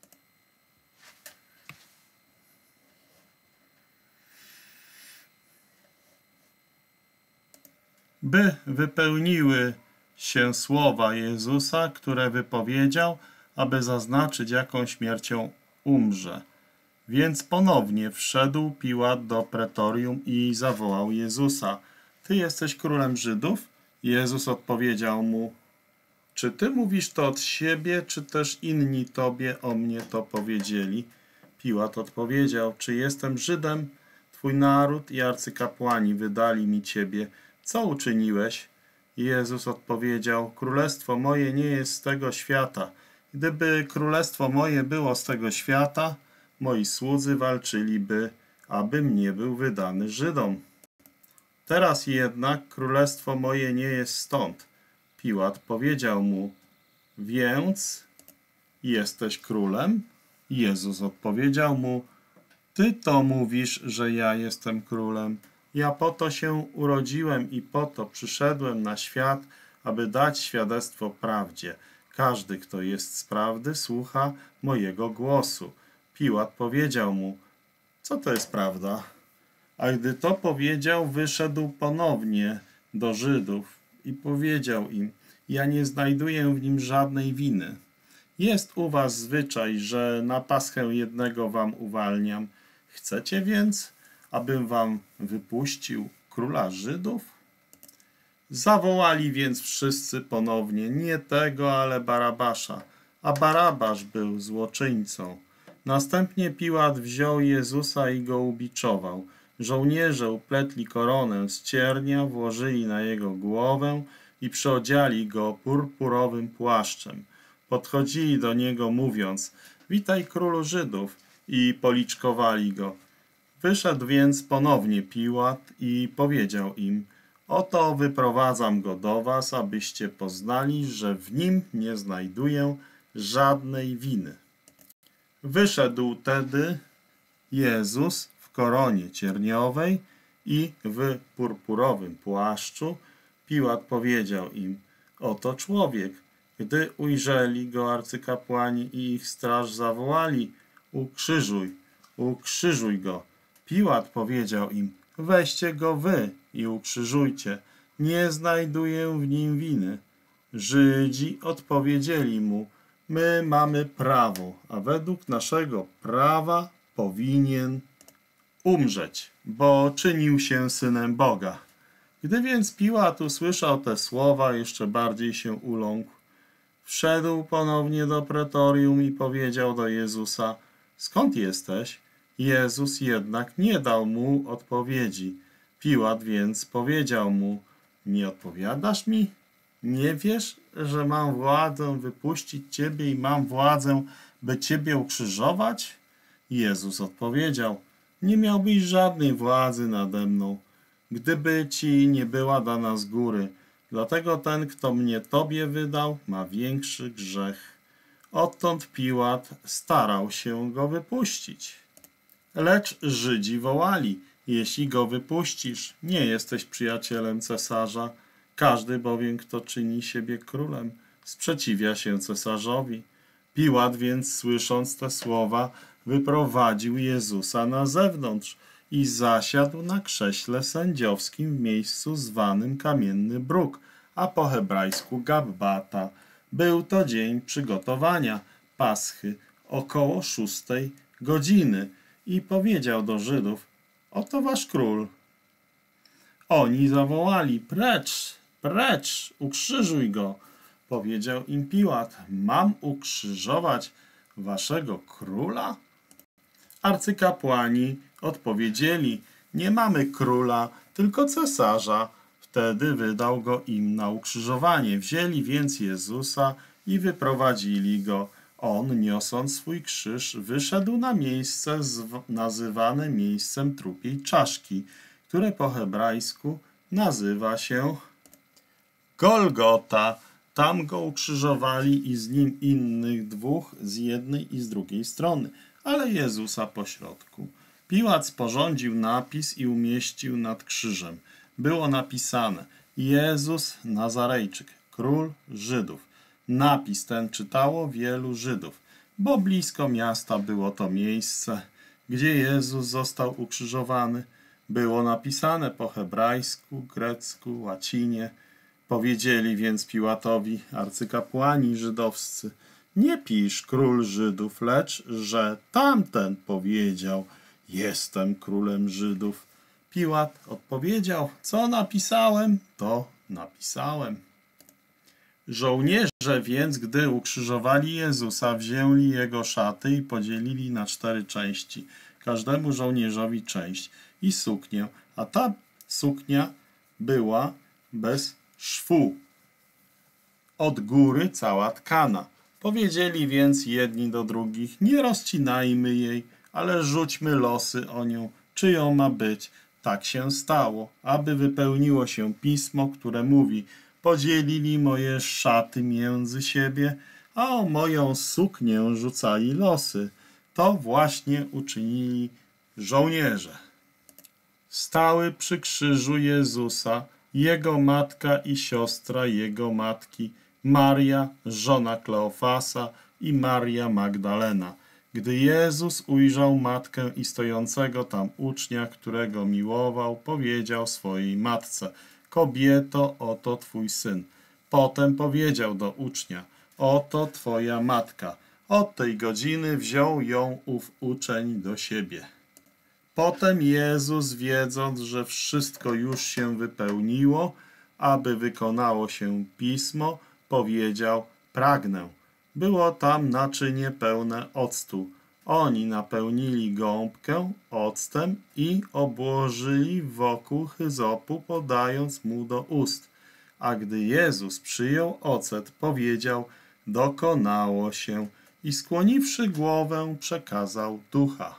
By wypełniły się słowa Jezusa, które wypowiedział, aby zaznaczyć, jaką śmiercią umrze. Więc ponownie wszedł Piłat do pretorium i zawołał Jezusa: ty jesteś królem Żydów? Jezus odpowiedział mu: czy ty mówisz to od siebie, czy też inni tobie o mnie to powiedzieli? Piłat odpowiedział: czy jestem Żydem? Twój naród i arcykapłani wydali mi ciebie. Co uczyniłeś? Jezus odpowiedział: królestwo moje nie jest z tego świata. Gdyby królestwo moje było z tego świata, moi słudzy walczyliby, abym nie był wydany Żydom. Teraz jednak królestwo moje nie jest stąd. Piłat powiedział mu: więc jesteś królem? Jezus odpowiedział mu: ty to mówisz, że ja jestem królem. Ja po to się urodziłem i po to przyszedłem na świat, aby dać świadectwo prawdzie. Każdy, kto jest z prawdy, słucha mojego głosu. Piłat powiedział mu: co to jest prawda? A gdy to powiedział, wyszedł ponownie do Żydów i powiedział im: ja nie znajduję w nim żadnej winy. Jest u was zwyczaj, że na Paschę jednego wam uwalniam. Chcecie więc, abym wam wypuścił króla Żydów? Zawołali więc wszyscy ponownie: nie tego, ale Barabasza. A Barabasz był złoczyńcą. Następnie Piłat wziął Jezusa i go ubiczował. Żołnierze upletli koronę z ciernia, włożyli na jego głowę i przyodziali go purpurowym płaszczem. Podchodzili do niego, mówiąc: witaj, królu Żydów, i policzkowali go. Wyszedł więc ponownie Piłat i powiedział im: oto wyprowadzam go do was, abyście poznali, że w nim nie znajduję żadnej winy. Wyszedł tedy Jezus w koronie cierniowej i w purpurowym płaszczu. Piłat powiedział im: oto człowiek. Gdy ujrzeli go arcykapłani i ich straż, zawołali: ukrzyżuj, ukrzyżuj go. Piłat powiedział im: weźcie go wy i ukrzyżujcie. Nie znajduję w nim winy. Żydzi odpowiedzieli mu: my mamy prawo, a według naszego prawa powinien umrzeć, bo czynił się synem Boga. Gdy więc Piłat usłyszał te słowa, jeszcze bardziej się uląkł. Wszedł ponownie do pretorium i powiedział do Jezusa: skąd jesteś? Jezus jednak nie dał mu odpowiedzi. Piłat więc powiedział mu: nie odpowiadasz mi? Nie wiesz, że mam władzę wypuścić ciebie i mam władzę, by ciebie ukrzyżować? Jezus odpowiedział: nie miałbyś żadnej władzy nade mną, gdyby ci nie była dana z góry. Dlatego ten, kto mnie Tobie wydał, ma większy grzech. Odtąd Piłat starał się go wypuścić. Lecz Żydzi wołali: jeśli go wypuścisz, nie jesteś przyjacielem cesarza. Każdy bowiem, kto czyni siebie królem, sprzeciwia się cesarzowi. Piłat więc, słysząc te słowa, wyprowadził Jezusa na zewnątrz i zasiadł na krześle sędziowskim w miejscu zwanym Kamienny Bruk, a po hebrajsku Gabbata. Był to dzień przygotowania Paschy, około szóstej godziny, i powiedział do Żydów: oto wasz król. Oni zawołali: precz, precz, ukrzyżuj go. Powiedział im Piłat: mam ukrzyżować waszego króla? Arcykapłani odpowiedzieli: nie mamy króla, tylko cesarza. Wtedy wydał go im na ukrzyżowanie. Wzięli więc Jezusa i wyprowadzili go. On, niosąc swój krzyż, wyszedł na miejsce nazywane miejscem trupiej czaszki, które po hebrajsku nazywa się Golgota. Tam go ukrzyżowali i z nim innych dwóch z jednej i z drugiej strony, ale Jezusa pośrodku. Piłat sporządził napis i umieścił nad krzyżem. Było napisane: Jezus Nazarejczyk, król Żydów. Napis ten czytało wielu Żydów, bo blisko miasta było to miejsce, gdzie Jezus został ukrzyżowany. Było napisane po hebrajsku, grecku, łacinie. Powiedzieli więc Piłatowi arcykapłani żydowscy: nie pisz król Żydów, lecz że tamten powiedział: jestem królem Żydów. Piłat odpowiedział: co napisałem, to napisałem. Żołnierze więc, gdy ukrzyżowali Jezusa, wzięli jego szaty i podzielili na cztery części, każdemu żołnierzowi część i suknię, a ta suknia była bez szwu, od góry cała tkana. Powiedzieli więc jedni do drugich: nie rozcinajmy jej, ale rzućmy losy o nią, czyją ma być. Tak się stało, aby wypełniło się pismo, które mówi: podzielili moje szaty między siebie, a o moją suknię rzucali losy. To właśnie uczynili żołnierze. Stały przy krzyżu Jezusa jego matka i siostra jego matki, Maria, żona Kleofasa, i Maria Magdalena. Gdy Jezus ujrzał matkę i stojącego tam ucznia, którego miłował, powiedział swojej matce: kobieto, oto twój syn. Potem powiedział do ucznia: oto twoja matka. Od tej godziny wziął ją ów uczeń do siebie. Potem Jezus, wiedząc, że wszystko już się wypełniło, aby wykonało się pismo, powiedział: pragnę. Było tam naczynie pełne octu. Oni napełnili gąbkę octem i obłożyli wokół hyzopu, podając mu do ust. A gdy Jezus przyjął ocet, powiedział: dokonało się, i skłoniwszy głowę, przekazał ducha.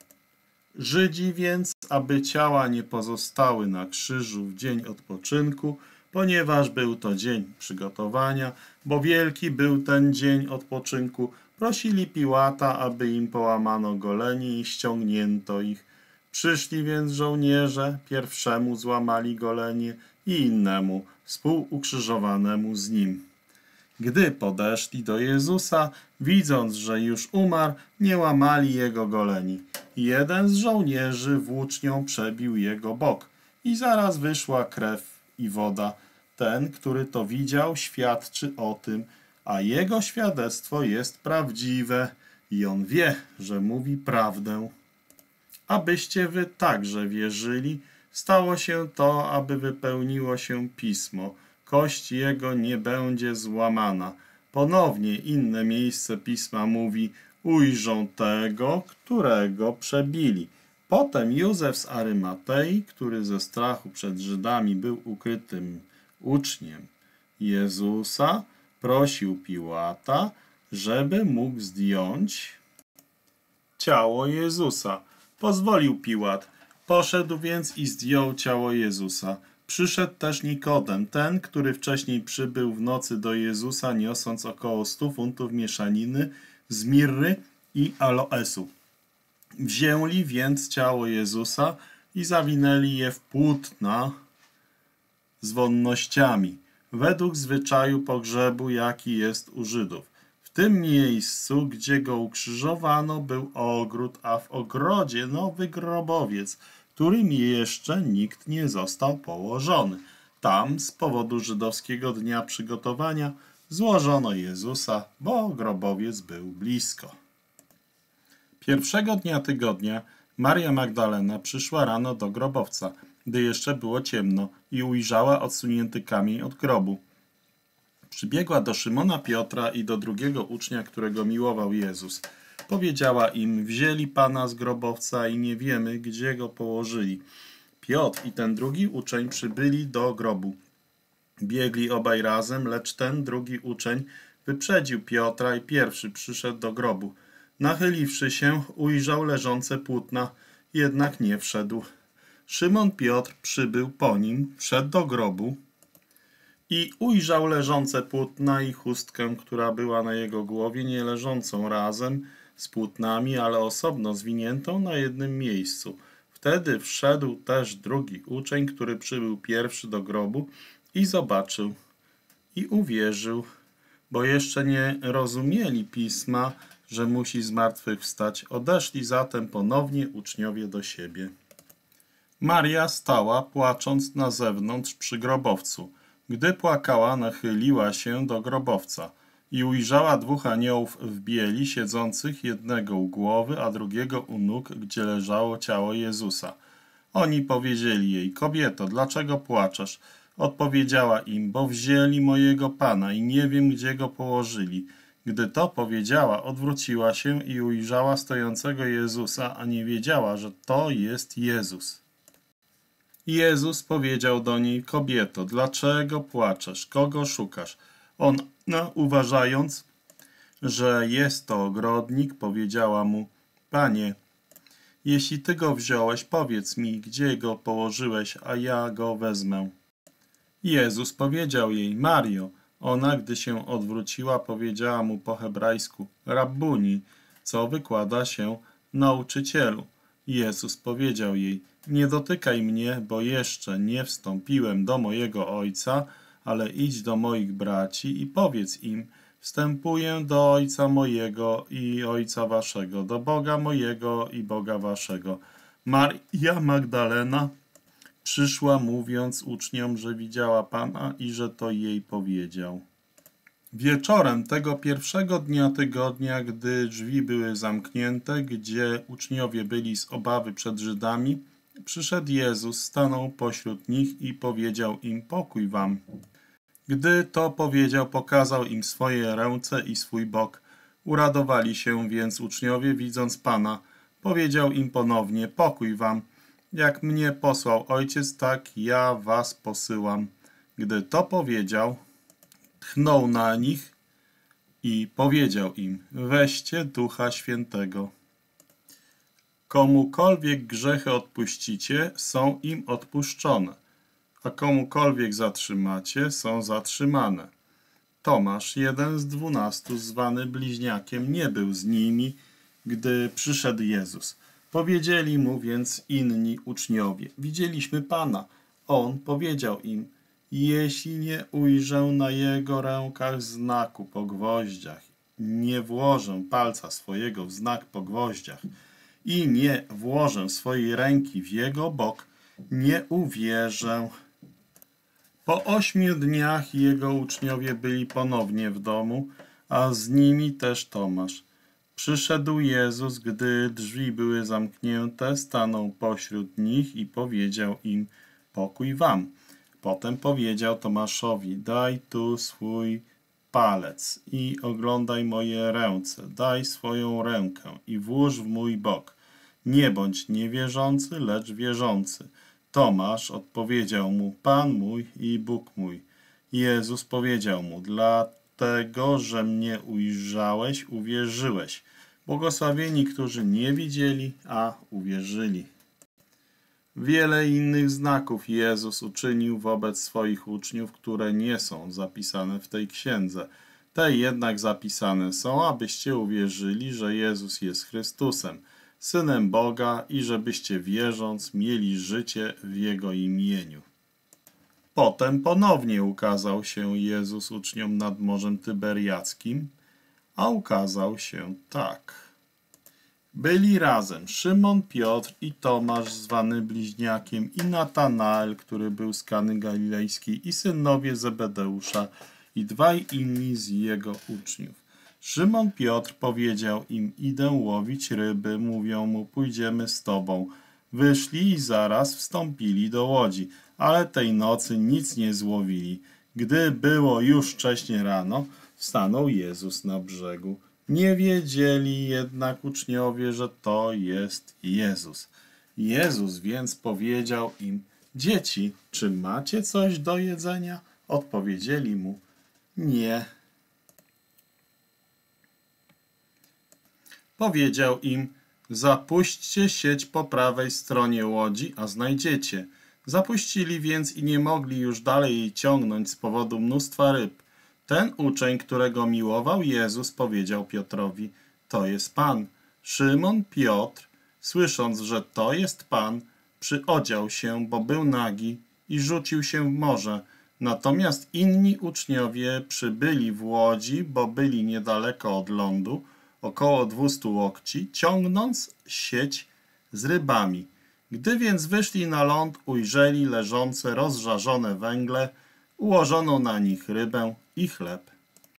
Żydzi więc, aby ciała nie pozostały na krzyżu w dzień odpoczynku, ponieważ był to dzień przygotowania, bo wielki był ten dzień odpoczynku, prosili Piłata, aby im połamano golenie i ściągnięto ich. Przyszli więc żołnierze, pierwszemu złamali golenie i innemu, współukrzyżowanemu z nim. Gdy podeszli do Jezusa, widząc, że już umarł, nie łamali jego goleni. Jeden z żołnierzy włócznią przebił jego bok i zaraz wyszła krew i woda. Ten, który to widział, świadczy o tym, a jego świadectwo jest prawdziwe i on wie, że mówi prawdę. Abyście wy także wierzyli, stało się to, aby wypełniło się pismo. Kość jego nie będzie złamana. Ponownie inne miejsce pisma mówi: ujrzą tego, którego przebili. Potem Józef z Arymatei, który ze strachu przed Żydami był ukrytym uczniem Jezusa, prosił Piłata, żeby mógł zdjąć ciało Jezusa. Pozwolił Piłat. Poszedł więc i zdjął ciało Jezusa. Przyszedł też Nikodem, ten, który wcześniej przybył w nocy do Jezusa, niosąc około stu funtów mieszaniny z mirry i aloesu. Wzięli więc ciało Jezusa i zawinęli je w płótna z wonnościami, według zwyczaju pogrzebu, jaki jest u Żydów. W tym miejscu, gdzie go ukrzyżowano, był ogród, a w ogrodzie nowy grobowiec, którym jeszcze nikt nie został położony. Tam z powodu żydowskiego dnia przygotowania złożono Jezusa, bo grobowiec był blisko. Pierwszego dnia tygodnia Maria Magdalena przyszła rano do grobowca, gdy jeszcze było ciemno, i ujrzała odsunięty kamień od grobu. Przybiegła do Szymona Piotra i do drugiego ucznia, którego miłował Jezus. Powiedziała im: wzięli Pana z grobowca i nie wiemy, gdzie go położyli. Piotr i ten drugi uczeń przybyli do grobu. Biegli obaj razem, lecz ten drugi uczeń wyprzedził Piotra i pierwszy przyszedł do grobu. Nachyliwszy się, ujrzał leżące płótna, jednak nie wszedł. Szymon Piotr przybył po nim, wszedł do grobu i ujrzał leżące płótna i chustkę, która była na jego głowie, nie leżącą razem z płótnami, ale osobno zwiniętą na jednym miejscu. Wtedy wszedł też drugi uczeń, który przybył pierwszy do grobu i zobaczył i uwierzył, bo jeszcze nie rozumieli pisma, że musi zmartwychwstać. Odeszli zatem ponownie uczniowie do siebie. Maria stała, płacząc na zewnątrz przy grobowcu. Gdy płakała, nachyliła się do grobowca i ujrzała dwóch aniołów w bieli, siedzących, jednego u głowy, a drugiego u nóg, gdzie leżało ciało Jezusa. Oni powiedzieli jej: kobieto, dlaczego płaczesz? Odpowiedziała im: bo wzięli mojego Pana i nie wiem, gdzie go położyli. Gdy to powiedziała, odwróciła się i ujrzała stojącego Jezusa, a nie wiedziała, że to jest Jezus. Jezus powiedział do niej: kobieto, dlaczego płaczesz? Kogo szukasz? Ona, uważając, że jest to ogrodnik, powiedziała mu: Panie, jeśli ty go wziąłeś, powiedz mi, gdzie go położyłeś, a ja go wezmę. Jezus powiedział jej: Mario. Ona, gdy się odwróciła, powiedziała mu po hebrajsku: Rabbuni, co wykłada się nauczycielu. Jezus powiedział jej: nie dotykaj mnie, bo jeszcze nie wstąpiłem do mojego Ojca, ale idź do moich braci i powiedz im: wstępuję do Ojca mojego i Ojca waszego, do Boga mojego i Boga waszego. Maria Magdalena przyszła, mówiąc uczniom, że widziała Pana i że to jej powiedział. Wieczorem tego pierwszego dnia tygodnia, gdy drzwi były zamknięte, gdzie uczniowie byli z obawy przed Żydami, przyszedł Jezus, stanął pośród nich i powiedział im: pokój wam. Gdy to powiedział, pokazał im swoje ręce i swój bok. Uradowali się więc uczniowie, widząc Pana. Powiedział im ponownie: pokój wam. Jak mnie posłał Ojciec, tak ja was posyłam. Gdy to powiedział, tchnął na nich i powiedział im: weźcie Ducha Świętego. Komukolwiek grzechy odpuścicie, są im odpuszczone, a komukolwiek zatrzymacie, są zatrzymane. Tomasz, jeden z dwunastu, zwany Bliźniakiem, nie był z nimi, gdy przyszedł Jezus. Powiedzieli mu więc inni uczniowie: widzieliśmy Pana. On powiedział im: jeśli nie ujrzę na jego rękach znaku po gwoździach, nie włożę palca swojego w znak po gwoździach i nie włożę swojej ręki w jego bok, nie uwierzę. Po ośmiu dniach jego uczniowie byli ponownie w domu, a z nimi też Tomasz. Przyszedł Jezus, gdy drzwi były zamknięte, stanął pośród nich i powiedział im: pokój wam. Potem powiedział Tomaszowi: daj tu swój palec i oglądaj moje ręce, daj swoją rękę i włóż w mój bok. Nie bądź niewierzący, lecz wierzący. Tomasz odpowiedział mu: Pan mój i Bóg mój. Jezus powiedział mu: dlatego, że mnie ujrzałeś, uwierzyłeś. Błogosławieni, którzy nie widzieli, a uwierzyli. Wiele innych znaków Jezus uczynił wobec swoich uczniów, które nie są zapisane w tej księdze. Te jednak zapisane są, abyście uwierzyli, że Jezus jest Chrystusem, Synem Boga i żebyście wierząc mieli życie w Jego imieniu. Potem ponownie ukazał się Jezus uczniom nad Morzem Tyberiackim, a ukazał się tak. Byli razem Szymon, Piotr i Tomasz zwany Bliźniakiem i Natanael, który był z Kany Galilejskiej i synowie Zebedeusza i dwaj inni z jego uczniów. Szymon Piotr powiedział im: idę łowić ryby, mówią mu: pójdziemy z tobą. Wyszli i zaraz wstąpili do łodzi, ale tej nocy nic nie złowili. Gdy było już wcześnie rano, stanął Jezus na brzegu. Nie wiedzieli jednak uczniowie, że to jest Jezus. Jezus więc powiedział im: dzieci, czy macie coś do jedzenia? Odpowiedzieli mu: nie. Powiedział im: zapuśćcie sieć po prawej stronie łodzi, a znajdziecie. Zapuścili więc i nie mogli już dalej jej ciągnąć z powodu mnóstwa ryb. Ten uczeń, którego miłował Jezus, powiedział Piotrowi: to jest Pan. Szymon Piotr, słysząc, że to jest Pan, przyodział się, bo był nagi, i rzucił się w morze. Natomiast inni uczniowie przybyli w łodzi, bo byli niedaleko od lądu, około dwustu łokci, ciągnąc sieć z rybami. Gdy więc wyszli na ląd, ujrzeli leżące rozżarzone węgle, ułożono na nich rybę i chleb.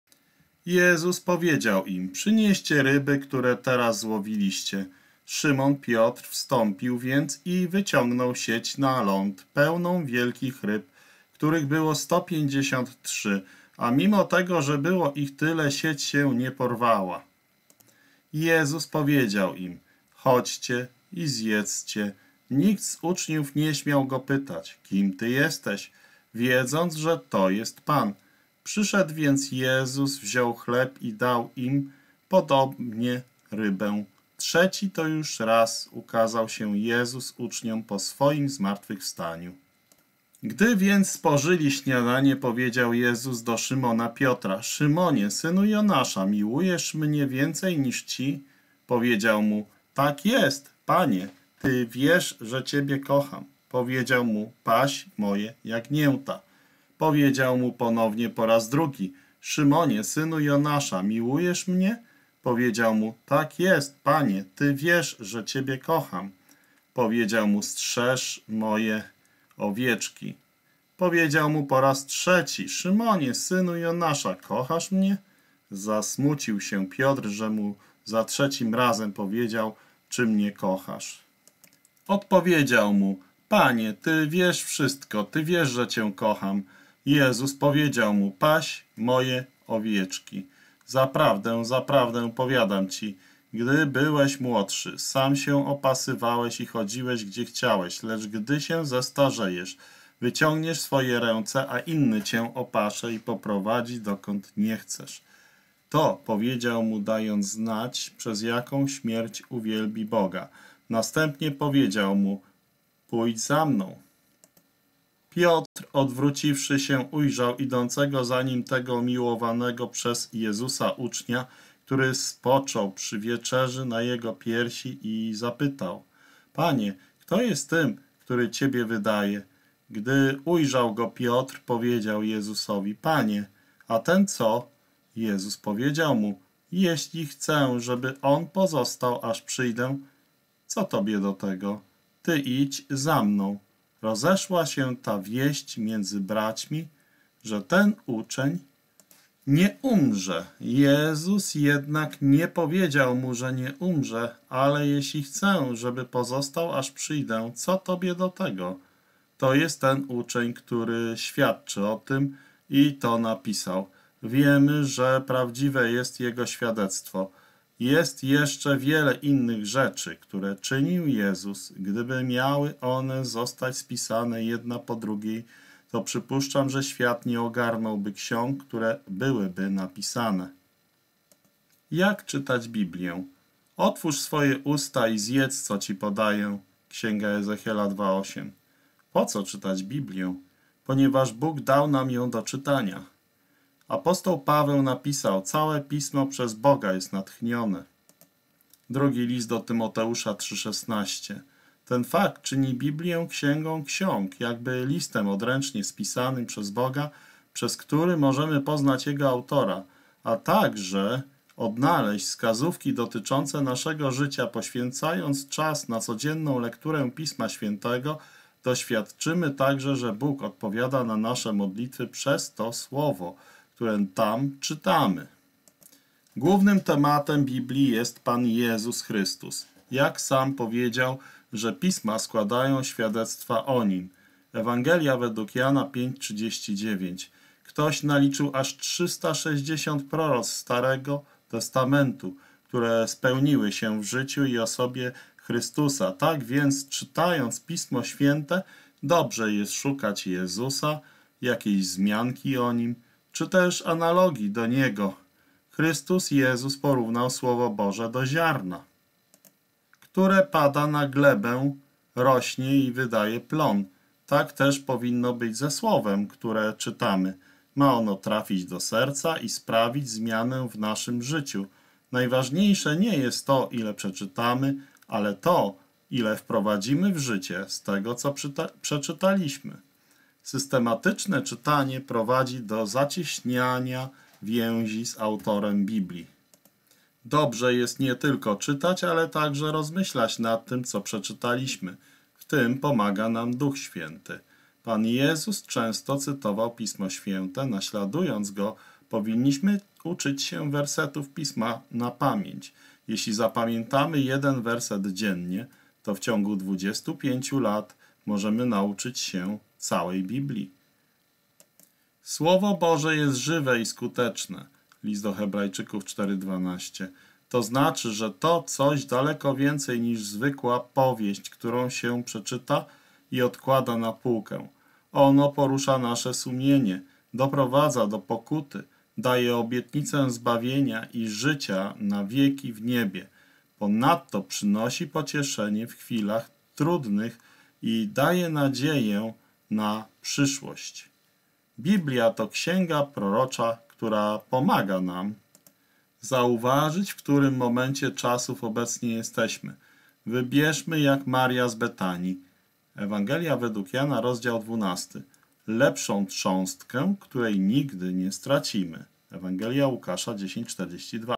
Jezus powiedział im: przynieście ryby, które teraz złowiliście. Szymon Piotr wstąpił więc i wyciągnął sieć na ląd, pełną wielkich ryb, których było sto pięćdziesiąt trzy, a mimo tego, że było ich tyle, sieć się nie porwała. Jezus powiedział im: chodźcie i zjedzcie. Nikt z uczniów nie śmiał go pytać: kim ty jesteś? Wiedząc, że to jest Pan. Przyszedł więc Jezus, wziął chleb i dał im, podobnie rybę. Trzeci to już raz ukazał się Jezus uczniom po swoim zmartwychwstaniu. Gdy więc spożyli śniadanie, powiedział Jezus do Szymona Piotra: Szymonie, synu Jonasza, miłujesz mnie więcej niż ci? Powiedział mu: tak jest, Panie, ty wiesz, że ciebie kocham. Powiedział mu: paś moje jagnięta. Powiedział mu ponownie po raz drugi: Szymonie, synu Jonasza, miłujesz mnie? Powiedział mu: tak jest, Panie, ty wiesz, że ciebie kocham. Powiedział mu: strzeż moje owieczki. Powiedział mu po raz trzeci: Szymonie, synu Jonasza, kochasz mnie? Zasmucił się Piotr, że mu za trzecim razem powiedział: czy mnie kochasz? Odpowiedział mu: Panie, ty wiesz wszystko, ty wiesz, że cię kocham. Jezus powiedział mu: paś moje owieczki. Zaprawdę, zaprawdę powiadam ci, gdy byłeś młodszy, sam się opasywałeś i chodziłeś gdzie chciałeś, lecz gdy się zestarzejesz, wyciągniesz swoje ręce, a inny cię opasze i poprowadzi dokąd nie chcesz. To powiedział mu, dając znać, przez jaką śmierć uwielbi Boga. Następnie powiedział mu: pójdź za mną. Piotr, odwróciwszy się, ujrzał idącego za nim tego miłowanego przez Jezusa ucznia, który spoczął przy wieczerzy na jego piersi i zapytał: Panie, kto jest tym, który ciebie wydaje? Gdy ujrzał go Piotr, powiedział Jezusowi: Panie, a ten co? Jezus powiedział mu: jeśli chcę, żeby on pozostał, aż przyjdę, co tobie do tego? Ty idź za mną. Rozeszła się ta wieść między braćmi, że ten uczeń nie umrze. Jezus jednak nie powiedział mu, że nie umrze, ale jeśli chcę, żeby pozostał, aż przyjdę, co tobie do tego? To jest ten uczeń, który świadczy o tym i to napisał. Wiemy, że prawdziwe jest jego świadectwo. Jest jeszcze wiele innych rzeczy, które czynił Jezus. Gdyby miały one zostać spisane jedna po drugiej, to przypuszczam, że świat nie ogarnąłby ksiąg, które byłyby napisane. Jak czytać Biblię? Otwórz swoje usta i zjedz, co ci podaję. Księga Ezechiela dwa osiem. Po co czytać Biblię? Ponieważ Bóg dał nam ją do czytania. Apostoł Paweł napisał, całe Pismo przez Boga jest natchnione. Drugi list do Tymoteusza trzy szesnaście. Ten fakt czyni Biblię księgą ksiąg, jakby listem odręcznie spisanym przez Boga, przez który możemy poznać jego autora, a także odnaleźć wskazówki dotyczące naszego życia, poświęcając czas na codzienną lekturę Pisma Świętego, doświadczymy także, że Bóg odpowiada na nasze modlitwy przez to słowo, które tam czytamy. Głównym tematem Biblii jest Pan Jezus Chrystus. Jak sam powiedział, że Pisma składają świadectwa o Nim. Ewangelia według Jana pięć trzydzieści dziewięć. Ktoś naliczył aż trzysta sześćdziesiąt proroctw Starego Testamentu, które spełniły się w życiu i osobie Chrystusa. Tak więc, czytając Pismo Święte, dobrze jest szukać Jezusa, jakiejś wzmianki o Nim, czy też analogii do Niego. Chrystus Jezus porównał Słowo Boże do ziarna, które pada na glebę, rośnie i wydaje plon. Tak też powinno być ze Słowem, które czytamy. Ma ono trafić do serca i sprawić zmianę w naszym życiu. Najważniejsze nie jest to, ile przeczytamy, ale to, ile wprowadzimy w życie z tego, co przeczytaliśmy. Systematyczne czytanie prowadzi do zacieśniania więzi z autorem Biblii. Dobrze jest nie tylko czytać, ale także rozmyślać nad tym, co przeczytaliśmy. W tym pomaga nam Duch Święty. Pan Jezus często cytował Pismo Święte. Naśladując Go, powinniśmy uczyć się wersetów Pisma na pamięć. Jeśli zapamiętamy jeden werset dziennie, to w ciągu dwudziestu pięciu lat możemy nauczyć się całej Biblii. Słowo Boże jest żywe i skuteczne. List do Hebrajczyków cztery dwanaście. To znaczy, że to coś daleko więcej niż zwykła powieść, którą się przeczyta i odkłada na półkę. Ono porusza nasze sumienie, doprowadza do pokuty, daje obietnicę zbawienia i życia na wieki w niebie. Ponadto przynosi pocieszenie w chwilach trudnych i daje nadzieję na przyszłość. Biblia to księga prorocza, która pomaga nam zauważyć, w którym momencie czasów obecnie jesteśmy. Wybierzmy jak Maria z Betanii. Ewangelia według Jana, rozdział dwunasty. Lepszą trząstkę, której nigdy nie stracimy. Ewangelia Łukasza dziesięć czterdzieści dwa.